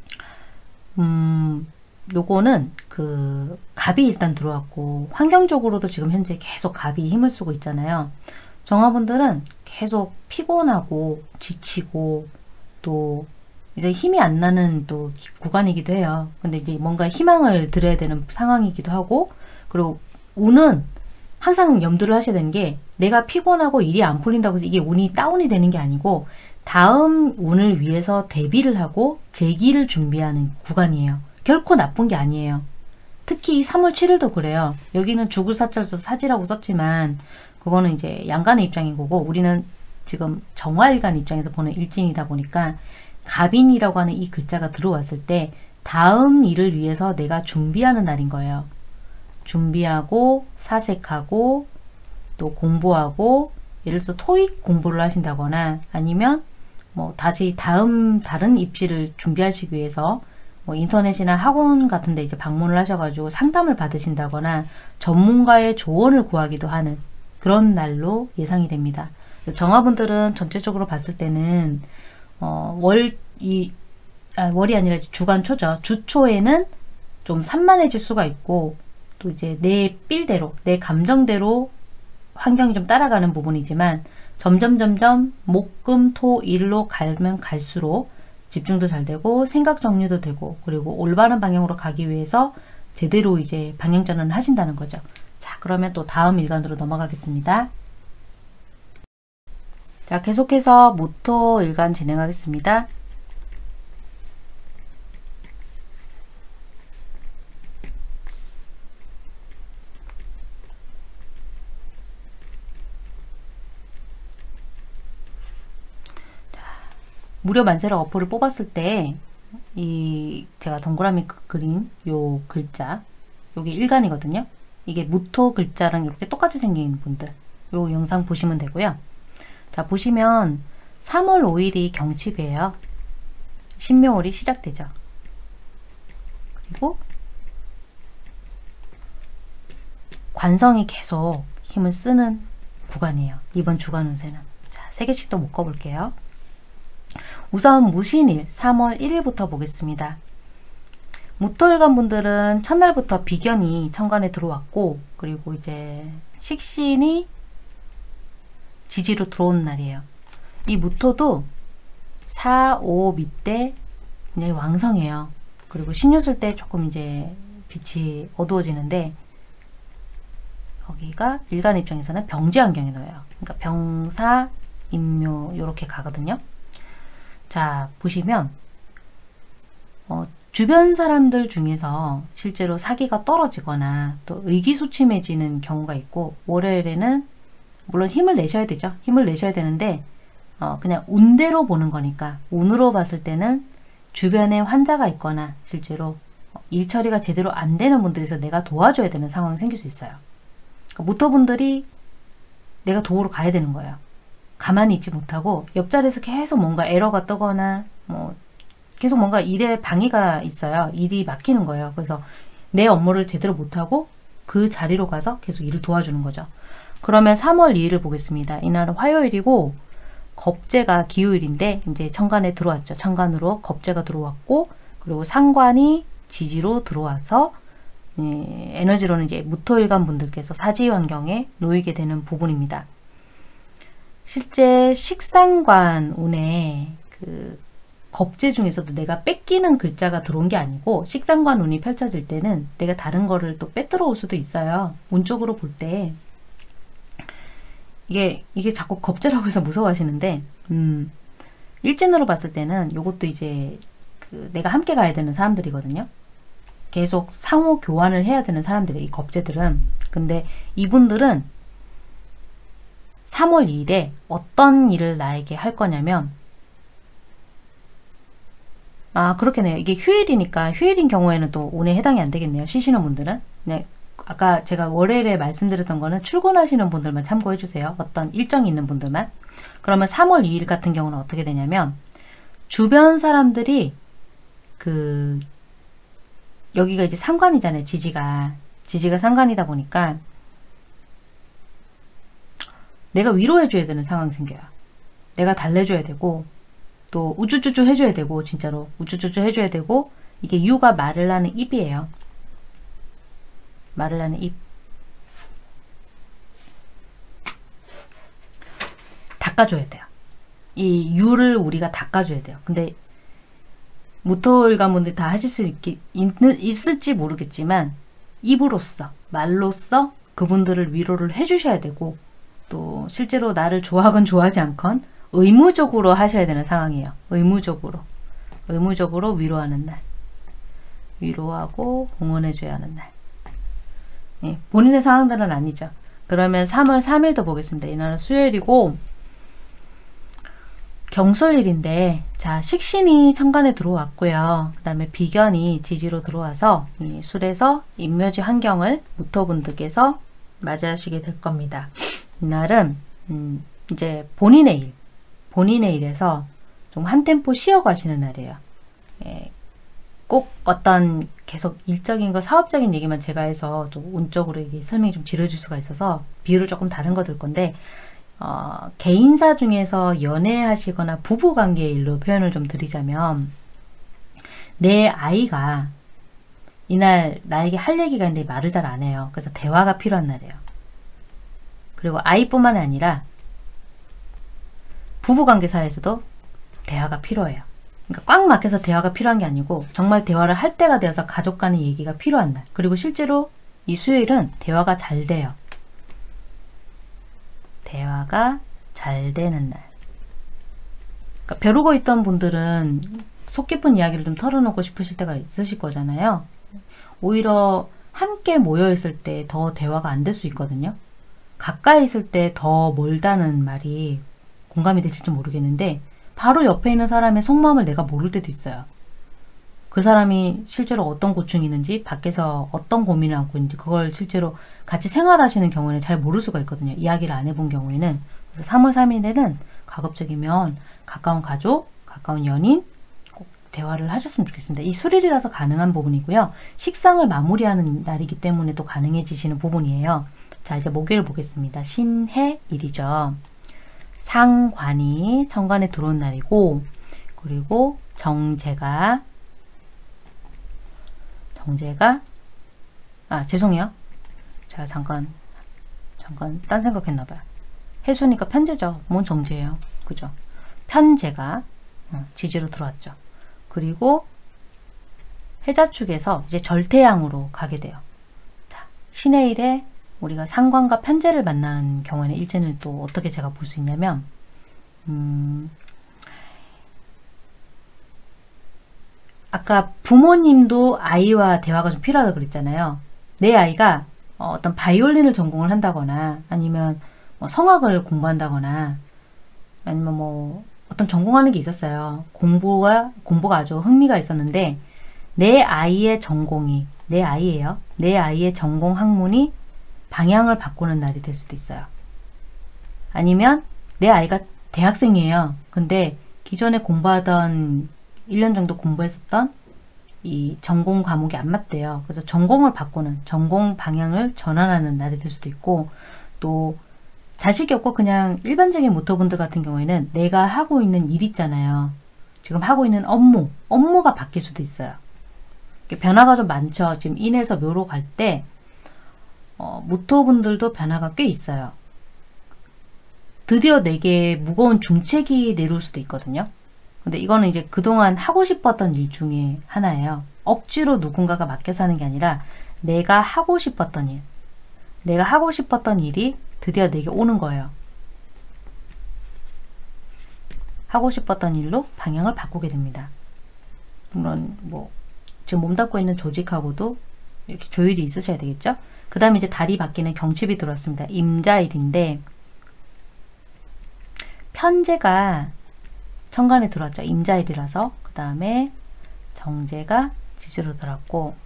음, 요거는 그 갑이 일단 들어왔고 환경적으로도 지금 현재 계속 갑이 힘을 쓰고 있잖아요. 정화분들은 계속 피곤하고 지치고 또 이제 힘이 안 나는 또 구간이기도 해요. 근데 이제 뭔가 희망을 드려야 되는 상황이기도 하고, 그리고 운은 항상 염두를 하셔야 되는 게, 내가 피곤하고 일이 안 풀린다고 해서 이게 운이 다운이 되는 게 아니고 다음 운을 위해서 대비를 하고 재기를 준비하는 구간이에요. 결코 나쁜 게 아니에요. 특히 삼월 칠일도 그래요. 여기는 죽을 사자로 사지라고 썼지만 그거는 이제 양간의 입장인 거고, 우리는 지금 정화일간 입장에서 보는 일진이다 보니까 갑인이라고 하는 이 글자가 들어왔을 때 다음 일을 위해서 내가 준비하는 날인 거예요. 준비하고 사색하고 또 공부하고, 예를 들어서 토익 공부를 하신다거나 아니면 뭐 다시 다음 다른 입시를 준비하시기 위해서 뭐 인터넷이나 학원 같은 데 이제 방문을 하셔가지고 상담을 받으신다거나 전문가의 조언을 구하기도 하는 그런 날로 예상이 됩니다. 정화분들은 전체적으로 봤을 때는 어, 월, 이, 아, 월이 아니라 주간 초죠. 주 초에는 좀 산만해질 수가 있고, 또 이제 내 필대로, 내 감정대로 환경이 좀 따라가는 부분이지만, 점점 점점 목, 금, 토, 일로 가면 갈수록 집중도 잘 되고 생각 정리도 되고, 그리고 올바른 방향으로 가기 위해서 제대로 이제 방향전환을 하신다는 거죠. 자, 그러면 또 다음 일간으로 넘어가겠습니다. 자, 계속해서 무토 일간 진행하겠습니다. 무료 만세력 어플을 뽑았을 때 이 제가 동그라미 그린 요 글자, 요게 일간이거든요. 이게 무토 글자랑 이렇게 똑같이 생긴 분들, 요 영상 보시면 되고요. 자, 보시면 삼월 오일이 경칩이에요. 신묘월이 시작되죠. 그리고 관성이 계속 힘을 쓰는 구간이에요. 이번 주간 운세는. 자, 세 개씩 또 묶어볼게요. 우선 무신일 삼월 일일부터 보겠습니다. 무토일간 분들은 첫날부터 비견이 천간에 들어왔고, 그리고 이제 식신이 지지로 들어온 날이에요. 이 무토도 사, 오 밑에 이제 왕성해요. 그리고 신유술 때 조금 이제 빛이 어두워지는데, 거기가 일간 입장에서는 병지 환경에 놓여요. 그러니까 병사, 임묘 이렇게 가거든요. 자, 보시면 어, 주변 사람들 중에서 실제로 사기가 떨어지거나 또 의기소침해지는 경우가 있고, 월요일에는 물론 힘을 내셔야 되죠. 힘을 내셔야 되는데 어, 그냥 운대로 보는 거니까, 운으로 봤을 때는 주변에 환자가 있거나 실제로 일 처리가 제대로 안 되는 분들에서 내가 도와줘야 되는 상황이 생길 수 있어요. 그러니까 무토분들이 내가 도우러 가야 되는 거예요. 가만히 있지 못하고 옆자리에서 계속 뭔가 에러가 뜨거나 뭐 계속 뭔가 일에 방해가 있어요. 일이 막히는 거예요. 그래서 내 업무를 제대로 못하고 그 자리로 가서 계속 일을 도와주는 거죠. 그러면 삼월 이일을 보겠습니다. 이날은 화요일이고 겁재가 기요일인데 이제 천간에 들어왔죠. 천간으로 겁재가 들어왔고, 그리고 상관이 지지로 들어와서 예, 에너지로는 이제 무토일간 분들께서 사지 환경에 놓이게 되는 부분입니다. 실제 식상관 운에 그 겁재 중에서도 내가 뺏기는 글자가 들어온 게 아니고, 식상관 운이 펼쳐질 때는 내가 다른 거를 또 빼들어 올 수도 있어요. 운 쪽으로 볼 때. 이게, 이게 자꾸 겁재라고 해서 무서워하시는데, 음, 일진으로 봤을 때는 요것도 이제 그 내가 함께 가야 되는 사람들이거든요. 계속 상호 교환을 해야 되는 사람들이 이 겁재들은. 근데 이분들은 삼월 이일에 어떤 일을 나에게 할 거냐면, 아 그렇겠네요. 이게 휴일이니까 휴일인 경우에는 또 운에 해당이 안 되겠네요. 쉬시는 분들은. 그냥 아까 제가 월요일에 말씀드렸던 거는 출근하시는 분들만 참고해 주세요. 어떤 일정이 있는 분들만. 그러면 삼월 이일 같은 경우는 어떻게 되냐면, 주변 사람들이 그 여기가 이제 상관이잖아요. 지지가. 지지가 상관이다 보니까 내가 위로해줘야 되는 상황이 생겨요. 내가 달래줘야 되고, 또 우쭈쭈쭈 해줘야 되고, 진짜로 우쭈쭈쭈 해줘야 되고, 이게 유가 말을 하는 입이에요. 말을 하는 입. 닦아줘야 돼요. 이 유를 우리가 닦아줘야 돼요. 근데 무토일관 분들 다 하실 수 있기, 있, 있을지 모르겠지만 입으로써, 말로써 그분들을 위로를 해주셔야 되고, 또 실제로 나를 좋아하건 좋아하지 않건 의무적으로 하셔야 되는 상황이에요. 의무적으로. 의무적으로 위로하는 날. 위로하고 응원해줘야 하는 날. 예, 본인의 상황들은 아니죠. 그러면 삼월 삼일도 보겠습니다. 이날은 수요일이고 경술일인데, 자, 식신이 천간에 들어왔고요. 그 다음에 비견이 지지로 들어와서 이 술에서 인묘지 환경을 무토분들께서 맞이하시게 될 겁니다. 이날은 음, 이제 본인의 일, 본인의 일에서 좀 한 템포 쉬어가시는 날이에요. 예, 꼭 어떤 계속 일적인 거, 사업적인 얘기만 제가 해서 좀 운적으로 이게 설명이 좀 지려질 수가 있어서 비율을 조금 다른 거 들 건데, 어, 개인사 중에서 연애하시거나 부부관계의 일로 표현을 좀 드리자면, 내 아이가 이날 나에게 할 얘기가 있는데 말을 잘 안 해요. 그래서 대화가 필요한 날이에요. 그리고 아이뿐만 아니라 부부관계 사이에서도 대화가 필요해요. 그러니까 꽉 막혀서 대화가 필요한 게 아니고 정말 대화를 할 때가 되어서 가족 간의 얘기가 필요한 날. 그리고 실제로 이 수요일은 대화가 잘 돼요. 대화가 잘 되는 날. 그러니까 벼르고 있던 분들은 속 깊은 이야기를 좀 털어놓고 싶으실 때가 있으실 거잖아요. 오히려 함께 모여있을 때 더 대화가 안 될 수 있거든요. 가까이 있을 때 더 멀다는 말이 공감이 되실지 모르겠는데, 바로 옆에 있는 사람의 속마음을 내가 모를 때도 있어요. 그 사람이 실제로 어떤 고충이 있는지, 밖에서 어떤 고민을 안고 있는지, 그걸 실제로 같이 생활하시는 경우에는 잘 모를 수가 있거든요. 이야기를 안 해본 경우에는. 그래서 삼월 삼일에는 가급적이면 가까운 가족, 가까운 연인 꼭 대화를 하셨으면 좋겠습니다. 이 술일이라서 가능한 부분이고요. 식상을 마무리하는 날이기 때문에 또 가능해지시는 부분이에요. 자, 이제 목요일 보겠습니다. 신해일이죠. 상관이 천간에 들어온 날이고, 그리고 정제가 정제가 아 죄송해요. 제가 잠깐 잠깐 딴 생각했나봐요. 해수니까 편제죠. 뭔 정제예요. 그죠? 편제가 어, 지지로 들어왔죠. 그리고 해자축에서 이제 절태양으로 가게 돼요. 자, 신해일에 우리가 상관과 편제를 만난 경우에는 일제는 또 어떻게 제가 볼 수 있냐면, 음, 아까 부모님도 아이와 대화가 좀 필요하다고 그랬잖아요. 내 아이가 어, 어떤 바이올린을 전공을 한다거나, 아니면 뭐 성악을 공부한다거나, 아니면 뭐 어떤 전공하는 게 있었어요. 공부가 공부가 아주 흥미가 있었는데, 내 아이의 전공이 내 아이예요. 내 아이의 전공 학문이 방향을 바꾸는 날이 될 수도 있어요. 아니면 내 아이가 대학생이에요. 근데 기존에 공부하던 일 년 정도 공부했었던 이 전공 과목이 안 맞대요. 그래서 전공을 바꾸는, 전공 방향을 전환하는 날이 될 수도 있고, 또 자식이 없고 그냥 일반적인 모토분들 같은 경우에는 내가 하고 있는 일 있잖아요. 지금 하고 있는 업무, 업무가 바뀔 수도 있어요. 변화가 좀 많죠. 지금 인에서 묘로 갈 때 어, 모토분들도 변화가 꽤 있어요. 드디어 내게 무거운 중책이 내려올 수도 있거든요. 근데 이거는 이제 그동안 하고 싶었던 일 중에 하나예요. 억지로 누군가가 맡겨서 하는 게 아니라 내가 하고 싶었던 일, 내가 하고 싶었던 일이 드디어 내게 오는 거예요. 하고 싶었던 일로 방향을 바꾸게 됩니다. 물론 뭐 지금 몸담고 있는 조직하고도 이렇게 조율이 있으셔야 되겠죠. 그 다음에 이제 달이 바뀌는 경칩이 들어왔습니다. 임자일인데 편제가 천간에 들어왔죠. 임자일이라서. 그 다음에 정제가 지지로 들어왔고,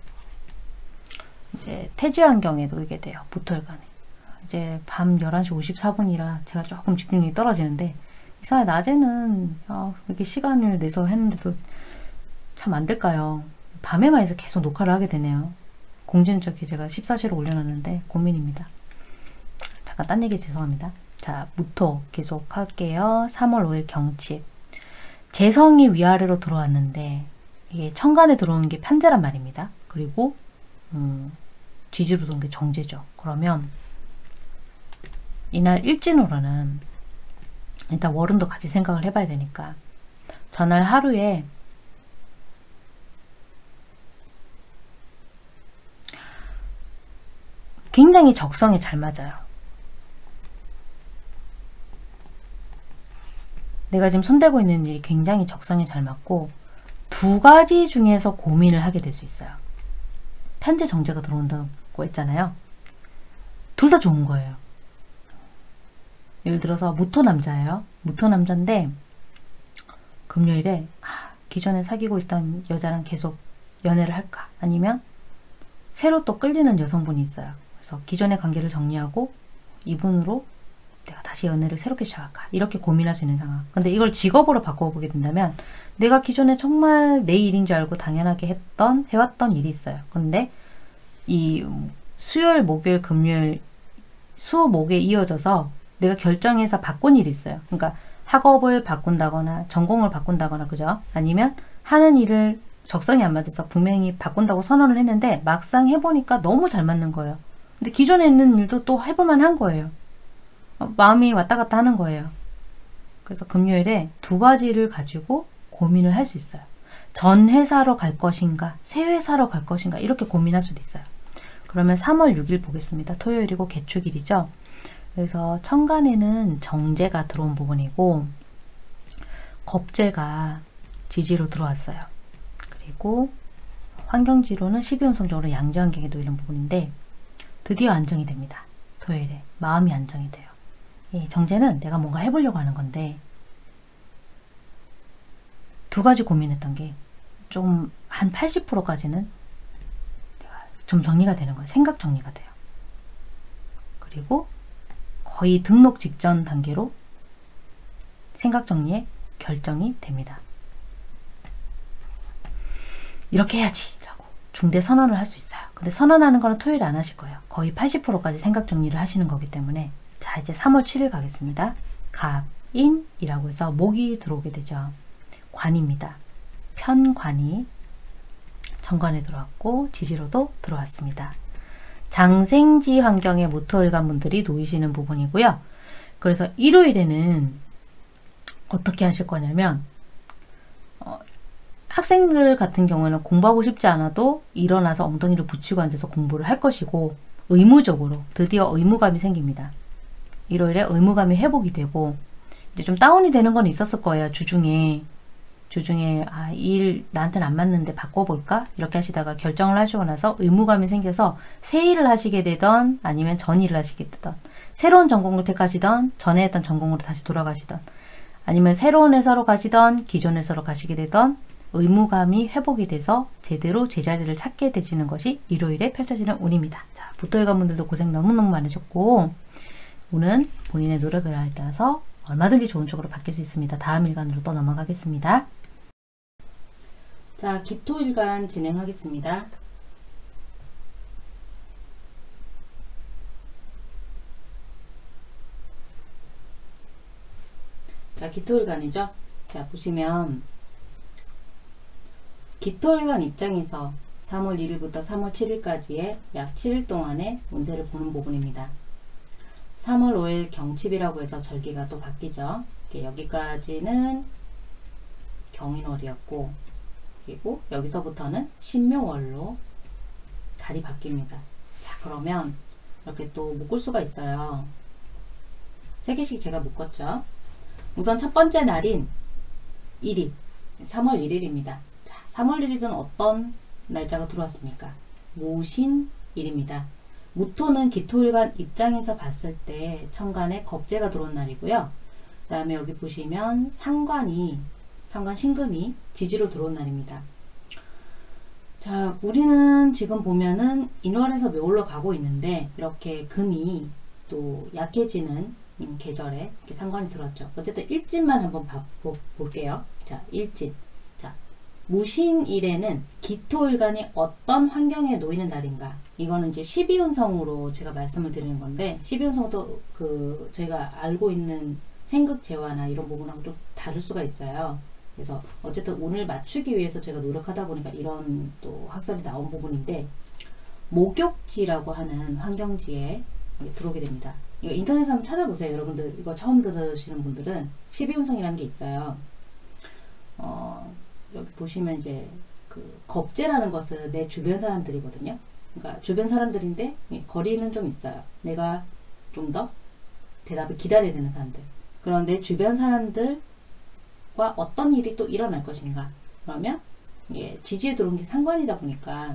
이제 태지환경에 놓이게 돼요. 무토일간에. 이제 밤 열한 시 오십사 분이라 제가 조금 집중력이 떨어지는데, 이상하게 낮에는 아, 이렇게 시간을 내서 했는데도 참 안 될까요? 밤에만 해서 계속 녹화를 하게 되네요. 공지는 저기 제가 십사 시로 올려놨는데 고민입니다. 잠깐 딴 얘기 죄송합니다. 자, 무토 계속 할게요. 삼월 오일 경칩. 재성이 위아래로 들어왔는데 이게 천간에 들어오는 게 편제란 말입니다. 그리고 음, 쥐지로 들어온 게 정제죠. 그러면 이날 일진으로는 일단 월운도 같이 생각을 해봐야 되니까 전날 하루에 굉장히 적성에 잘 맞아요. 내가 지금 손대고 있는 일이 굉장히 적성에 잘 맞고 두 가지 중에서 고민을 하게 될 수 있어요. 편제 정제가 들어온다고 했잖아요. 둘 다 좋은 거예요. 예를 들어서 무토 남자예요. 무토 남자인데 금요일에 아, 기존에 사귀고 있던 여자랑 계속 연애를 할까? 아니면 새로 또 끌리는 여성분이 있어요. 그래서 기존의 관계를 정리하고 이분으로 내가 다시 연애를 새롭게 시작할까? 이렇게 고민할 수 있는 상황. 근데 이걸 직업으로 바꿔보게 된다면 내가 기존에 정말 내 일인 줄 알고 당연하게 했던, 해왔던 일이 있어요. 그런데 이 수요일, 목요일, 금요일, 수, 목에 이어져서 내가 결정해서 바꾼 일이 있어요. 그러니까 학업을 바꾼다거나 전공을 바꾼다거나 그죠? 아니면 하는 일을 적성이 안 맞아서 분명히 바꾼다고 선언을 했는데 막상 해보니까 너무 잘 맞는 거예요. 근데 기존에 있는 일도 또 해볼만 한 거예요. 어, 마음이 왔다 갔다 하는 거예요. 그래서 금요일에 두 가지를 가지고 고민을 할 수 있어요. 전 회사로 갈 것인가, 새 회사로 갈 것인가 이렇게 고민할 수도 있어요. 그러면 삼월 육일 보겠습니다. 토요일이고 개축일이죠. 그래서 천간에는 정제가 들어온 부분이고 겁재가 지지로 들어왔어요. 그리고 환경지로는 십이운성적으로 양지환경에 놓이는 부분인데 드디어 안정이 됩니다. 토요일에 마음이 안정이 돼요. 이 정제는 내가 뭔가 해보려고 하는 건데 두 가지 고민했던 게 좀 한 팔십 퍼센트까지는 좀 정리가 되는 거예요. 생각 정리가 돼요. 그리고 거의 등록 직전 단계로 생각 정리에 결정이 됩니다. 이렇게 해야지 라고 중대 선언을 할 수 있어요. 근데 선언하는 거는 토요일에 안 하실 거예요. 거의 팔십 퍼센트까지 생각 정리를 하시는 거기 때문에. 자, 이제 삼월 칠일 가겠습니다. 갑인이라고 해서 목이 들어오게 되죠. 관입니다. 편관이 정관에 들어왔고 지지로도 들어왔습니다. 장생지 환경에 무토일간 분들이 놓이시는 부분이고요. 그래서 일요일에는 어떻게 하실 거냐면 어, 학생들 같은 경우에는 공부하고 싶지 않아도 일어나서 엉덩이를 붙이고 앉아서 공부를 할 것이고 의무적으로 드디어 의무감이 생깁니다. 일요일에 의무감이 회복이 되고 이제 좀 다운이 되는 건 있었을 거예요. 주중에 주중에 아, 일 나한테는 안 맞는데 바꿔볼까? 이렇게 하시다가 결정을 하시고 나서 의무감이 생겨서 새 일을 하시게 되던 아니면 전 일을 하시게 되던 새로운 전공을 택하시던 전에 했던 전공으로 다시 돌아가시던 아니면 새로운 회사로 가시던 기존 회사로 가시게 되던 의무감이 회복이 돼서 제대로 제자리를 찾게 되시는 것이 일요일에 펼쳐지는 운입니다. 자, 무토일간 분들도 고생 너무너무 많으셨고 운은 본인의 노력에 따라서 얼마든지 좋은 쪽으로 바뀔 수 있습니다. 다음 일간으로 또 넘어가겠습니다. 자, 기토일간 진행하겠습니다. 자, 기토일간이죠. 자, 보시면 기토일간 입장에서 삼월 일일부터 삼월 칠일까지의 약 칠 일 동안의 운세를 보는 부분입니다. 삼월 오일 경칩이라고 해서 절기가 또 바뀌죠. 여기까지는 경인월이었고 그리고 여기서부터는 신묘월로 달이 바뀝니다. 자, 그러면 이렇게 또 묶을 수가 있어요. 세 개씩 제가 묶었죠. 우선 첫 번째 날인 일일, 삼월 일일입니다. 자, 삼월 일일은 어떤 날짜가 들어왔습니까? 무신일입니다. 무토는 기토일간 입장에서 봤을 때 천간에 겁재가 들어온 날이고요. 그 다음에 여기 보시면 상관이 상관 신금이 지지로 들어온 날입니다. 자, 우리는 지금 보면은 인월에서 묘월로 가고 있는데 이렇게 금이 또 약해지는 계절에 이렇게 상관이 들어왔죠. 어쨌든 일진만 한번 봐, 보, 볼게요. 자, 일진. 자, 무신일에는 기토일간이 어떤 환경에 놓이는 날인가? 이거는 이제 십이운성으로 제가 말씀을 드리는 건데 십이운성도 그 저희가 알고 있는 생극재화나 이런 부분하고 좀 다를 수가 있어요. 그래서 어쨌든 운을 맞추기 위해서 제가 노력하다 보니까 이런 또 학설이 나온 부분인데, 목욕지라고 하는 환경지에 들어오게 됩니다. 이거 인터넷에 한번 찾아보세요. 여러분들 이거 처음 들으시는 분들은 십이운성이라는 게 있어요. 어, 여기 보시면 이제 그 겁재라는 것은 내 주변 사람들이거든요. 그러니까 주변 사람들인데 거리는 좀 있어요. 내가 좀 더 대답을 기다려야 되는 사람들. 그런데 주변 사람들과 어떤 일이 또 일어날 것인가. 그러면 예, 지지에 들어온 게 상관이다 보니까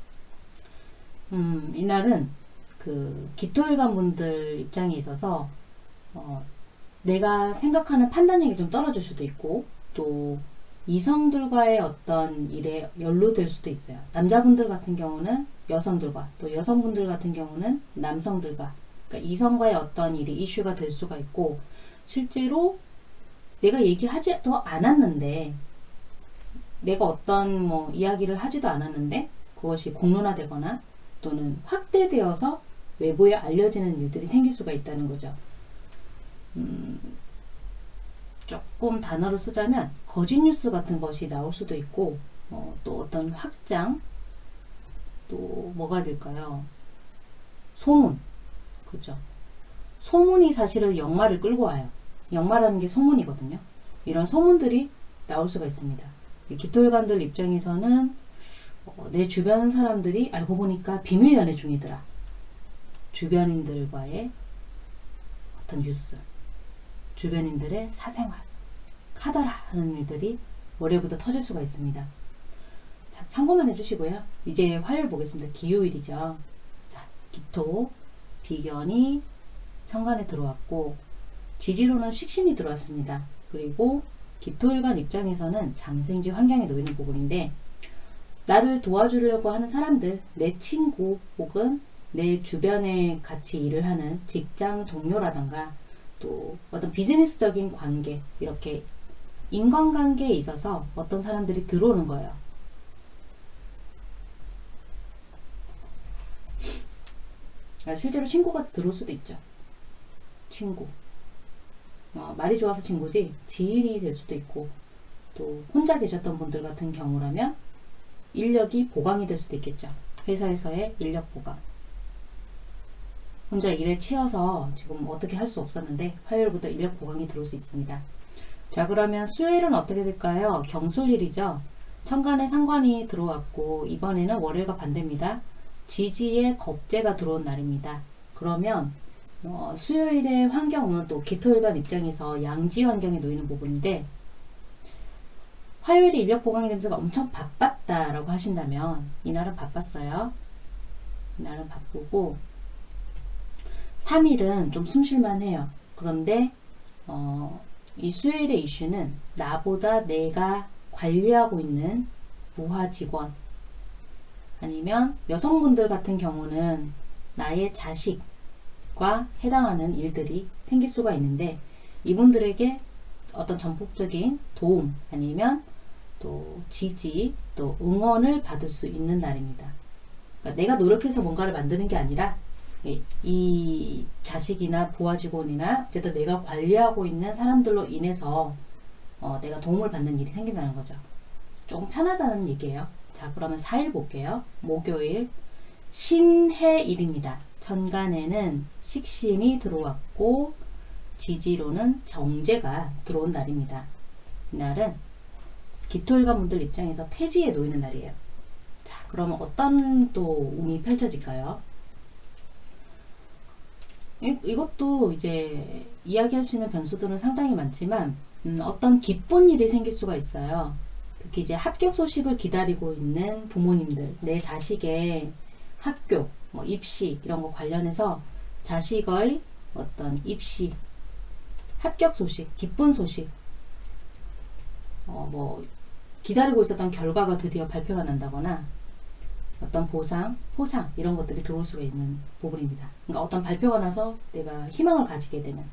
음, 이날은 그 기토일관 분들 입장에 있어서 어, 내가 생각하는 판단력이 좀 떨어질 수도 있고, 또 이성들과의 어떤 일에 연루될 수도 있어요. 남자분들 같은 경우는 여성들과, 또 여성분들 같은 경우는 남성들과, 그러니까 이성과의 어떤 일이 이슈가 될 수가 있고, 실제로 내가 얘기하지도 않았는데, 내가 어떤 뭐 이야기를 하지도 않았는데 그것이 공론화되거나 또는 확대되어서 외부에 알려지는 일들이 생길 수가 있다는 거죠. 음, 조금 단어를 쓰자면 거짓 뉴스 같은 것이 나올 수도 있고, 어, 또 어떤 확장, 또 뭐가 될까요? 소문, 그죠? 소문이 사실은 역마를 끌고 와요. 역마라는 게 소문이거든요. 이런 소문들이 나올 수가 있습니다. 기토일관들 입장에서는 어, 내 주변 사람들이 알고 보니까 비밀 연애 중이더라. 주변인들과의 어떤 뉴스, 주변인들의 사생활, 카더라 하는 일들이 월요일부터 터질 수가 있습니다. 자, 참고만 해주시고요. 이제 화요일 보겠습니다. 기요일이죠. 자, 기토, 비견이 천간에 들어왔고, 지지로는 식신이 들어왔습니다. 그리고 기토일관 입장에서는 장생지 환경에 놓이는 부분인데, 나를 도와주려고 하는 사람들, 내 친구 혹은 내 주변에 같이 일을 하는 직장 동료라던가 또 어떤 비즈니스적인 관계, 이렇게 인간관계에 있어서 어떤 사람들이 들어오는 거예요. 실제로 친구가 들어올 수도 있죠. 친구. 어, 말이 좋아서 친구지 지인이 될 수도 있고, 또 혼자 계셨던 분들 같은 경우라면 인력이 보강이 될 수도 있겠죠. 회사에서의 인력 보강. 혼자 일에 치여서 지금 어떻게 할 수 없었는데 화요일부터 인력 보강이 들어올 수 있습니다. 자, 그러면 수요일은 어떻게 될까요? 경술일이죠. 천간에 상관이 들어왔고, 이번에는 월요일과 반대입니다. 지지에 겁재가 들어온 날입니다. 그러면 어, 수요일의 환경은 또 기토일관 입장에서 양지 환경에 놓이는 부분인데, 화요일에 인력 보강이 되면서 엄청 바빴다라고 하신다면 이날은 바빴어요. 이날은 바쁘고, 삼 일은 좀 숨쉴만 해요. 그런데 어, 이 수요일의 이슈는 나보다 내가 관리하고 있는 부하 직원, 아니면 여성분들 같은 경우는 나의 자식과 해당하는 일들이 생길 수가 있는데, 이분들에게 어떤 전폭적인 도움 아니면 또 지지, 또 응원을 받을 수 있는 날입니다. 그러니까 내가 노력해서 뭔가를 만드는 게 아니라 이 자식이나 부하 직원이나 어쨌든 내가 관리하고 있는 사람들로 인해서 어, 내가 도움을 받는 일이 생긴다는 거죠. 조금 편하다는 얘기예요. 자, 그러면 사 일 볼게요. 목요일 신해일입니다. 천간에는 식신이 들어왔고 지지로는 정제가 들어온 날입니다. 이날은 기토일관 분들 입장에서 태지에 놓이는 날이에요. 자, 그러면 어떤 또 운이 펼쳐질까요? 이, 이것도 이제 이야기할 수 있는 변수들은 상당히 많지만 음, 어떤 기쁜 일이 생길 수가 있어요. 특히 이제 합격 소식을 기다리고 있는 부모님들, 내 자식의 학교, 뭐 입시 이런 거 관련해서 자식의 어떤 입시, 합격 소식, 기쁜 소식, 어, 뭐 기다리고 있었던 결과가 드디어 발표가 난다거나 어떤 보상, 포상 이런 것들이 들어올 수가 있는 부분입니다. 그러니까 어떤 발표가 나서 내가 희망을 가지게 되는,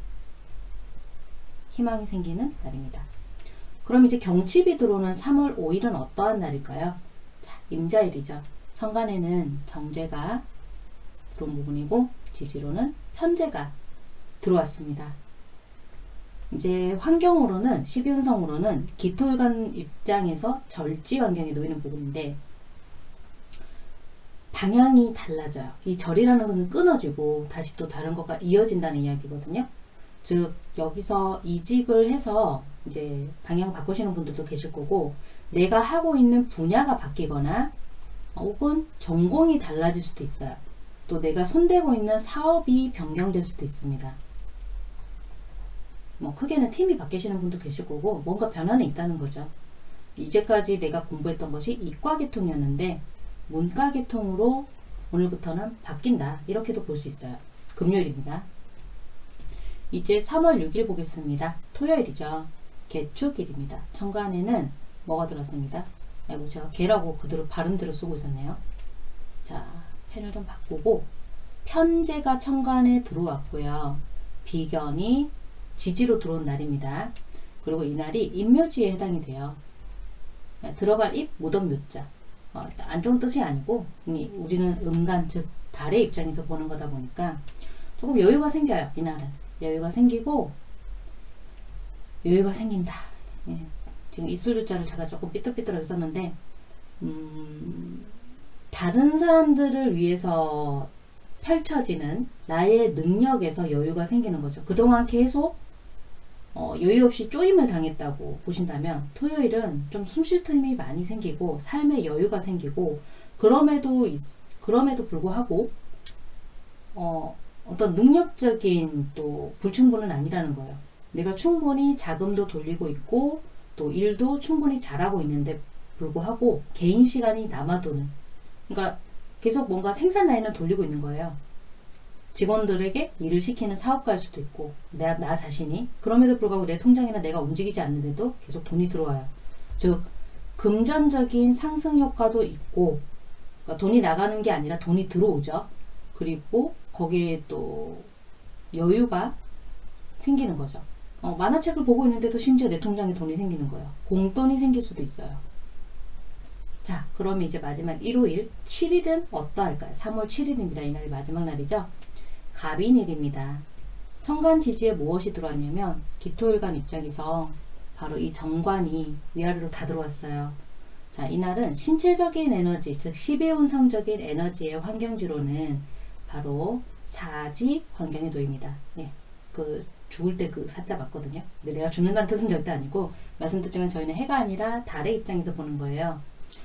희망이 생기는 날입니다. 그럼 이제 경칩이 들어오는 삼월 오일은 어떠한 날일까요? 자, 임자일이죠. 천간에는 정제가 들어온 부분이고 지지로는 편제가 들어왔습니다. 이제 환경으로는 십이운성으로는 기토일간 입장에서 절지 환경에 놓이는 부분인데 방향이 달라져요. 이 절이라는 것은 끊어지고 다시 또 다른 것과 이어진다는 이야기거든요. 즉 여기서 이직을 해서 이제 방향 바꾸시는 분들도 계실 거고, 내가 하고 있는 분야가 바뀌거나 혹은 전공이 달라질 수도 있어요. 또 내가 손대고 있는 사업이 변경될 수도 있습니다. 뭐 크게는 팀이 바뀌시는 분도 계실 거고, 뭔가 변화는 있다는 거죠. 이제까지 내가 공부했던 것이 이과 계통이었는데 문과 계통으로 오늘부터는 바뀐다, 이렇게도 볼 수 있어요. 금요일입니다. 이제 삼월 육일 보겠습니다. 토요일이죠. 개축일입니다. 천간에는 뭐가 들었습니다. 아이고, 제가 개라고 그대로 발음대로 쓰고 있었네요. 자, 펜을 좀 바꾸고, 편제가 천간에 들어왔고요. 비견이 지지로 들어온 날입니다. 그리고 이 날이 임묘지에 해당이 돼요. 들어갈 입 무덤 묘자. 어, 안 좋은 뜻이 아니고 우리는 음간, 즉 달의 입장에서 보는 거다 보니까 조금 여유가 생겨요. 이날은 여유가 생기고, 여유가 생긴다. 예. 지금 이슬교자를 제가 조금 삐뚤삐뚤하게 썼는데 음, 다른 사람들을 위해서 펼쳐지는 나의 능력에서 여유가 생기는 거죠. 그동안 계속 어, 여유 없이 쪼임을 당했다고 보신다면 토요일은 좀 숨 쉴 틈이 많이 생기고 삶의 여유가 생기고, 그럼에도 그럼에도 불구하고 어, 어떤 능력적인 또 불충분은 아니라는 거예요. 내가 충분히 자금도 돌리고 있고 또 일도 충분히 잘하고 있는데 불구하고 개인 시간이 남아도는, 그러니까 계속 뭔가 생산 라인을 돌리고 있는 거예요. 직원들에게 일을 시키는 사업가일 수도 있고, 나, 나 자신이 그럼에도 불구하고 내 통장이나 내가 움직이지 않는데도 계속 돈이 들어와요. 즉 금전적인 상승 효과도 있고, 그러니까 돈이 나가는 게 아니라 돈이 들어오죠. 그리고 거기에 또 여유가 생기는 거죠. 어, 만화책을 보고 있는데도 심지어 내 통장에 돈이 생기는 거예요. 공돈이 생길 수도 있어요. 자, 그러면 이제 마지막 일요일 칠일은 어떠할까요? 삼월 칠일입니다. 이날이 마지막 날이죠. 갑인일입니다. 천간 지지에 무엇이 들어왔냐면 기토일간 입장에서 바로 이 정관이 위아래로 다 들어왔어요. 자, 이날은 신체적인 에너지, 즉 십이운성적인 에너지의 환경지로는 바로 사지 환경에 놓입니다. 예, 그 죽을 때 그 사자 맞거든요. 근데 내가 죽는다는 뜻은 절대 아니고, 말씀드리지만 저희는 해가 아니라 달의 입장에서 보는 거예요.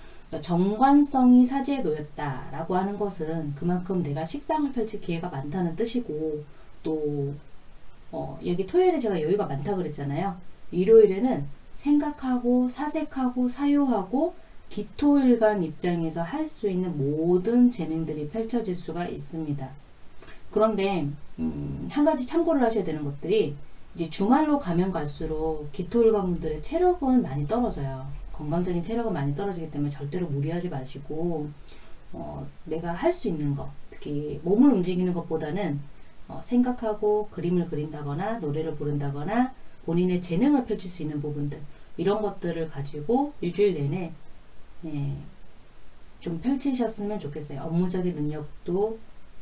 정관성이 사지에 놓였다라고 하는 것은 그만큼 내가 식상을 펼칠 기회가 많다는 뜻이고, 또 어, 여기 토요일에 제가 여유가 많다 그랬잖아요. 일요일에는 생각하고 사색하고 사유하고 기토일간 입장에서 할 수 있는 모든 재능들이 펼쳐질 수가 있습니다. 그런데 음, 한 가지 참고를 하셔야 되는 것들이, 이제 주말로 가면 갈수록 기토일간 분들의 체력은 많이 떨어져요. 건강적인 체력은 많이 떨어지기 때문에 절대로 무리하지 마시고, 어, 내가 할 수 있는 것, 특히 몸을 움직이는 것보다는 어, 생각하고 그림을 그린다거나 노래를 부른다거나 본인의 재능을 펼칠 수 있는 부분들, 이런 것들을 가지고 일주일 내내 예, 좀 펼치셨으면 좋겠어요. 업무적인 능력도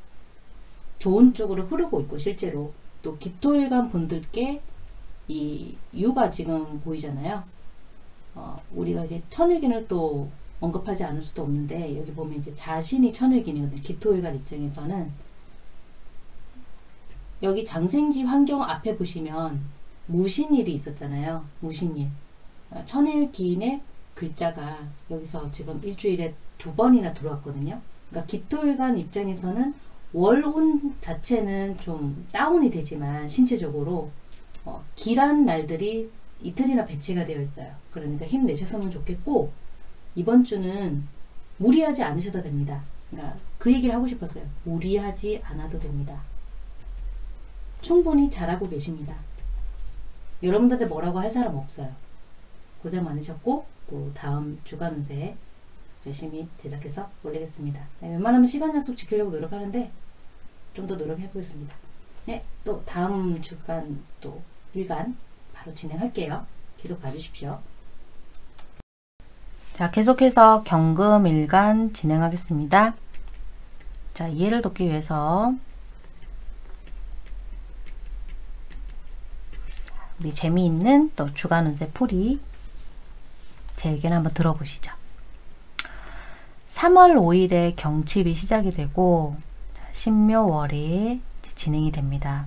좋은 쪽으로 흐르고 있고, 실제로 또 기토일간 분들께 이 유가 지금 보이잖아요. 어, 우리가 이제 천일기를 또 언급하지 않을 수도 없는데, 여기 보면 이제 자신이 천일기니거든요. 기토일간 입장에서는 여기 장생지 환경 앞에 보시면 무신일이 있었잖아요. 무신일. 천일기인의 글자가 여기서 지금 일주일에 두 번이나 들어왔거든요. 그러니까 기토일간 입장에서는 월운 자체는 좀 다운이 되지만 신체적으로 어, 길한 날들이 이틀이나 배치가 되어 있어요. 그러니까 힘내셨으면 좋겠고, 이번 주는 무리하지 않으셔도 됩니다. 그러니까 그 얘기를 하고 싶었어요. 무리하지 않아도 됩니다. 충분히 잘하고 계십니다. 여러분들한테 뭐라고 할 사람 없어요. 고생 많으셨고, 또 다음 주간 운세 열심히 제작해서 올리겠습니다. 네, 웬만하면 시간 약속 지키려고 노력하는데 좀 더 노력해 보겠습니다. 네, 또 다음 주간 또 일간 바로 진행할게요. 계속 봐주십시오. 자, 계속해서 경금일간 진행하겠습니다. 자, 이해를 돕기 위해서 우리 재미있는 또 주간 운세 풀이 제 의견 한번 들어보시죠. 삼월 오일에 경칩이 시작이 되고 신묘월이 진행이 됩니다.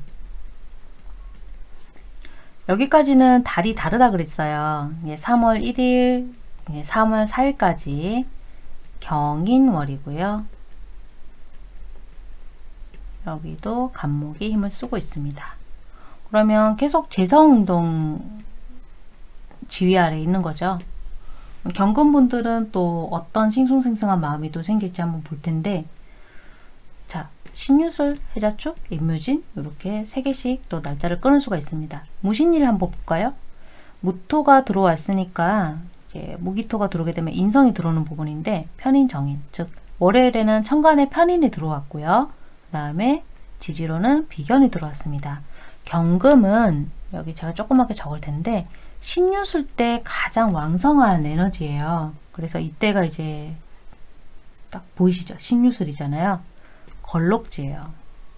여기까지는 달이 다르다 그랬어요. 삼월 일일, 삼월 사일까지 경인월이고요. 여기도 간목이 힘을 쓰고 있습니다. 그러면 계속 재성운동 지위 아래 있는 거죠. 경금분들은 또 어떤 싱숭생숭한 마음이 또 생길지 한번 볼 텐데, 자, 신유술, 해자축, 임묘진 이렇게 세 개씩 또 날짜를 끊을 수가 있습니다. 무신일을 한번 볼까요? 무토가 들어왔으니까 이제 무기토가 들어오게 되면 인성이 들어오는 부분인데, 편인, 정인, 즉 월요일에는 천간에 편인이 들어왔고요. 그 다음에 지지로는 비견이 들어왔습니다. 경금은 여기 제가 조그맣게 적을 텐데 신유술 때 가장 왕성한 에너지예요. 그래서 이때가 이제 딱 보이시죠? 신유술이잖아요. 걸록지예요.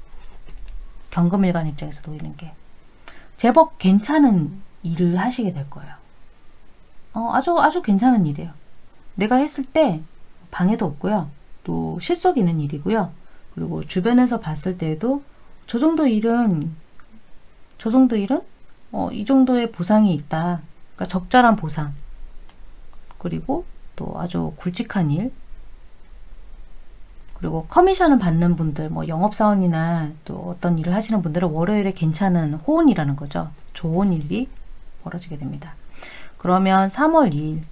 경금일간 입장에서 놓이는 게 제법 괜찮은 일을 하시게 될 거예요. 어, 아주 아주 괜찮은 일이에요. 내가 했을 때 방해도 없고요. 또 실속 있는 일이고요. 그리고 주변에서 봤을 때도 저 정도 일은 저 정도 일은 어, 이 정도의 보상이 있다. 그러니까 적절한 보상. 그리고 또 아주 굵직한 일. 그리고 커미션을 받는 분들, 뭐 영업사원이나 또 어떤 일을 하시는 분들은 월요일에 괜찮은 호운이라는 거죠. 좋은 일이 벌어지게 됩니다. 그러면 삼월 이일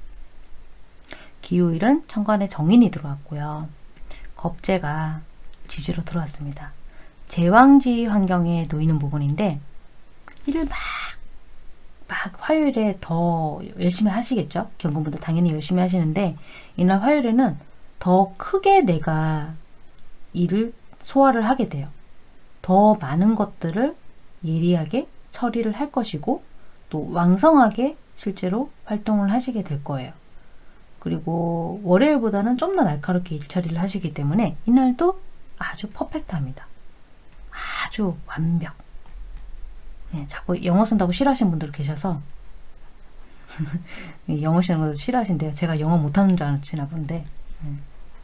기요일은 천간에 정인이 들어왔고요. 겁재가 지지로 들어왔습니다. 제왕지 환경에 놓이는 부분인데 일을 막, 막 화요일에 더 열심히 하시겠죠? 경금분들 당연히 열심히 하시는데 이날 화요일에는 더 크게 내가 일을 소화를 하게 돼요. 더 많은 것들을 예리하게 처리를 할 것이고 또 왕성하게 실제로 활동을 하시게 될 거예요. 그리고 월요일보다는 좀 더 날카롭게 일 처리를 하시기 때문에 이날도 아주 퍼펙트합니다. 아주 완벽. 네, 자꾸 영어 쓴다고 싫어하시는 분들 계셔서 영어 쓰는 것도 싫어하신대요. 제가 영어 못하는 줄 아시나 본데 네.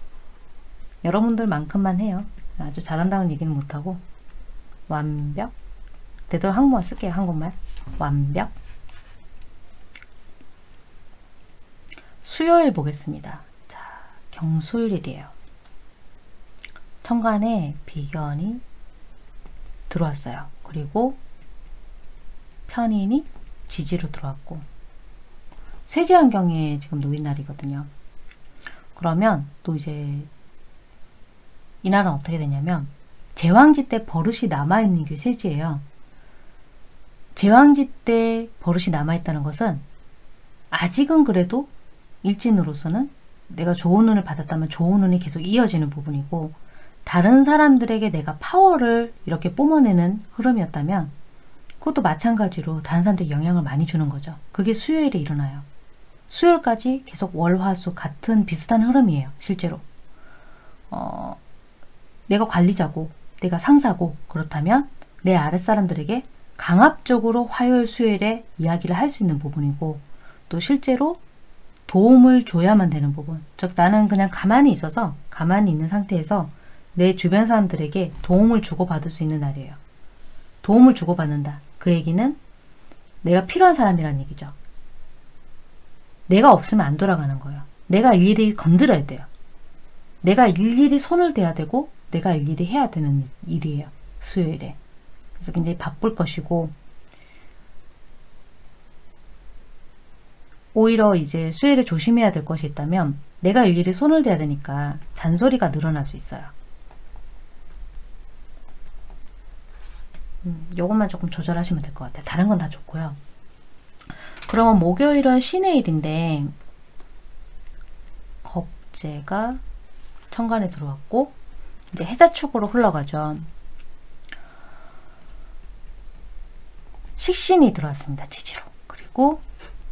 여러분들만큼만 해요. 아주 잘한다는 얘기는 못하고 완벽. 되도록 한국말 쓸게요. 한국말. 완벽. 수요일 보겠습니다. 자, 경술일이에요. 천간에 비견이 들어왔어요. 그리고 편인이 지지로 들어왔고 세지환경에 지금 놓인 날이거든요. 그러면 또 이제 이날은 어떻게 되냐면 제왕지 때 버릇이 남아있는 게 세지예요. 제왕지 때 버릇이 남아있다는 것은 아직은 그래도 일진으로서는 내가 좋은 운을 받았다면 좋은 운이 계속 이어지는 부분이고 다른 사람들에게 내가 파워를 이렇게 뿜어내는 흐름이었다면 그것도 마찬가지로 다른 사람들에게 영향을 많이 주는 거죠. 그게 수요일에 일어나요. 수요일까지 계속 월화수 같은 비슷한 흐름이에요. 실제로. 어, 내가 관리자고 내가 상사고 그렇다면 내 아랫사람들에게 강압적으로 화요일 수요일에 이야기를 할 수 있는 부분이고 또 실제로 도움을 줘야만 되는 부분. 즉 나는 그냥 가만히 있어서 가만히 있는 상태에서 내 주변 사람들에게 도움을 주고받을 수 있는 날이에요. 도움을 주고받는다. 그 얘기는 내가 필요한 사람이라는 얘기죠. 내가 없으면 안 돌아가는 거예요. 내가 일일이 건드려야 돼요. 내가 일일이 손을 대야 되고 내가 일일이 해야 되는 일이에요. 수요일에. 그래서 굉장히 바쁠 것이고 오히려 이제 수요일에 조심해야 될 것이 있다면 내가 일일이 손을 대야 되니까 잔소리가 늘어날 수 있어요. 음, 요것만 조금 조절하시면 될 것 같아요. 다른 건 다 좋고요. 그러면 목요일은 신의 일인데 겁재가 천간에 들어왔고 이제 해자축으로 흘러가죠. 식신이 들어왔습니다. 지지로. 그리고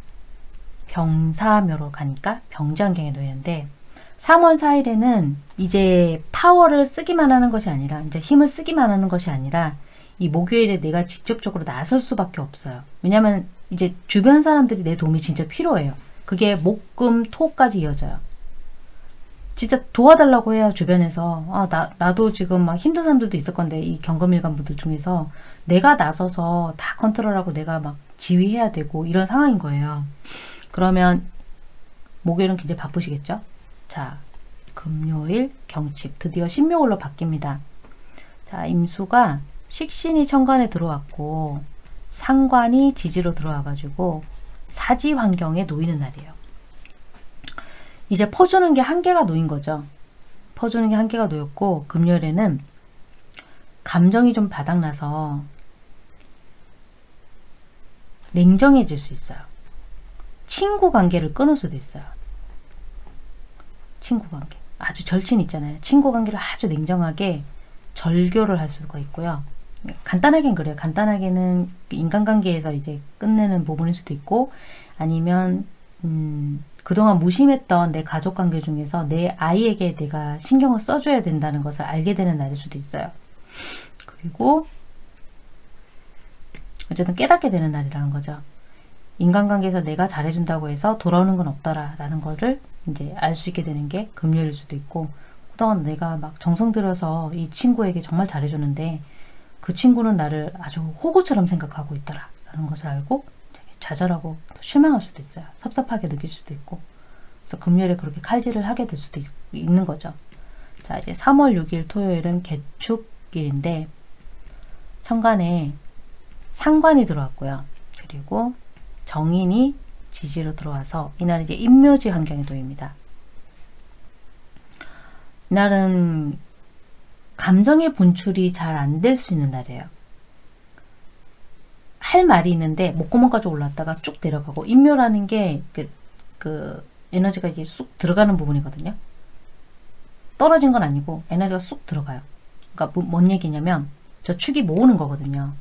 병사묘로 가니까 병지환경에 놓이는데 삼월 사일에는 이제 파워를 쓰기만 하는 것이 아니라 이제 힘을 쓰기만 하는 것이 아니라 이 목요일에 내가 직접적으로 나설 수밖에 없어요. 왜냐면 이제 주변 사람들이 내 도움이 진짜 필요해요. 그게 목, 금, 토까지 이어져요. 진짜 도와달라고 해요. 주변에서. 아, 나, 나도 지금 막 힘든 사람들도 있을 건데 이 경금일간 분들 중에서 내가 나서서 다 컨트롤하고 내가 막 지휘해야 되고 이런 상황인 거예요. 그러면 목요일은 굉장히 바쁘시겠죠? 자, 금요일 경칩 드디어 신묘일로 바뀝니다. 자, 임수가 식신이 천간에 들어왔고 상관이 지지로 들어와가지고 사지 환경에 놓이는 날이에요. 이제 퍼주는 게 한계가 놓인 거죠. 퍼주는 게 한계가 놓였고 금요일에는 감정이 좀 바닥나서 냉정해질 수 있어요. 친구 관계를 끊을 수도 있어요. 친구 관계. 아주 절친 있잖아요. 친구 관계를 아주 냉정하게 절교를 할 수가 있고요. 간단하게는 그래요. 간단하게는 인간관계에서 이제 끝내는 부분일 수도 있고 아니면 음, 그동안 무심했던 내 가족관계 중에서 내 아이에게 내가 신경을 써줘야 된다는 것을 알게 되는 날일 수도 있어요. 그리고 어쨌든 깨닫게 되는 날이라는 거죠. 인간관계에서 내가 잘해준다고 해서 돌아오는 건 없더라 라는 것을 이제 알 수 있게 되는 게 금요일일 수도 있고 그동안 내가 막 정성 들여서 이 친구에게 정말 잘해줬는데 그 친구는 나를 아주 호구처럼 생각하고 있더라 라는 것을 알고 좌절하고 실망할 수도 있어요. 섭섭하게 느낄 수도 있고 그래서 금요일에 그렇게 칼질을 하게 될 수도 있, 있는 거죠. 자, 이제 삼월 육일 토요일은 개축일인데 천간에 상관이 들어왔고요. 그리고 정인이 지지로 들어와서 이날 이제 인묘지 환경에 놓입니다. 이날은 감정의 분출이 잘 안 될 수 있는 날이에요. 할 말이 있는데 목구멍까지 올랐다가 쭉 내려가고 인묘라는 게 그, 그 에너지가 이제 쑥 들어가는 부분이거든요. 떨어진 건 아니고 에너지가 쑥 들어가요. 그러니까 뭐, 뭔 얘기냐면 저 축이 모으는 거거든요.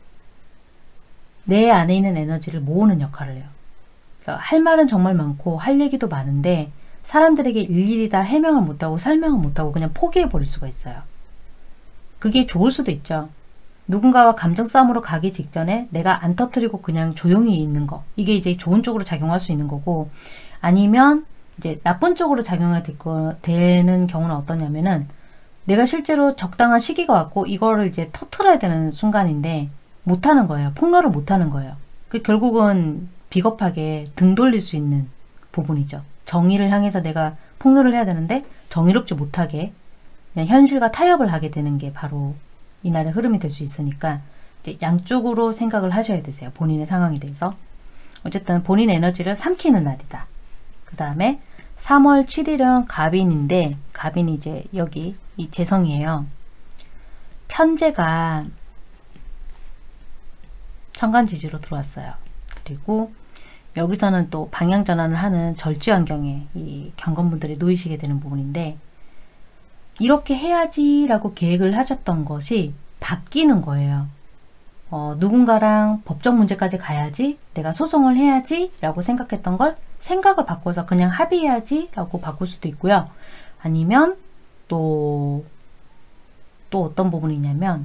내 안에 있는 에너지를 모으는 역할을 해요. 그래서 할 말은 정말 많고 할 얘기도 많은데 사람들에게 일일이 다 해명을 못하고 설명을 못하고 그냥 포기해버릴 수가 있어요. 그게 좋을 수도 있죠. 누군가와 감정 싸움으로 가기 직전에 내가 안 터뜨리고 그냥 조용히 있는 거. 이게 이제 좋은 쪽으로 작용할 수 있는 거고 아니면 이제 나쁜 쪽으로 작용이 되는 경우는 어떠냐면은 내가 실제로 적당한 시기가 왔고 이거를 이제 터뜨려야 되는 순간인데 못하는 거예요. 폭로를 못하는 거예요. 그 결국은 비겁하게 등 돌릴 수 있는 부분이죠. 정의를 향해서 내가 폭로를 해야 되는데 정의롭지 못하게 그냥 현실과 타협을 하게 되는 게 바로 이날의 흐름이 될 수 있으니까 이제 양쪽으로 생각을 하셔야 되세요. 본인의 상황에 대해서. 어쨌든 본인의 에너지를 삼키는 날이다. 그 다음에 삼월 칠일은 갑인인데 갑인이 이제 여기 이 재성이에요. 편제가 천간지지로 들어왔어요. 그리고 여기서는 또 방향전환을 하는 절지 환경에 이 경건분들이 놓이시게 되는 부분인데 이렇게 해야지 라고 계획을 하셨던 것이 바뀌는 거예요. 어, 누군가랑 법적 문제까지 가야지 내가 소송을 해야지 라고 생각했던 걸 생각을 바꿔서 그냥 합의해야지 라고 바꿀 수도 있고요. 아니면 또, 또 어떤 부분이냐면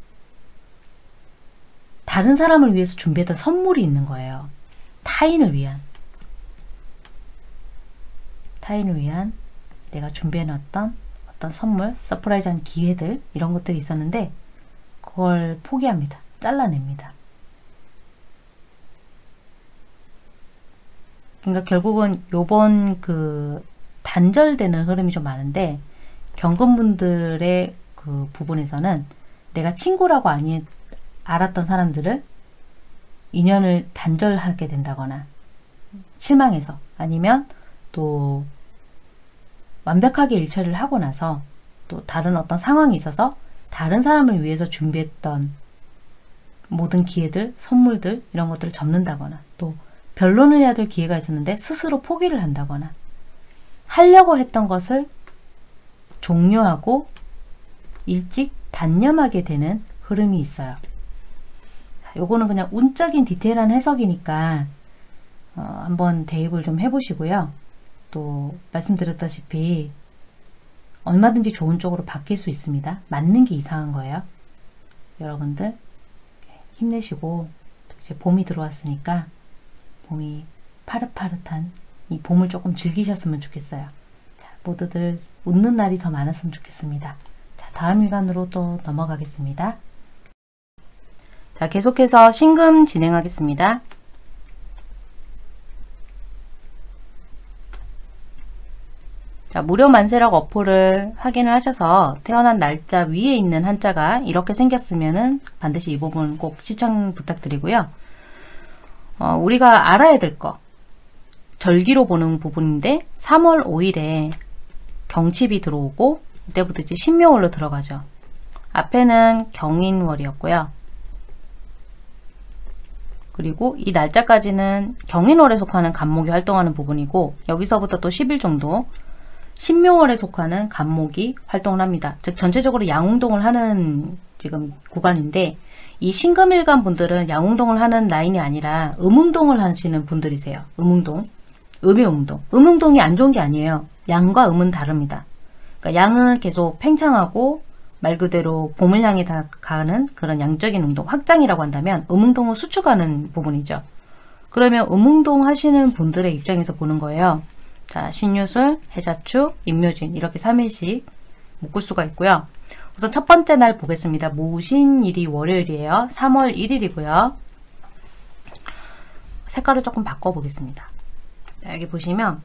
다른 사람을 위해서 준비했던 선물이 있는 거예요. 타인을 위한 타인을 위한 내가 준비해놨던 어떤 선물, 서프라이즈한 기회들 이런 것들이 있었는데 그걸 포기합니다. 잘라냅니다. 그러니까 결국은 요번 그 단절되는 흐름이 좀 많은데 경금분들의 그 부분에서는 내가 친구라고 아니 알았던 사람들을 인연을 단절하게 된다거나 실망해서 아니면 또 완벽하게 일처리를 하고 나서 또 다른 어떤 상황이 있어서 다른 사람을 위해서 준비했던 모든 기회들, 선물들 이런 것들을 접는다거나 또 변론을 해야 될 기회가 있었는데 스스로 포기를 한다거나 하려고 했던 것을 종료하고 일찍 단념하게 되는 흐름이 있어요. 요거는 그냥 운적인 디테일한 해석이니까 어, 한번 대입을 좀 해보시고요. 또 말씀드렸다시피 얼마든지 좋은 쪽으로 바뀔 수 있습니다. 맞는 게 이상한 거예요. 여러분들 힘내시고 이제 봄이 들어왔으니까 봄이 파릇파릇한 이 봄을 조금 즐기셨으면 좋겠어요. 자, 모두들 웃는 날이 더 많았으면 좋겠습니다. 자, 다음 일간으로 또 넘어가겠습니다. 자, 계속해서 신금 진행하겠습니다. 자, 무료 만세력 어플을 확인을 하셔서 태어난 날짜 위에 있는 한자가 이렇게 생겼으면은 반드시 이 부분 꼭 시청 부탁드리고요. 어, 우리가 알아야 될 거, 절기로 보는 부분인데 삼월 오일에 경칩이 들어오고 이때부터 이제 신묘월로 들어가죠. 앞에는 경인월이었고요. 그리고 이 날짜까지는 경인월에 속하는 간목이 활동하는 부분이고 여기서부터 또 십 일 정도 신묘월에 속하는 간목이 활동을 합니다. 즉 전체적으로 양운동을 하는 지금 구간인데 이 신금일간 분들은 양운동을 하는 라인이 아니라 음운동을 하시는 분들이세요. 음운동, 음의 운동. 음운동이 안 좋은 게 아니에요. 양과 음은 다릅니다. 그러니까 양은 계속 팽창하고 말 그대로 봄을 향해 다 가는 그런 양적인 운동, 확장이라고 한다면 음운동은 수축하는 부분이죠. 그러면 음운동 하시는 분들의 입장에서 보는 거예요. 자, 신유술, 해자축, 임묘진 이렇게 삼 일씩 묶을 수가 있고요. 우선 첫 번째 날 보겠습니다. 무신일이 월요일이에요. 삼월 일일이고요. 색깔을 조금 바꿔보겠습니다. 여기 보시면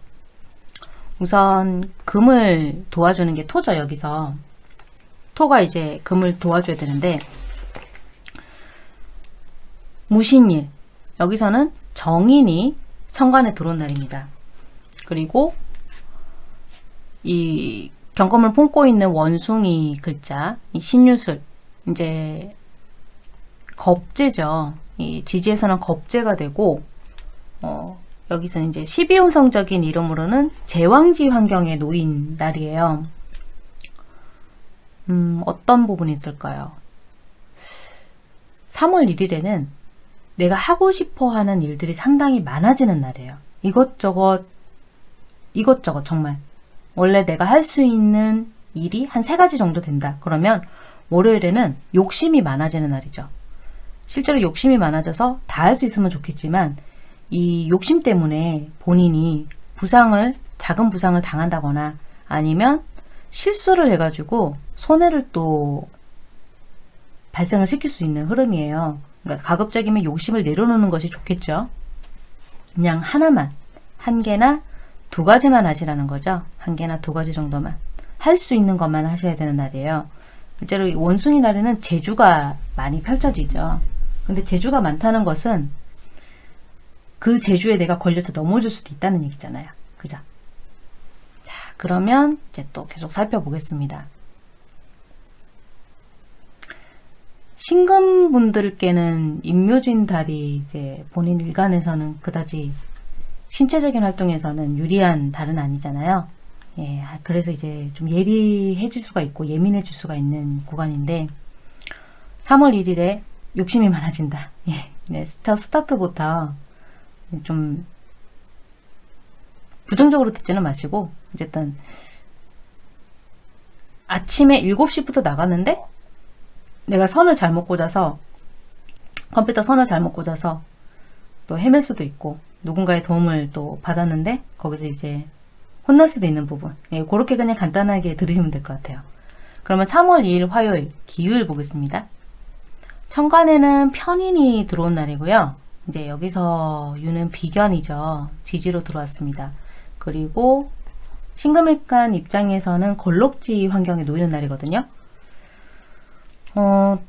우선 금을 도와주는 게 토죠. 여기서 토가 이제 금을 도와줘야 되는데 무신일 여기서는 정인이 천간에 들어온 날입니다. 그리고 이 경금을 품고 있는 원숭이 글자, 이 신유술, 이제 겁재죠. 이 지지에서는 겁재가 되고, 어, 여기서 이제 십이운성적인 이름으로는 제왕지 환경에 놓인 날이에요. 음, 어떤 부분이 있을까요? 삼월 일일에는 내가 하고 싶어 하는 일들이 상당히 많아지는 날이에요. 이것저것, 이것저것 정말. 원래 내가 할 수 있는 일이 한 세 가지 정도 된다. 그러면 월요일에는 욕심이 많아지는 날이죠. 실제로 욕심이 많아져서 다 할 수 있으면 좋겠지만 이 욕심 때문에 본인이 부상을, 작은 부상을 당한다거나 아니면 실수를 해가지고 손해를 또 발생을 시킬 수 있는 흐름이에요. 그러니까 가급적이면 욕심을 내려놓는 것이 좋겠죠. 그냥 하나만, 한 개나 두 가지만 하시라는 거죠. 한 개나 두 가지 정도만. 할 수 있는 것만 하셔야 되는 날이에요. 실제로 원숭이 날에는 재주가 많이 펼쳐지죠. 근데 재주가 많다는 것은 그 재주에 내가 걸려서 넘어질 수도 있다는 얘기잖아요. 그죠? 자, 그러면 이제 또 계속 살펴보겠습니다. 신금분들께는 임묘진 달이 이제 본인 일간에서는 그다지 신체적인 활동에서는 유리한 달은 아니잖아요. 예, 그래서 이제 좀 예리해질 수가 있고 예민해질 수가 있는 구간인데 삼월 일일에 욕심이 많아진다. 예, 네, 첫 스타트부터 좀 부정적으로 듣지는 마시고 어쨌든 아침에 일곱 시부터 나갔는데 내가 선을 잘못 꽂아서 컴퓨터 선을 잘못 꽂아서 또 헤맬 수도 있고 누군가의 도움을 또 받았는데 거기서 이제 혼날 수도 있는 부분. 예, 그렇게 그냥 간단하게 들으시면 될 것 같아요. 그러면 삼월 이일 화요일 기요일 보겠습니다. 천간에는 편인이 들어온 날이고요. 이제 여기서 유는 비견이죠. 지지로 들어왔습니다. 그리고 신금일간 입장에서는 걸럭지 환경에 놓이는 날이거든요. 어,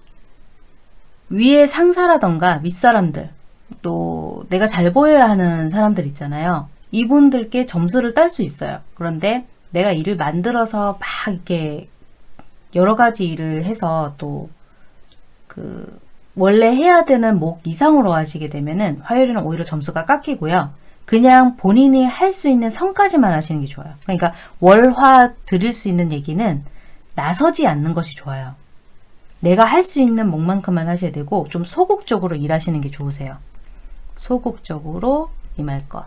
위에 상사라던가 윗사람들 또 내가 잘 보여야 하는 사람들 있잖아요. 이분들께 점수를 딸 수 있어요. 그런데 내가 일을 만들어서 막 이렇게 여러 가지 일을 해서 또 그 원래 해야 되는 목 이상으로 하시게 되면은 화요일은 오히려 점수가 깎이고요. 그냥 본인이 할 수 있는 선까지만 하시는 게 좋아요. 그러니까 월화 드릴 수 있는 얘기는 나서지 않는 것이 좋아요. 내가 할 수 있는 목만큼만 하셔야 되고 좀 소극적으로 일하시는 게 좋으세요. 소극적으로 임할 것.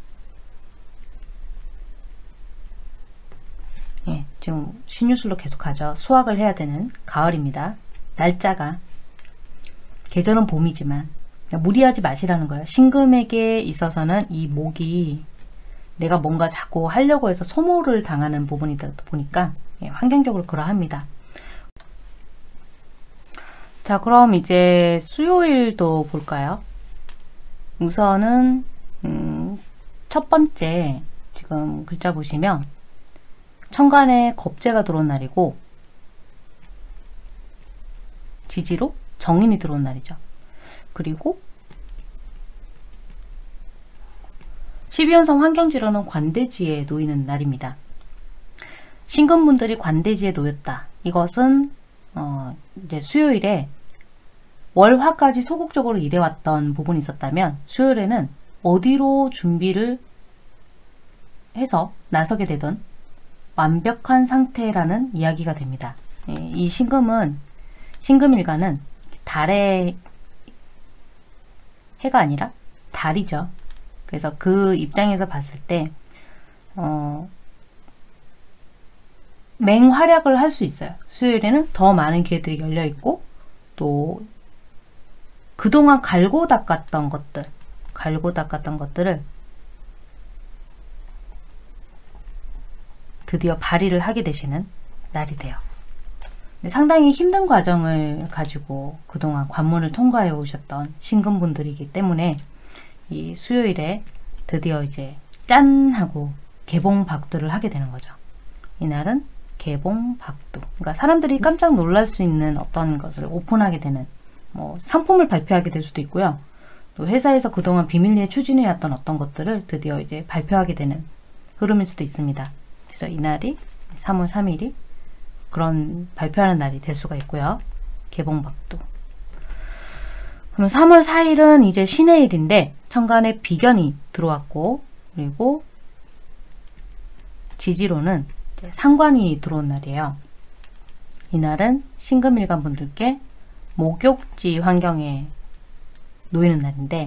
예, 지금 신유술로 계속 가죠. 수확을 해야 되는 가을입니다. 날짜가 계절은 봄이지만 무리하지 마시라는 거예요. 신금에게 있어서는 이 목이 내가 뭔가 자꾸 하려고 해서 소모를 당하는 부분이다 보니까 예, 환경적으로 그러합니다. 자, 그럼 이제 수요일도 볼까요? 우선은 음, 첫 번째 지금 글자 보시면 천간에 겁재가 들어온 날이고 지지로 정인이 들어온 날이죠. 그리고 십이연성 환경지로는 관대지에 놓이는 날입니다. 신금분들이 관대지에 놓였다. 이것은 어, 이제 수요일에 월화까지 소극적으로 일해왔던 부분이 있었다면 수요일에는 어디로 준비를 해서 나서게 되든 완벽한 상태라는 이야기가 됩니다. 이 신금은 신금일간은 달의 해가 아니라 달이죠. 그래서 그 입장에서 봤을 때 어, 맹활약을 할 수 있어요. 수요일에는 더 많은 기회들이 열려 있고 또 그동안 갈고 닦았던 것들 갈고 닦았던 것들을 드디어 발휘를 하게 되시는 날이 돼요. 상당히 힘든 과정을 가지고 그동안 관문을 통과해 오셨던 신금분들이기 때문에 이 수요일에 드디어 이제 짠 하고 개봉박두를 하게 되는 거죠. 이날은 개봉박두. 그러니까 사람들이 깜짝 놀랄 수 있는 어떤 것을 오픈하게 되는 뭐 상품을 발표하게 될 수도 있고요. 또 회사에서 그동안 비밀리에 추진해왔던 어떤 것들을 드디어 이제 발표하게 되는 흐름일 수도 있습니다. 그래서 이날이 삼월 삼일이 그런 발표하는 날이 될 수가 있고요. 개봉박두. 그럼 삼월 사일은 이제 신의 일인데 천간에 비견이 들어왔고 그리고 지지로는 이제 상관이 들어온 날이에요. 이날은 신금일간 분들께 목욕지 환경에 놓이는 날인데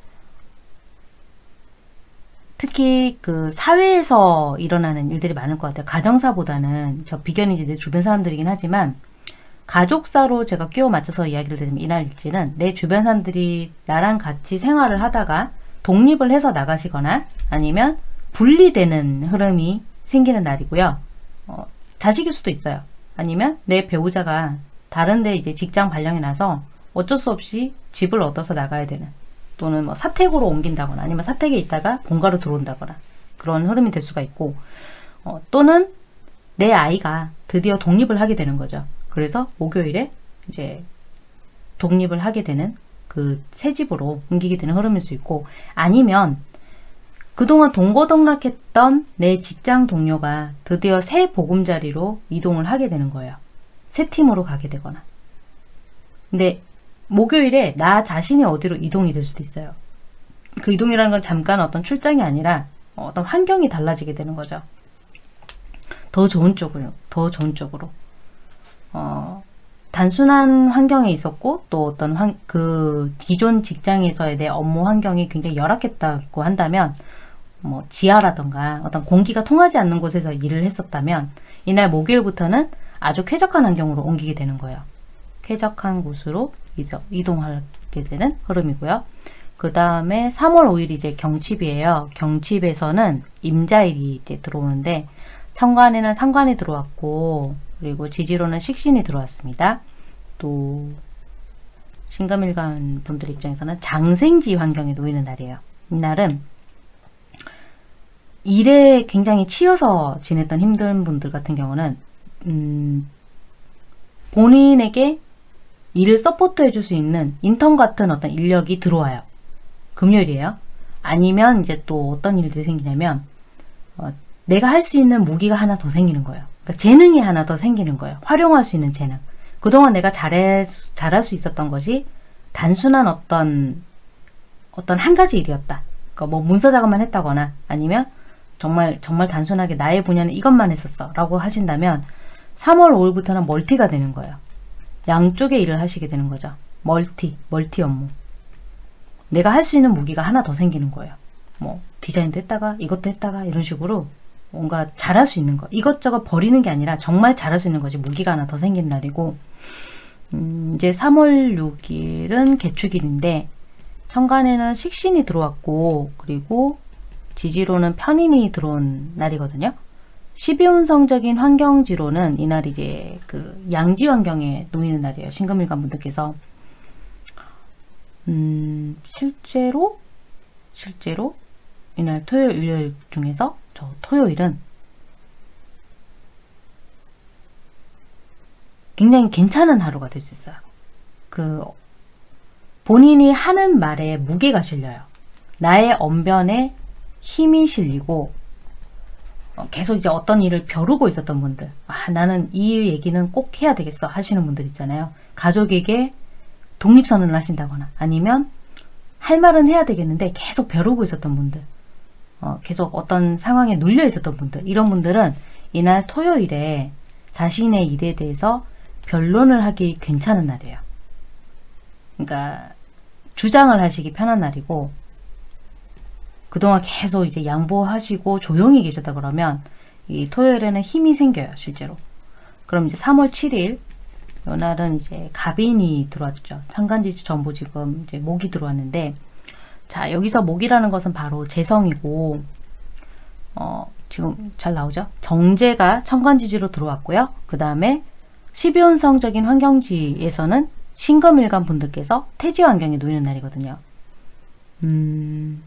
특히 그 사회에서 일어나는 일들이 많을 것 같아요. 가정사보다는 저 비견이 이제 내 주변 사람들이긴 하지만 가족사로 제가 끼워 맞춰서 이야기를 드리면 이날 일지는 내 주변 사람들이 나랑 같이 생활을 하다가 독립을 해서 나가시거나 아니면 분리되는 흐름이 생기는 날이고요. 어, 자식일 수도 있어요. 아니면 내 배우자가 다른데 이제 직장 발령이 나서 어쩔 수 없이 집을 얻어서 나가야 되는 또는 뭐 사택으로 옮긴다거나 아니면 사택에 있다가 본가로 들어온다거나 그런 흐름이 될 수가 있고 어, 또는 내 아이가 드디어 독립을 하게 되는 거죠. 그래서 목요일에 이제 독립을 하게 되는 그 새 집으로 옮기게 되는 흐름일 수 있고 아니면 그동안 동거동락했던 내 직장 동료가 드디어 새 보금자리로 이동을 하게 되는 거예요. 새 팀으로 가게 되거나. 근데 목요일에 나 자신이 어디로 이동이 될 수도 있어요. 그 이동이라는 건 잠깐 어떤 출장이 아니라 어떤 환경이 달라지게 되는 거죠. 더 좋은 쪽으로, 더 좋은 쪽으로. 어, 단순한 환경에 있었고 또 어떤 환, 그 기존 직장에서의 내 업무 환경이 굉장히 열악했다고 한다면 뭐 지하라던가 어떤 공기가 통하지 않는 곳에서 일을 했었다면 이날 목요일부터는 아주 쾌적한 환경으로 옮기게 되는 거예요. 쾌적한 곳으로 이동하게 되는 흐름이고요. 그 다음에 삼월 오일이 이제 경칩이에요. 경칩에서는 임자일이 이제 들어오는데 천간에는 상관이 들어왔고 그리고 지지로는 식신이 들어왔습니다. 또 신금일간 분들 입장에서는 장생지 환경에 놓이는 날이에요. 이날은 일에 굉장히 치여서 지냈던 힘든 분들 같은 경우는 음, 본인에게 일을 서포트 해줄 수 있는 인턴 같은 어떤 인력이 들어와요. 금요일이에요. 아니면 이제 또 어떤 일들이 생기냐면 어, 내가 할 수 있는 무기가 하나 더 생기는 거예요. 그러니까 재능이 하나 더 생기는 거예요. 활용할 수 있는 재능. 그동안 내가 잘해, 잘할 수 있었던 것이 단순한 어떤 어떤 한 가지 일이었다. 그러니까 뭐 문서 작업만 했다거나 아니면 정말 정말 단순하게 나의 분야는 이것만 했었어 라고 하신다면 삼월 오일부터는 멀티가 되는 거예요. 양쪽의 일을 하시게 되는 거죠. 멀티, 멀티 업무. 내가 할 수 있는 무기가 하나 더 생기는 거예요. 뭐 디자인도 했다가 이것도 했다가 이런 식으로 뭔가 잘할 수 있는 거. 이것저것 버리는 게 아니라 정말 잘할 수 있는 거지. 무기가 하나 더 생긴 날이고 음, 이제 삼월 육일은 개축일인데 천간에는 식신이 들어왔고 그리고 지지로는 편인이 들어온 날이거든요. 십이운성적인 환경지로는 이날 이제 그 양지 환경에 놓이는 날이에요. 신금일간 분들께서. 음, 실제로 실제로 이날 토요일, 일요일 중에서 저 토요일은 굉장히 괜찮은 하루가 될 수 있어요. 그 본인이 하는 말에 무게가 실려요. 나의 언변에 힘이 실리고 어, 계속 이제 어떤 일을 벼르고 있었던 분들, 아, 나는 이 얘기는 꼭 해야 되겠어 하시는 분들 있잖아요. 가족에게 독립선언을 하신다거나 아니면 할 말은 해야 되겠는데 계속 벼르고 있었던 분들, 어, 계속 어떤 상황에 눌려 있었던 분들, 이런 분들은 이날 토요일에 자신의 일에 대해서 변론을 하기 괜찮은 날이에요. 그러니까 주장을 하시기 편한 날이고, 그동안 계속 이제 양보하시고 조용히 계셨다 그러면 이 토요일에는 힘이 생겨요, 실제로. 그럼 이제 삼월 칠일 이날은 이제 갑인이 들어왔죠. 천간지지 전부 지금 이제 목이 들어왔는데, 자, 여기서 목이라는 것은 바로 재성이고, 어, 지금 잘 나오죠? 정제가 천간지지로 들어왔고요. 그 다음에 십이운성적인 환경지에서는 신금일간 분들께서 태지 환경에 놓이는 날이거든요. 음,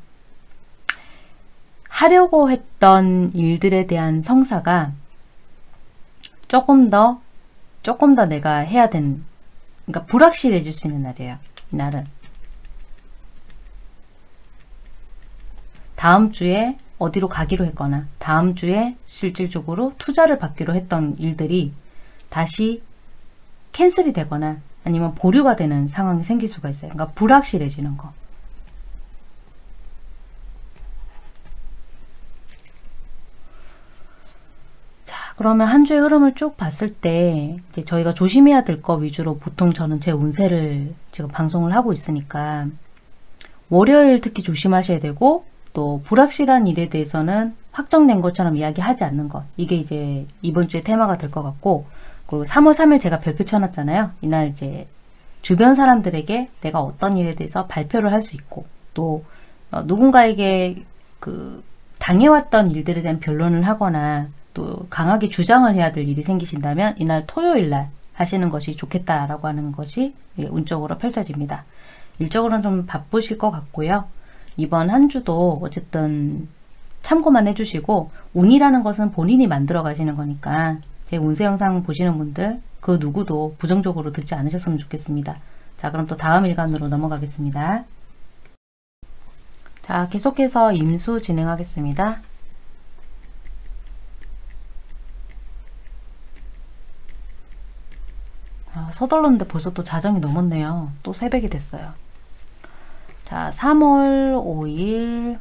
하려고 했던 일들에 대한 성사가 조금 더 조금 더 내가 해야 되는, 그러니까 불확실해질 수 있는 날이에요. 이날은 다음 주에 어디로 가기로 했거나 다음 주에 실질적으로 투자를 받기로 했던 일들이 다시 캔슬이 되거나 아니면 보류가 되는 상황이 생길 수가 있어요. 그러니까 불확실해지는 거. 자, 그러면 한 주의 흐름을 쭉 봤을 때 이제 저희가 조심해야 될 거 위주로 보통 저는 제 운세를 지금 방송을 하고 있으니까 월요일 특히 조심하셔야 되고, 또 불확실한 일에 대해서는 확정된 것처럼 이야기하지 않는 것, 이게 이제 이번 주의 테마가 될 것 같고, 그리고 삼월 삼일 제가 별표 쳐놨잖아요. 이날 이제 주변 사람들에게 내가 어떤 일에 대해서 발표를 할 수 있고, 또 어, 누군가에게 그 당해왔던 일들에 대한 변론을 하거나 또 강하게 주장을 해야 될 일이 생기신다면 이날 토요일날 하시는 것이 좋겠다라고 하는 것이 운적으로 펼쳐집니다. 일적으로는 좀 바쁘실 것 같고요. 이번 한 주도 어쨌든 참고만 해주시고, 운이라는 것은 본인이 만들어 가시는 거니까 제 운세 영상 보시는 분들 그 누구도 부정적으로 듣지 않으셨으면 좋겠습니다. 자, 그럼 또 다음 일간으로 넘어가겠습니다. 자, 계속해서 임수 진행하겠습니다. 아, 서둘렀는데 벌써 또 자정이 넘었네요. 또 새벽이 됐어요. 자, 삼월 오일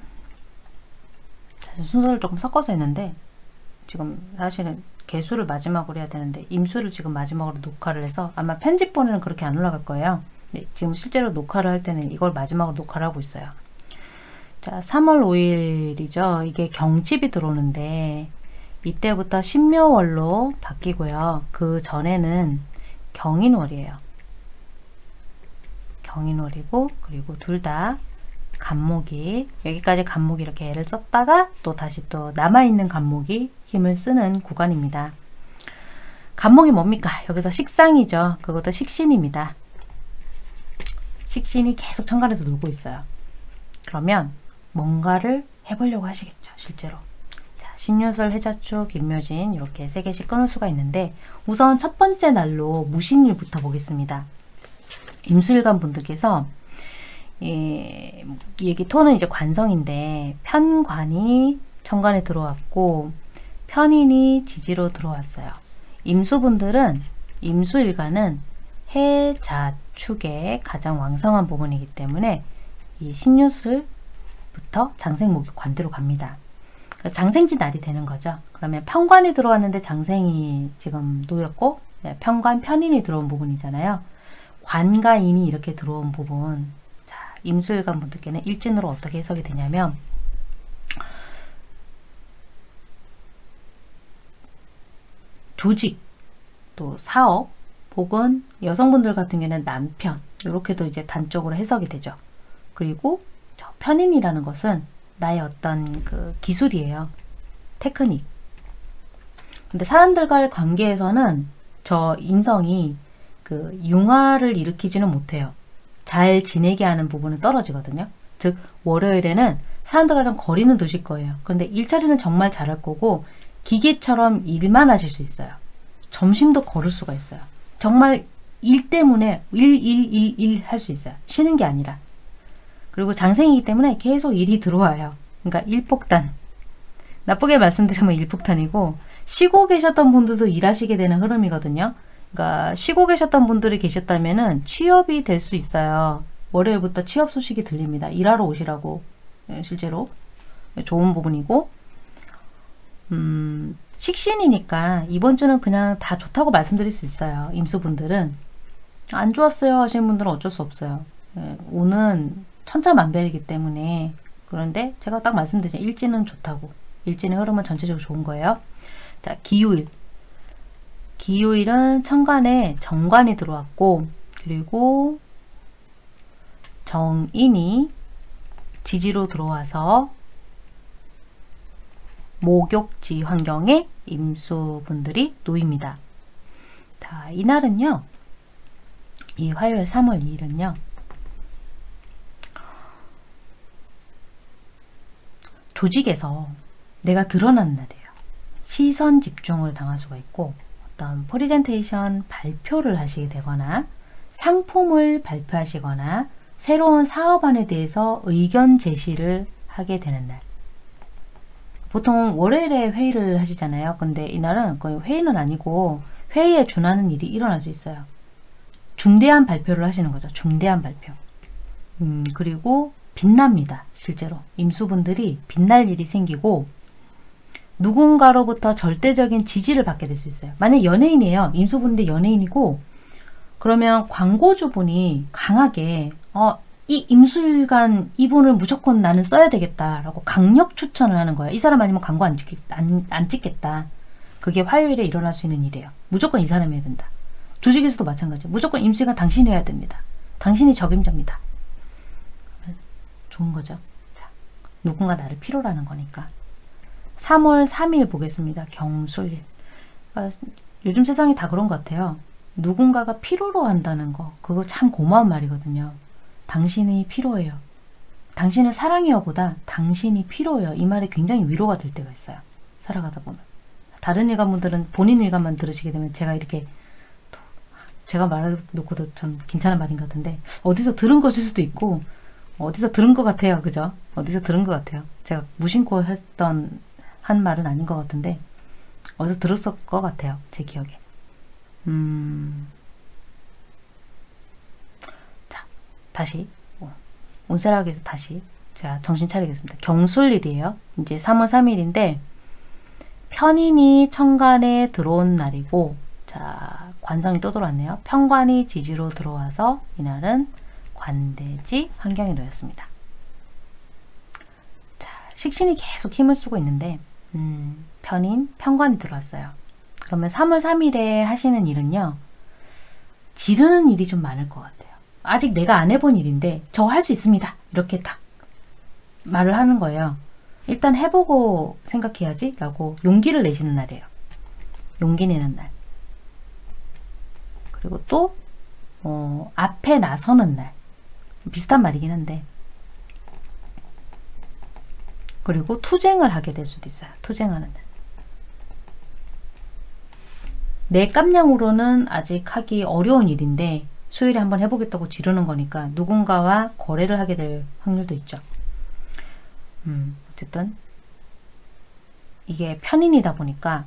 순서를 조금 섞어서 했는데 지금 사실은 개수를 마지막으로 해야 되는데 임수를 지금 마지막으로 녹화를 해서 아마 편집본에는 그렇게 안 올라갈 거예요. 네, 지금 실제로 녹화를 할 때는 이걸 마지막으로 녹화를 하고 있어요. 자, 삼월 오일이죠. 이게 경칩이 들어오는데 이때부터 신묘월로 바뀌고요. 그 전에는 경인월이에요. 경인월이고, 그리고 둘 다 간목이, 여기까지 간목이 이렇게 애를 썼다가 또 다시 또 남아있는 간목이 힘을 쓰는 구간입니다. 간목이 뭡니까? 여기서 식상이죠. 그것도 식신입니다. 식신이 계속 천간에서 놀고 있어요. 그러면 뭔가를 해보려고 하시겠죠, 실제로. 자, 신유설, 해자축, 임묘진 이렇게 세 개씩 끊을 수가 있는데, 우선 첫 번째 날로 무신일부터 보겠습니다. 임수일간 분들께서 예, 얘기 톤은 이제 관성인데 편관이 천간에 들어왔고 편인이 지지로 들어왔어요. 임수분들은, 임수일간은 해자축의 가장 왕성한 부분이기 때문에 이 신유술부터 장생목이 관대로 갑니다. 그래서 장생지 날이 되는 거죠. 그러면 편관이 들어왔는데 장생이 지금 놓였고, 네, 편관, 편인이 들어온 부분이잖아요. 관과 인이 이렇게 들어온 부분, 자, 임수일간 분들께는 일진으로 어떻게 해석이 되냐면, 조직, 또 사업, 혹은 여성분들 같은 경우는 남편, 이렇게도 이제 단적으로 해석이 되죠. 그리고 저 편인이라는 것은 나의 어떤 그 기술이에요. 테크닉. 근데 사람들과의 관계에서는 저 인성이 그 융화를 일으키지는 못해요. 잘 지내게 하는 부분은 떨어지거든요. 즉 월요일에는 사람들과 좀 거리는 두실 거예요. 그런데 일처리는 정말 잘할 거고 기계처럼 일만 하실 수 있어요. 점심도 걸을 수가 있어요. 정말 일 때문에 일, 일, 일, 일 할 수 있어요. 쉬는 게 아니라. 그리고 장생이기 때문에 계속 일이 들어와요. 그러니까 일폭탄. 나쁘게 말씀드리면 일폭탄이고 쉬고 계셨던 분들도 일하시게 되는 흐름이거든요. 그러니까 쉬고 계셨던 분들이 계셨다면은 취업이 될 수 있어요. 월요일부터 취업 소식이 들립니다. 일하러 오시라고. 실제로 좋은 부분이고 음, 식신이니까 이번 주는 그냥 다 좋다고 말씀드릴 수 있어요. 임수분들은 안 좋았어요 하시는 분들은 어쩔 수 없어요. 오는 천차만별이기 때문에. 그런데 제가 딱 말씀드리죠. 일지는 좋다고. 일진의 흐름은 전체적으로 좋은 거예요. 자, 기요일. 기요일은 천간에 정관이 들어왔고 그리고 정인이 지지로 들어와서 목욕지 환경에 임수분들이 놓입니다. 자, 이날은요. 이 화요일 삼월 이일은요. 조직에서 내가 드러나는 날이에요. 시선 집중을 당할 수가 있고 어떤 프레젠테이션 발표를 하시게 되거나 상품을 발표하시거나 새로운 사업안에 대해서 의견 제시를 하게 되는 날. 보통 월요일에 회의를 하시잖아요. 근데 이날은 거의 회의는 아니고 회의에 준하는 일이 일어날 수 있어요. 중대한 발표를 하시는 거죠. 중대한 발표. 음, 그리고 빛납니다. 실제로. 임수분들이 빛날 일이 생기고 누군가로부터 절대적인 지지를 받게 될 수 있어요. 만약 연예인이에요. 임수분인데 연예인이고 그러면 광고주분이 강하게 어, 이 임술관 이분을 무조건 나는 써야 되겠다라고 강력 추천을 하는 거예요. 이 사람 아니면 광고 안, 찍겠, 안, 안 찍겠다. 그게 화요일에 일어날 수 있는 일이에요. 무조건 이 사람이 해야 된다. 조직에서도 마찬가지예요. 무조건 임술관 당신이 해야 됩니다. 당신이 적임자입니다. 좋은 거죠. 자, 누군가 나를 필요로 하는 거니까. 삼월 삼일 보겠습니다. 경술일. 그러니까 요즘 세상이 다 그런 것 같아요. 누군가가 필요로 한다는 거. 그거 참 고마운 말이거든요. 당신이 필요해요. 당신을 사랑해요 보다 당신이 필요해요. 이 말이 굉장히 위로가 될 때가 있어요. 살아가다 보면. 다른 일관분들은 본인 일관만 들으시게 되면 제가 이렇게 제가 말해놓고도 좀 괜찮은 말인 것 같은데 어디서 들은 것일 수도 있고 어디서 들은 것 같아요. 그죠? 어디서 들은 것 같아요. 제가 무심코 했던 한 말은 아닌 것 같은데 어디서 들었을 것 같아요. 제 기억에. 음... 자, 다시 온세락에서 다시 제가 정신 차리겠습니다. 경술일이에요. 이제 삼월 삼일인데 편인이 천간에 들어온 날이고 자 관성이 또 들어왔네요. 편관이 지지로 들어와서 이날은 관대지 환경에 놓였습니다. 자, 식신이 계속 힘을 쓰고 있는데 음, 편인, 편관이 들어왔어요. 그러면 삼월 삼일에 하시는 일은요. 지르는 일이 좀 많을 것 같아요. 아직 내가 안 해본 일인데 저 할 수 있습니다. 이렇게 딱 말을 하는 거예요. 일단 해보고 생각해야지 라고 용기를 내시는 날이에요. 용기 내는 날. 그리고 또 어, 앞에 나서는 날. 비슷한 말이긴 한데 그리고 투쟁을 하게 될 수도 있어요. 투쟁하는 날. 내 깜냥으로는 아직 하기 어려운 일인데 수요일에 한번 해보겠다고 지르는 거니까 누군가와 거래를 하게 될 확률도 있죠. 음, 어쨌든 이게 편인이다 보니까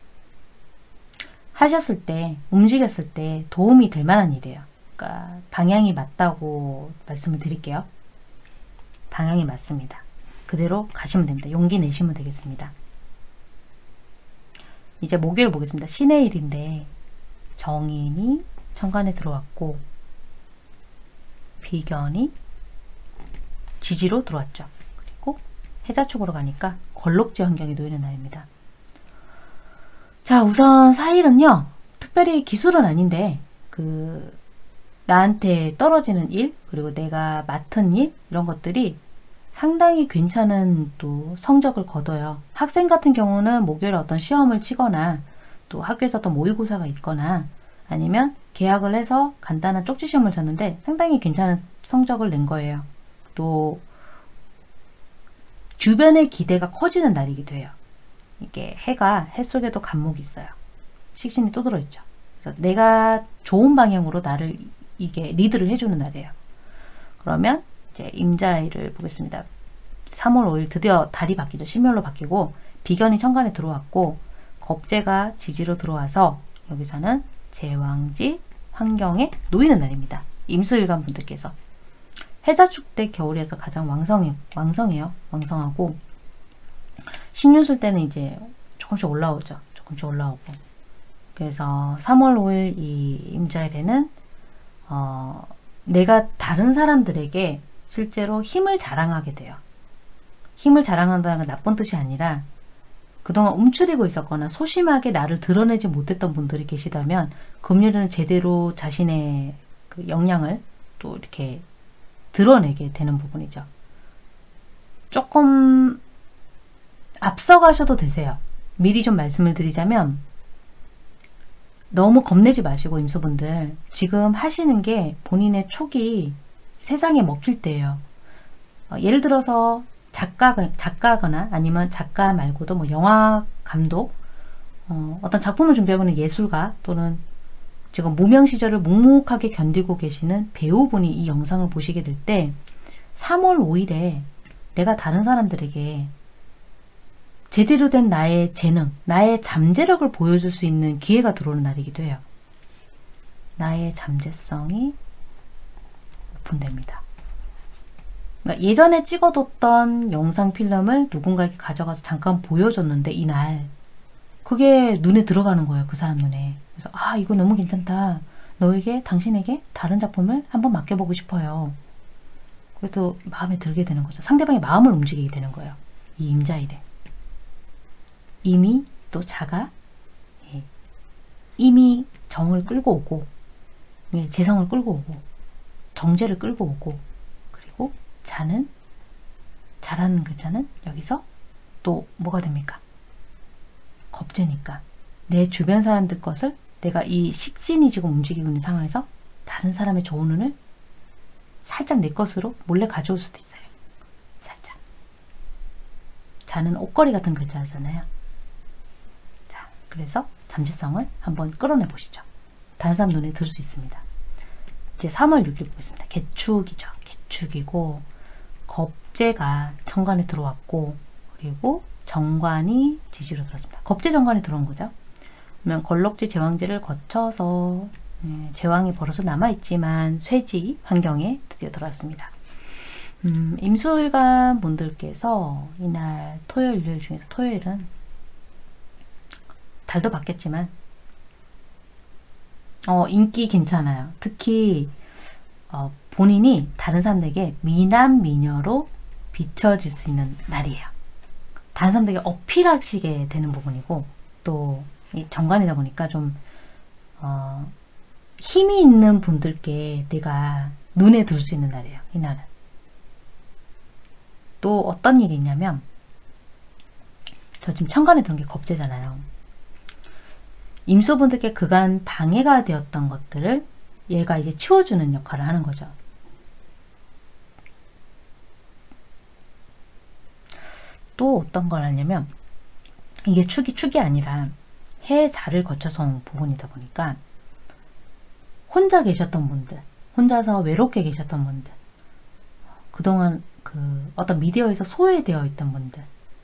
하셨을 때 움직였을 때 도움이 될 만한 일이에요. 그러니까 방향이 맞다고 말씀을 드릴게요. 방향이 맞습니다. 그대로 가시면 됩니다. 용기 내시면 되겠습니다. 이제 목요일 보겠습니다. 신의 일인데 정인이 천간에 들어왔고 비견이 지지로 들어왔죠. 그리고 해자 쪽으로 가니까 걸록지 환경에 놓이는 날입니다. 자, 우선 사 일은요. 특별히 기술은 아닌데 그 나한테 떨어지는 일, 그리고 내가 맡은 일, 이런 것들이 상당히 괜찮은 또 성적을 거둬요. 학생 같은 경우는 목요일에 어떤 시험을 치거나 또 학교에서 어떤 모의고사가 있거나 아니면 계약을 해서 간단한 쪽지 시험을 쳤는데 상당히 괜찮은 성적을 낸 거예요. 또 주변의 기대가 커지는 날이기도 해요. 이게 해가 해 속에도 간목이 있어요. 식신이 또 들어있죠. 그래서 내가 좋은 방향으로 나를 이게 리드를 해주는 날이에요. 그러면 이제 임자일을 보겠습니다. 삼월 오일 드디어 달이 바뀌죠. 신묘로 바뀌고 비견이 천간에 들어왔고 겁재가 지지로 들어와서 여기서는 제왕지 환경에 놓이는 날입니다. 임수일간 분들께서 해자축 때 겨울에서 가장 왕성해, 왕성해요. 왕성하고 신유술 때는 이제 조금씩 올라오죠. 조금씩 올라오고 그래서 삼월 오일 이 임자일에는 어, 내가 다른 사람들에게 실제로 힘을 자랑하게 돼요. 힘을 자랑한다는 건 나쁜 뜻이 아니라 그동안 움츠리고 있었거나 소심하게 나를 드러내지 못했던 분들이 계시다면 금요일은 제대로 자신의 그 역량을 또 이렇게 드러내게 되는 부분이죠. 조금 앞서가셔도 되세요. 미리 좀 말씀을 드리자면 너무 겁내지 마시고 임수분들 지금 하시는 게 본인의 촉이 세상에 먹힐 때예요. 어, 예를 들어서 작가, 작가거나 아니면 작가 말고도 뭐 영화 감독, 어, 어떤 작품을 준비하고 있는 예술가 또는 지금 무명 시절을 묵묵하게 견디고 계시는 배우분이 이 영상을 보시게 될 때 삼월 오일에 내가 다른 사람들에게 제대로 된 나의 재능, 나의 잠재력을 보여줄 수 있는 기회가 들어오는 날이기도 해요. 나의 잠재성이 오픈됩니다. 그러니까 예전에 찍어뒀던 영상 필름을 누군가에게 가져가서 잠깐 보여줬는데 이날 그게 눈에 들어가는 거예요. 그 사람 눈에. 그래서 아 이거 너무 괜찮다. 너에게 당신에게 다른 작품을 한번 맡겨보고 싶어요. 그래도 마음에 들게 되는 거죠. 상대방의 마음을 움직이게 되는 거예요. 이 임자일에. 이미 또 자가 예, 이미 정을 끌고 오고 예, 재성을 끌고 오고 정제를 끌고 오고 그리고 자는 자라는 글자는 여기서 또 뭐가 됩니까? 겁재니까 내 주변 사람들 것을 내가 이 식신이 지금 움직이고 있는 상황에서 다른 사람의 좋은 운을 살짝 내 것으로 몰래 가져올 수도 있어요. 살짝. 자는 옷걸이 같은 글자잖아요. 자, 그래서 잠재성을 한번 끌어내 보시죠. 다른 사람 눈에 들 수 있습니다. 이제 삼월 육일 보겠습니다. 개축이죠. 개축이고 겁재가 천간에 들어왔고 그리고 정관이 지지로 들어왔습니다. 겁재 정관이 들어온 거죠. 그러면 걸록지 제왕지를 거쳐서 예, 제왕이 벌어서 남아있지만 쇠지 환경에 드디어 들어왔습니다. 음, 임수일간 분들께서 이날 토요일, 일요일 중에서 토요일은 달도 바뀌었지만 어, 인기 괜찮아요. 특히 어, 본인이 다른 사람들에게 미남 미녀로 비춰질 수 있는 날이에요. 다른 사람들에게 어필하시게 되는 부분이고 또 이 정관이다 보니까 좀 어, 힘이 있는 분들께 내가 눈에 들 수 있는 날이에요. 이날은. 또 어떤 일이 있냐면 저 지금 천간에 든 게 겁재잖아요. 임수분들께 그간 방해가 되었던 것들을 얘가 이제 치워주는 역할을 하는 거죠. 또 어떤 걸 하냐면 이게 축이 축이 아니라 해자를 거쳐서 온 부분이다 보니까 혼자 계셨던 분들, 혼자서 외롭게 계셨던 분들, 그동안 그 어떤 미디어에서 소외되어 있던 분들,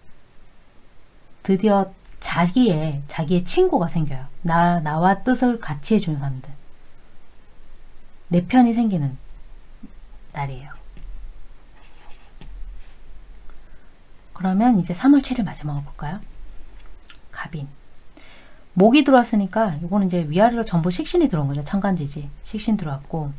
드디어 자기의 자기의 친구가 생겨요. 나 나와 뜻을 같이 해주는 사람들, 내 편이 생기는 날이에요. 그러면 이제 삼월 칠일 마지막으로 볼까요? 갑인. 목이 들어왔으니까 이거는 이제 위아래로 전부 식신이 들어온 거죠. 천간지지. 식신 들어왔고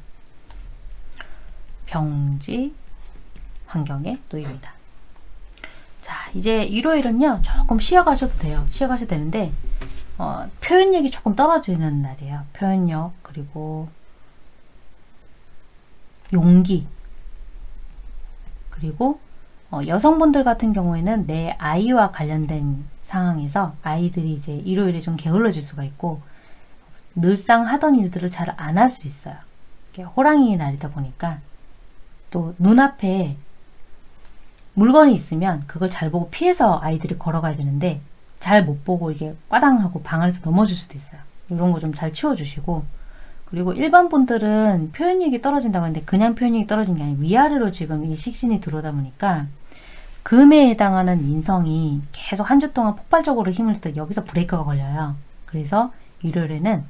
병지 환경에 놓입니다. 자, 이제 일요일은요. 조금 쉬어가셔도 돼요. 쉬어가셔도 되는데 어, 표현력이 조금 떨어지는 날이에요. 표현력, 그리고 용기, 그리고 어, 여성분들 같은 경우에는 내 아이와 관련된 상황에서 아이들이 이제 일요일에 좀 게을러질 수가 있고 늘상 하던 일들을 잘 안 할 수 있어요. 이게 호랑이의 날이다 보니까 또 눈앞에 물건이 있으면 그걸 잘 보고 피해서 아이들이 걸어가야 되는데 잘 못 보고 이게 꽈당하고 방 안에서 넘어질 수도 있어요. 이런 거 좀 잘 치워주시고, 그리고 일반 분들은 표현력이 떨어진다고 하는데 그냥 표현력이 떨어진 게 아니고 위아래로 지금 이 식신이 들어오다 보니까 금에 해당하는 인성이 계속 한 주 동안 폭발적으로 힘을 쓸 때 여기서 브레이크가 걸려요. 그래서 일요일에는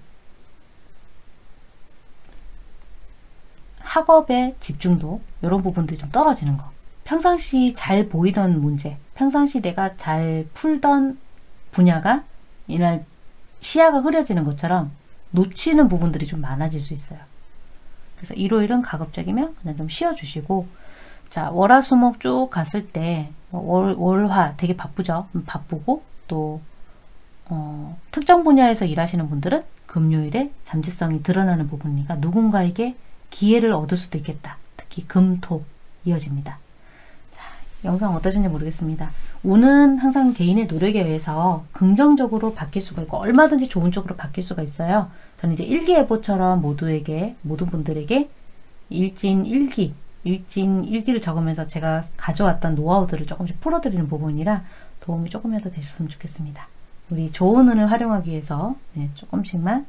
학업의 집중도 이런 부분들이 좀 떨어지는 거, 평상시 잘 보이던 문제, 평상시 내가 잘 풀던 분야가 이날 시야가 흐려지는 것처럼 놓치는 부분들이 좀 많아질 수 있어요. 그래서 일요일은 가급적이면 그냥 좀 쉬어주시고, 자, 월화수목 쭉 갔을 때 월, 월화 되게 바쁘죠. 바쁘고 또 어, 특정 분야에서 일하시는 분들은 금요일에 잠재성이 드러나는 부분이니까 누군가에게 기회를 얻을 수도 있겠다. 특히 금, 토 이어집니다. 자, 영상 어떠신지 모르겠습니다. 운은 항상 개인의 노력에 의해서 긍정적으로 바뀔 수가 있고 얼마든지 좋은 쪽으로 바뀔 수가 있어요. 저는 이제 일기예보처럼 모두에게, 모든 분들에게 일진 일기, 일진 일기를 적으면서 제가 가져왔던 노하우들을 조금씩 풀어드리는 부분이라 도움이 조금이라도 되셨으면 좋겠습니다. 우리 좋은 운을 활용하기 위해서 네, 조금씩만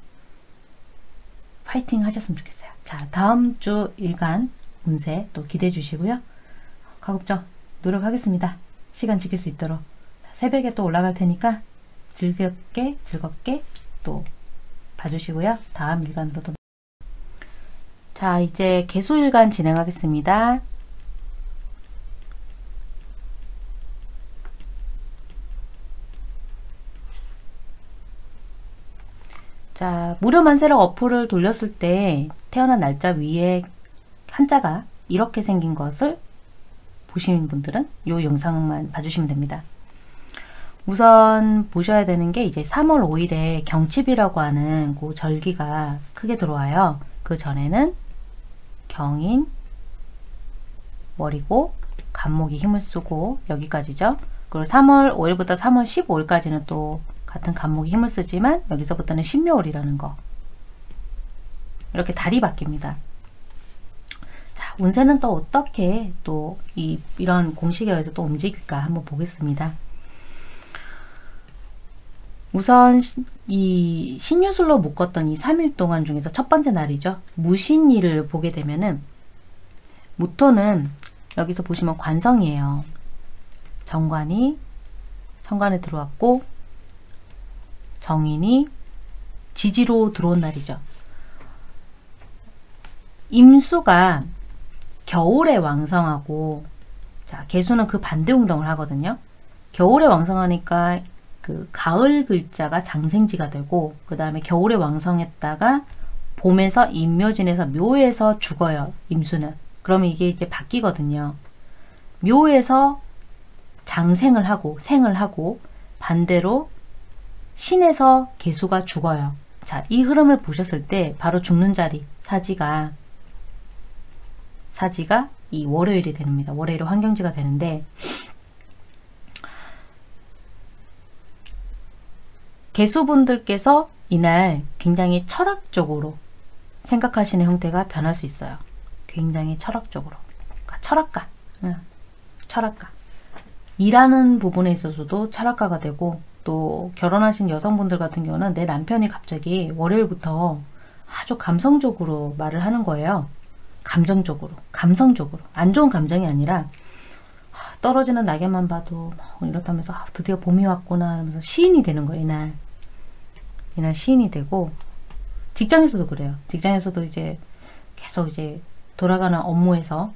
파이팅 하셨으면 좋겠어요. 자, 다음 주 일간 운세 또 기대해 주시고요. 가급적 노력하겠습니다. 시간 지킬 수 있도록. 새벽에 또 올라갈 테니까 즐겁게 즐겁게 또 봐주시고요. 다음 일간으로도. 자, 이제 개수일간 진행하겠습니다. 자, 무료 만세력 어플을 돌렸을 때 태어난 날짜 위에 한자가 이렇게 생긴 것을 보신 분들은 이 영상만 봐주시면 됩니다. 우선 보셔야 되는 게 이제 삼월 오일에 경칩이라고 하는 그 절기가 크게 들어와요. 그 전에는 경인, 월이고 간목이 힘을 쓰고 여기까지죠. 그리고 삼월 오일부터 삼월 십오일까지는 또 같은 간목이 힘을 쓰지만 여기서부터는 신묘월이라는 거. 이렇게 달이 바뀝니다. 자, 운세는 또 어떻게 또 이, 이런 공식에 의해서 또 움직일까 한번 보겠습니다. 우선 이 신유술로 묶었던 이 삼 일 동안 중에서 첫 번째 날이죠. 무신일을 보게 되면은 무토는 여기서 보시면 관성이에요. 정관이 천간에 들어왔고 정인이 지지로 들어온 날이죠. 임수가 겨울에 왕성하고, 자, 개수는 그 반대 운동을 하거든요. 겨울에 왕성하니까 그 가을 글자가 장생지가 되고, 그 다음에 겨울에 왕성했다가 봄에서 임묘진에서 묘에서 죽어요. 임수는. 그러면 이게 이제 바뀌거든요. 묘에서 장생을 하고 생을 하고 반대로 신에서 개수가 죽어요. 자, 이 흐름을 보셨을 때 바로 죽는 자리 사지가 사지가 이 월요일이 됩니다. 월요일에 환경지가 되는데, 개수분들께서 이날 굉장히 철학적으로 생각하시는 형태가 변할 수 있어요. 굉장히 철학적으로. 그러니까 철학가. 응. 철학가. 일하는 부분에 있어서도 철학가가 되고, 또 결혼하신 여성분들 같은 경우는 내 남편이 갑자기 월요일부터 아주 감성적으로 말을 하는 거예요. 감정적으로, 감성적으로. 안 좋은 감정이 아니라 떨어지는 낙엽만 봐도 뭐 이렇다면서 아, 드디어 봄이 왔구나 하면서 시인이 되는 거예요. 이날. 이날 시인이 되고, 직장에서도 그래요. 직장에서도 이제 계속 이제 돌아가는 업무에서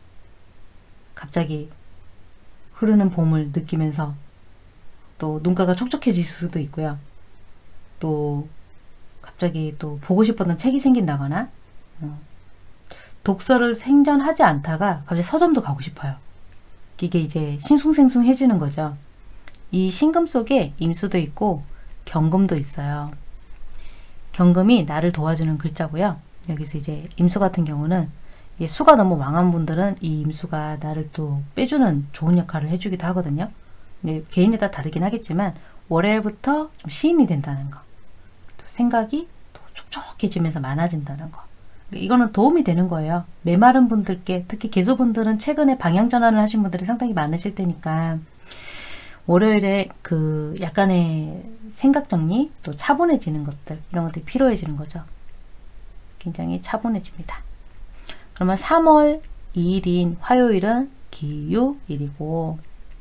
갑자기 흐르는 봄을 느끼면서 또 눈가가 촉촉해질 수도 있고요. 또 갑자기 또 보고 싶었던 책이 생긴다거나, 어, 독서를 생전하지 않다가 갑자기 서점도 가고 싶어요. 이게 이제 싱숭생숭해지는 거죠. 이 신금 속에 임수도 있고 경금도 있어요. 경금이 나를 도와주는 글자고요. 여기서 이제 임수 같은 경우는 이 수가 너무 왕한 분들은 이 임수가 나를 또 빼주는 좋은 역할을 해주기도 하거든요. 근데 개인에 따라 다르긴 하겠지만 월요일부터 좀 시인이 된다는 거, 또 생각이 또 촉촉해지면서 많아진다는 거, 이거는 도움이 되는 거예요. 메마른 분들께, 특히 개수분들은 최근에 방향 전환을 하신 분들이 상당히 많으실 테니까 월요일에 그 약간의 생각 정리, 또 차분해지는 것들, 이런 것들이 필요해지는 거죠. 굉장히 차분해집니다. 그러면 삼월 이일인 화요일은 기유일이고,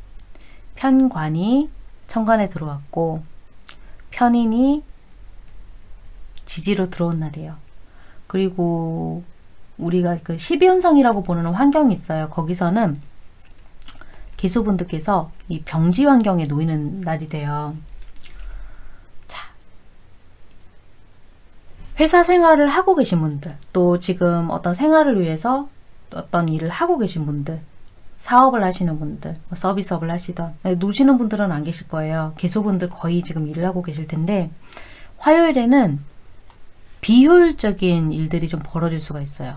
편관이 천간에 들어왔고, 편인이 지지로 들어온 날이에요. 그리고 우리가 그 십이운성이라고 보는 환경이 있어요. 거기서는 개수분들께서 이 병지 환경에 놓이는 날이 돼요. 자, 회사 생활을 하고 계신 분들, 또 지금 어떤 생활을 위해서 어떤 일을 하고 계신 분들, 사업을 하시는 분들, 뭐 서비스업을 하시던, 노시는 분들은 안 계실 거예요. 개수분들 거의 지금 일을 하고 계실 텐데, 화요일에는 비효율적인 일들이 좀 벌어질 수가 있어요.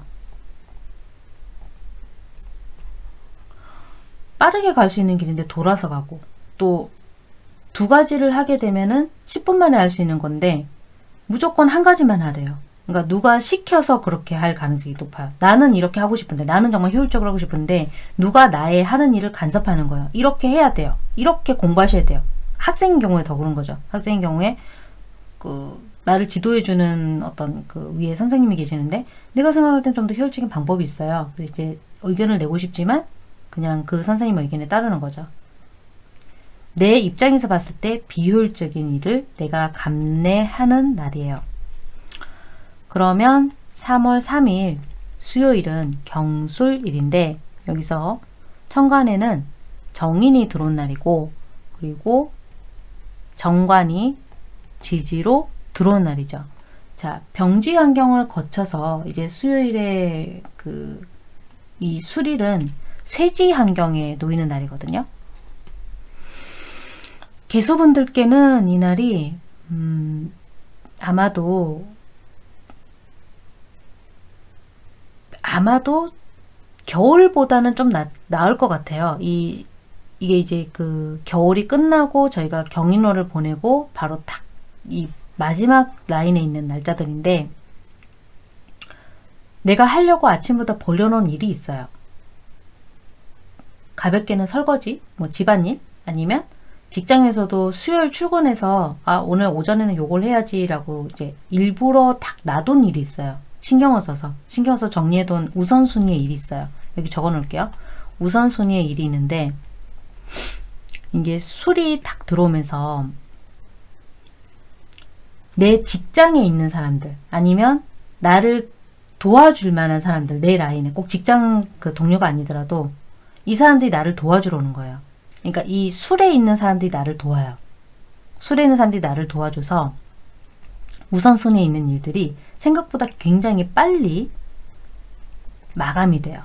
빠르게 갈 수 있는 길인데 돌아서 가고, 또 두 가지를 하게 되면은 십 분 만에 할 수 있는 건데 무조건 한 가지만 하래요. 그러니까 누가 시켜서 그렇게 할 가능성이 높아요. 나는 이렇게 하고 싶은데, 나는 정말 효율적으로 하고 싶은데 누가 나의 하는 일을 간섭하는 거예요. 이렇게 해야 돼요. 이렇게 공부하셔야 돼요. 학생인 경우에 더 그런 거죠. 학생인 경우에 그 나를 지도해주는 어떤 그 위에 선생님이 계시는데, 내가 생각할 땐 좀 더 효율적인 방법이 있어요. 그래서 이제 의견을 내고 싶지만 그냥 그 선생님 의견에 따르는 거죠. 내 입장에서 봤을 때 비효율적인 일을 내가 감내하는 날이에요. 그러면 삼월 삼일 수요일은 경술일인데, 여기서 천간에는 정인이 들어온 날이고, 그리고 정관이 지지로 들어온 날이죠. 자, 병지 환경을 거쳐서 이제 수요일에 그 이 수일은 쇠지 환경에 놓이는 날이거든요. 개수분들께는 이 날이 음, 아마도 아마도 겨울보다는 좀 나, 나을 것 같아요. 이 이게 이제 그 겨울이 끝나고 저희가 경인월을 보내고 바로 딱 이 마지막 라인에 있는 날짜들인데, 내가 하려고 아침부터 벌려놓은 일이 있어요. 가볍게는 설거지, 뭐 집안일, 아니면 직장에서도 수요일 출근해서 아 오늘 오전에는 요걸 해야지 라고 이제 일부러 딱 놔둔 일이 있어요. 신경을 써서 신경 써서 정리해둔 우선순위의 일이 있어요. 여기 적어 놓을게요. 우선순위의 일이 있는데, 이게 술이 딱 들어오면서 내 직장에 있는 사람들, 아니면 나를 도와줄 만한 사람들, 내 라인에 꼭 직장 그 동료가 아니더라도 이 사람들이 나를 도와주러 오는 거예요. 그러니까 이 술에 있는 사람들이 나를 도와요. 술에 있는 사람들이 나를 도와줘서 우선순위에 있는 일들이 생각보다 굉장히 빨리 마감이 돼요.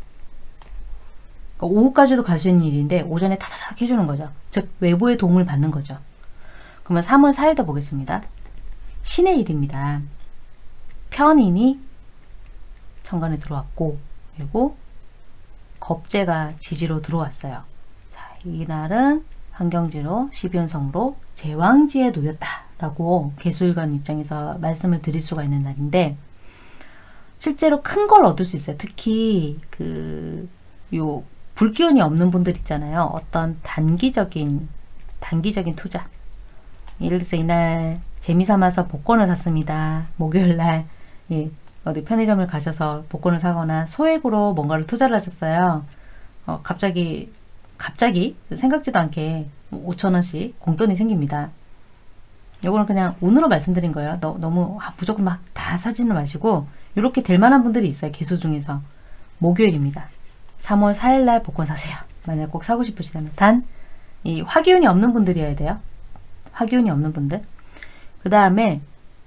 그러니까 오후까지도 갈 수 있는 일인데 오전에 타다닥 해주는 거죠. 즉 외부의 도움을 받는 거죠. 그러면 삼월 사일도 보겠습니다. 신의 일입니다. 편인이 천간에 들어왔고, 그리고 겁재가 지지로 들어왔어요. 자, 이날은 환경지로 십이운성으로 제왕지에 놓였다라고 개수일관 입장에서 말씀을 드릴 수가 있는 날인데, 실제로 큰 걸 얻을 수 있어요. 특히 그 요 불기운이 없는 분들 있잖아요. 어떤 단기적인 단기적인 투자. 예를 들어서 이날 재미삼아서 복권을 샀습니다. 목요일날 예, 어디 편의점을 가셔서 복권을 사거나 소액으로 뭔가를 투자를 하셨어요. 어, 갑자기 갑자기 생각지도 않게 오천 원씩 공돈이 생깁니다. 요거는 그냥 운으로 말씀드린 거예요. 너, 너무 아, 무조건 막 다 사지는 마시고, 이렇게 될 만한 분들이 있어요. 개수 중에서. 목요일입니다. 삼월 사일날 복권 사세요. 만약 꼭 사고 싶으시다면. 단 이 화기운이 없는 분들이어야 돼요. 화기운이 없는 분들. 그 다음에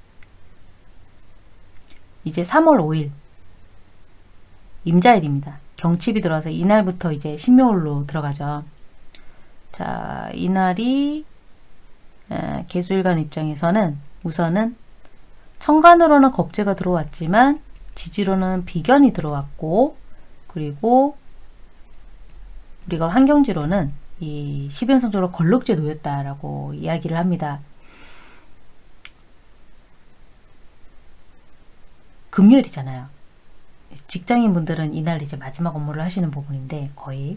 이제 삼월 오일 임자일입니다. 경칩이 들어와서 이날부터 이제 신묘일로 들어가죠. 자, 이날이 개수일간 입장에서는 우선은 천간으로는 겁재가 들어왔지만 지지로는 비견이 들어왔고, 그리고 우리가 환경지로는 이 십연성적으로 걸럭지에 놓였다라고 이야기를 합니다. 금요일이잖아요. 직장인 분들은 이날 이제 마지막 업무를 하시는 부분인데, 거의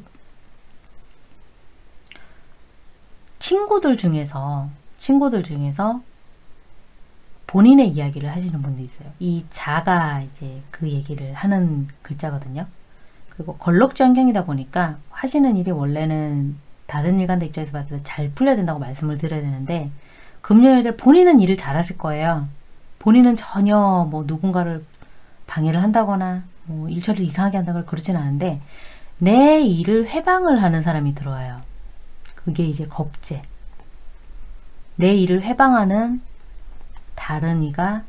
친구들 중에서 친구들 중에서 본인의 이야기를 하시는 분도 있어요. 이 자가 이제 그 얘기를 하는 글자거든요. 그리고 걸럭지 환경이다 보니까 하시는 일이 원래는 다른 일간들 입장에서 봤을 때 잘 풀려야 된다고 말씀을 드려야 되는데, 금요일에 본인은 일을 잘 하실 거예요. 본인은 전혀 뭐 누군가를 방해를 한다거나 뭐 일처리를 이상하게 한다거나 그러진 않은데, 내 일을 회방을 하는 사람이 들어와요. 그게 이제 겁재. 내 일을 회방하는 다른 이가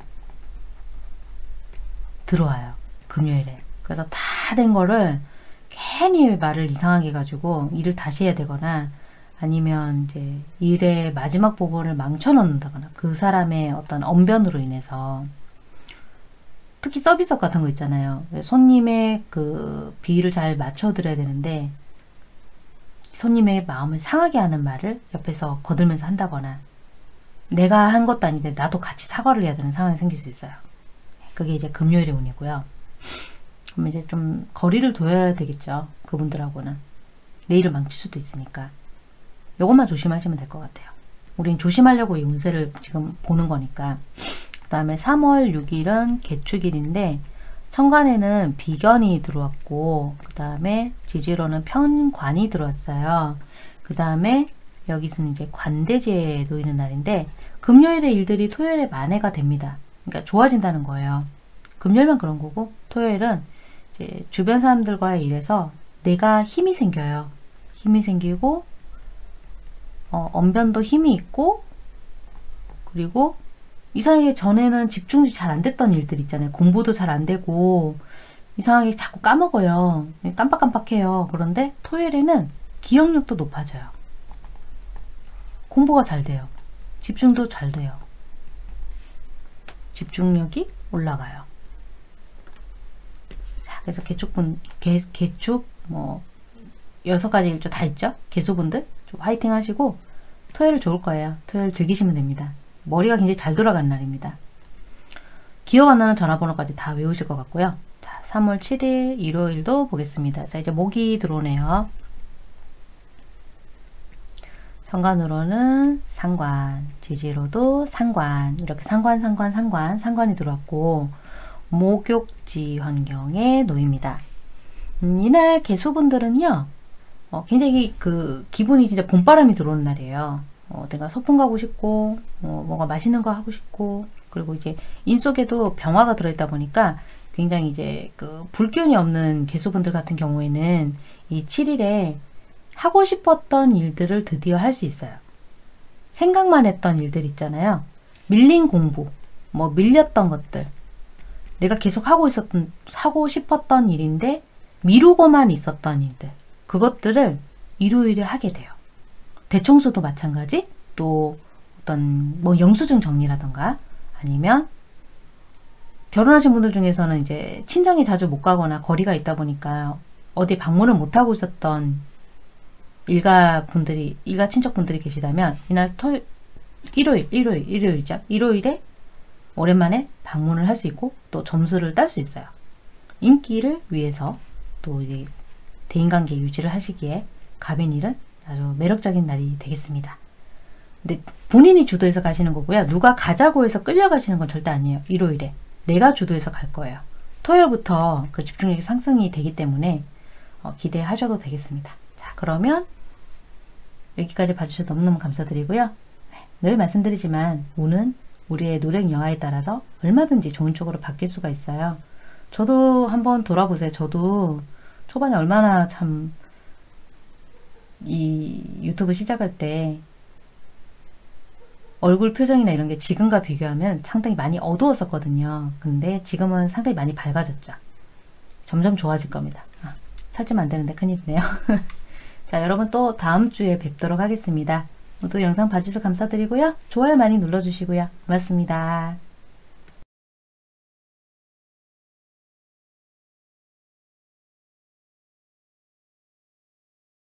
들어와요. 금요일에. 그래서 다 된 거를 괜히 말을 이상하게 해가지고 일을 다시 해야 되거나, 아니면 이제 일의 마지막 부분을 망쳐놓는다거나, 그 사람의 어떤 언변으로 인해서, 특히 서비스업 같은 거 있잖아요. 손님의 그 비위를 잘 맞춰드려야 되는데 손님의 마음을 상하게 하는 말을 옆에서 거들면서 한다거나, 내가 한 것도 아닌데 나도 같이 사과를 해야 되는 상황이 생길 수 있어요. 그게 이제 금요일의 운이고요. 그럼 이제 좀 거리를 둬야 되겠죠. 그분들하고는. 내일을 망칠 수도 있으니까. 요것만 조심하시면 될 것 같아요. 우린 조심하려고 이 운세를 지금 보는 거니까. 그 다음에 삼월 육일은 개축일인데 천간에는 비견이 들어왔고, 그 다음에 지지로는 편관이 들어왔어요. 그 다음에 여기서는 이제 관대지에 놓이는 날인데, 금요일의 일들이 토요일에 만회가 됩니다. 그러니까 좋아진다는 거예요. 금요일만 그런 거고, 토요일은 이제 주변 사람들과의 일에서 내가 힘이 생겨요. 힘이 생기고, 어, 언변도 힘이 있고, 그리고 이상하게 전에는 집중이 잘 안 됐던 일들 있잖아요. 공부도 잘 안 되고 이상하게 자꾸 까먹어요. 깜빡깜빡해요. 그런데 토요일에는 기억력도 높아져요. 공부가 잘 돼요. 집중도 잘 돼요. 집중력이 올라가요. 자, 그래서 개축분, 개, 개축 뭐 여섯 가지 일조 다 있죠? 개수분들 좀 화이팅 하시고 토요일 좋을 거예요. 토요일 즐기시면 됩니다. 머리가 굉장히 잘 돌아가는 날입니다. 기억 안 나는 전화번호까지 다 외우실 것 같고요. 자, 삼월 칠일 일요일도 보겠습니다. 자, 이제 목이 들어오네요. 천간으로는 상관, 지지로도 상관, 이렇게 상관, 상관, 상관, 상관이 들어왔고, 목욕지 환경에 놓입니다. 음, 이날 개수분들은요, 어, 굉장히 그 기분이 진짜 봄바람이 들어오는 날이에요. 어, 내가 소풍 가고 싶고, 어, 뭔가 맛있는 거 하고 싶고, 그리고 이제 인 속에도 병화가 들어있다 보니까 굉장히 이제 그 불균이 없는 개수분들 같은 경우에는 이 칠일에 하고 싶었던 일들을 드디어 할 수 있어요. 생각만 했던 일들 있잖아요. 밀린 공부, 뭐 밀렸던 것들, 내가 계속 하고 있었던, 하고 싶었던 일인데 미루고만 있었던 일들, 그것들을 일요일에 하게 돼요. 대청소도 마찬가지, 또 어떤 뭐 영수증 정리라던가, 아니면 결혼하신 분들 중에서는 이제 친정에 자주 못 가거나 거리가 있다 보니까 어디 방문을 못 하고 있었던 일가 분들이, 일가 친척 분들이 계시다면 이날 토 일요일, 일요일, 일요일이죠. 일요일에 오랜만에 방문을 할 수 있고 또 점수를 딸 수 있어요. 인기를 위해서 또 이제 대인관계 유지를 하시기에 갑인일은 아주 매력적인 날이 되겠습니다. 근데 본인이 주도해서 가시는 거고요. 누가 가자고 해서 끌려가시는 건 절대 아니에요. 일요일에. 내가 주도해서 갈 거예요. 토요일부터 그 집중력이 상승이 되기 때문에 어, 기대하셔도 되겠습니다. 자, 그러면 여기까지 봐주셔서 너무너무 감사드리고요. 늘 말씀드리지만 운은 우리의 노력 여하에 따라서 얼마든지 좋은 쪽으로 바뀔 수가 있어요. 저도 한번 돌아보세요. 저도 초반에 얼마나 참 이 유튜브 시작할 때 얼굴 표정이나 이런 게 지금과 비교하면 상당히 많이 어두웠었거든요. 근데 지금은 상당히 많이 밝아졌죠. 점점 좋아질 겁니다. 아, 살찌면 안 되는데 큰일이네요. 자, 여러분 또 다음 주에 뵙도록 하겠습니다. 모두 영상 봐주셔서 감사드리고요. 좋아요 많이 눌러주시고요. 고맙습니다.